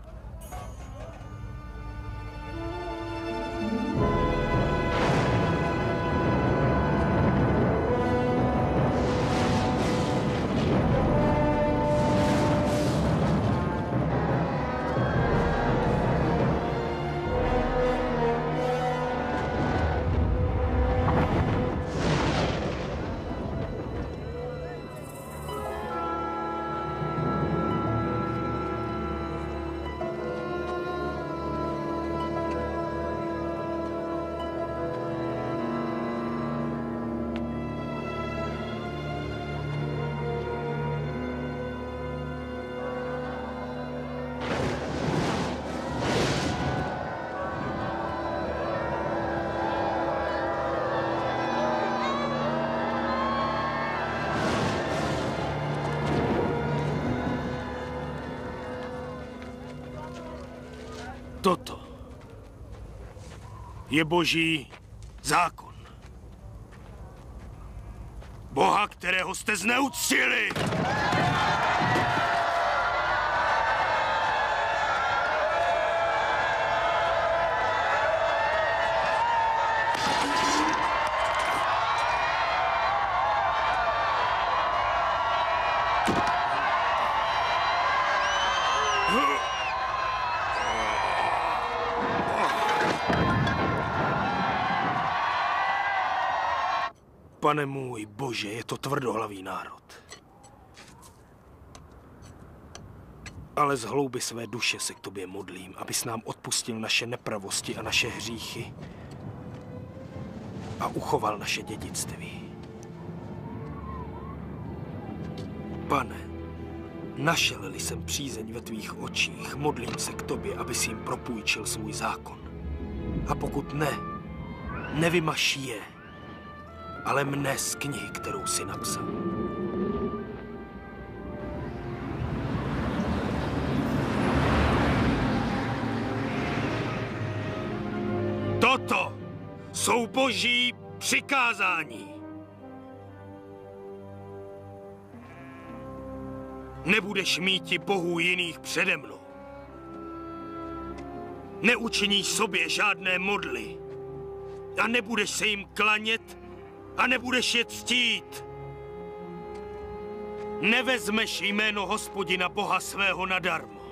Toto je boží zákon. Boha, kterého jste zneuctili! Pane můj Bože, je to tvrdohlavý národ. Ale z hlouby své duše se k tobě modlím, abys nám odpustil naše nepravosti a naše hříchy a uchoval naše dědictví. Pane, našel-li jsem přízeň ve tvých očích, modlím se k tobě, abys jim propůjčil svůj zákon. A pokud ne, nevymaž je, ale mne z knihy, kterou jsi napsal. Toto jsou boží přikázání. Nebudeš míti bohů jiných přede mnou. Neučiníš sobě žádné modly a nebudeš se jim klanět a nebudeš je ctít. Nevezmeš jméno Hospodina Boha svého nadarmo.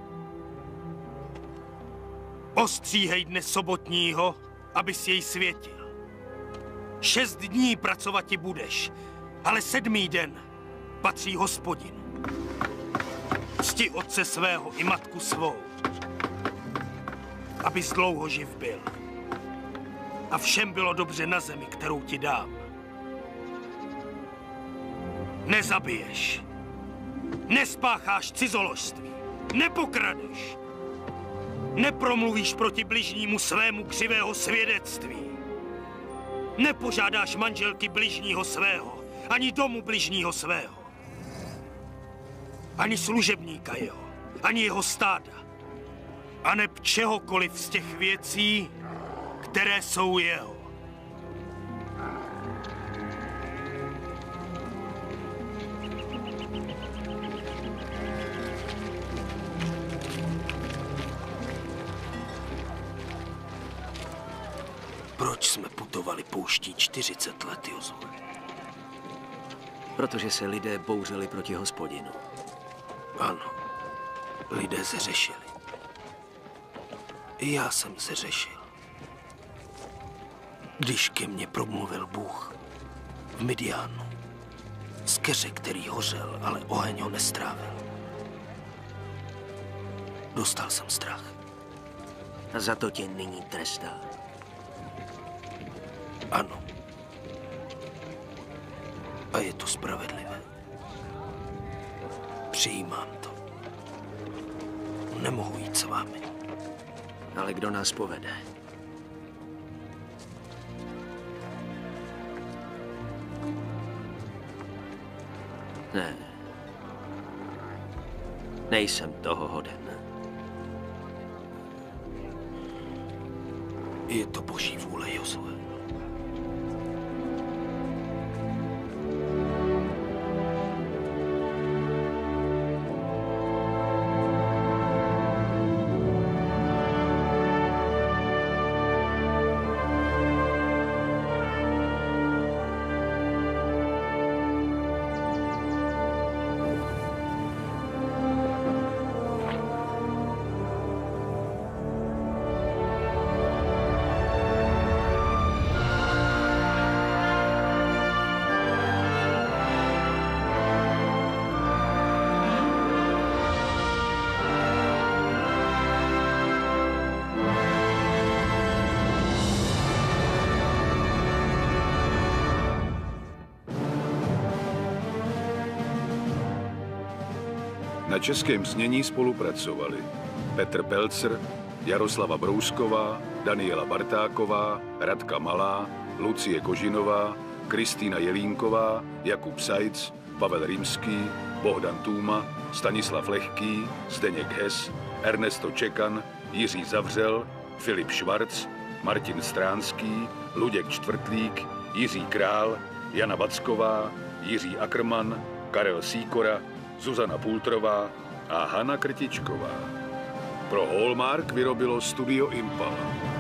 Ostříhej dne sobotního, abys jej světil. 6 dní pracovati budeš, ale 7. den patří Hospodinu. Cti otce svého i matku svou, abys dlouho živ byl. A všem bylo dobře na zemi, kterou ti dám. Nezabiješ, nespácháš cizoložství, nepokradeš, nepromluvíš proti bližnímu svému křivého svědectví, nepožádáš manželky bližního svého, ani domu bližního svého, ani služebníka jeho, ani jeho stáda, aneb čehokoliv z těch věcí, které jsou jeho. Proč jsme putovali pouští 40 let, Jozue? Protože se lidé bouřili proti Hospodinu. Ano, lidé zřešili. I já jsem zřešil. Když ke mně promluvil Bůh v Midianu, z keře, který hořel, ale oheň ho nestrávil. Dostal jsem strach. A za to tě nyní trestá. Ano. A je to spravedlivé. Přijímám to. Nemohu jít s vámi. Ale kdo nás povede? Ne. Nejsem toho hoden. Je to boží vůle, Jozue. Na českém znění spolupracovali Petr Pelcer, Jaroslava Brousková, Daniela Bartáková, Radka Malá, Lucie Kožinová, Kristýna Jelínková, Jakub Sajc, Pavel Rimský, Bohdan Tůma, Stanislav Lehký, Zdeněk Hes, Ernesto Čekan, Jiří Zavřel, Filip Švarc, Martin Stránský, Luděk Čtvrtlík, Jiří Král, Jana Vacková, Jiří Ackermann, Karel Sýkora, Zuzana Pultrová a Hana Krtičková. Pro Hallmark vyrobilo Studio Impala.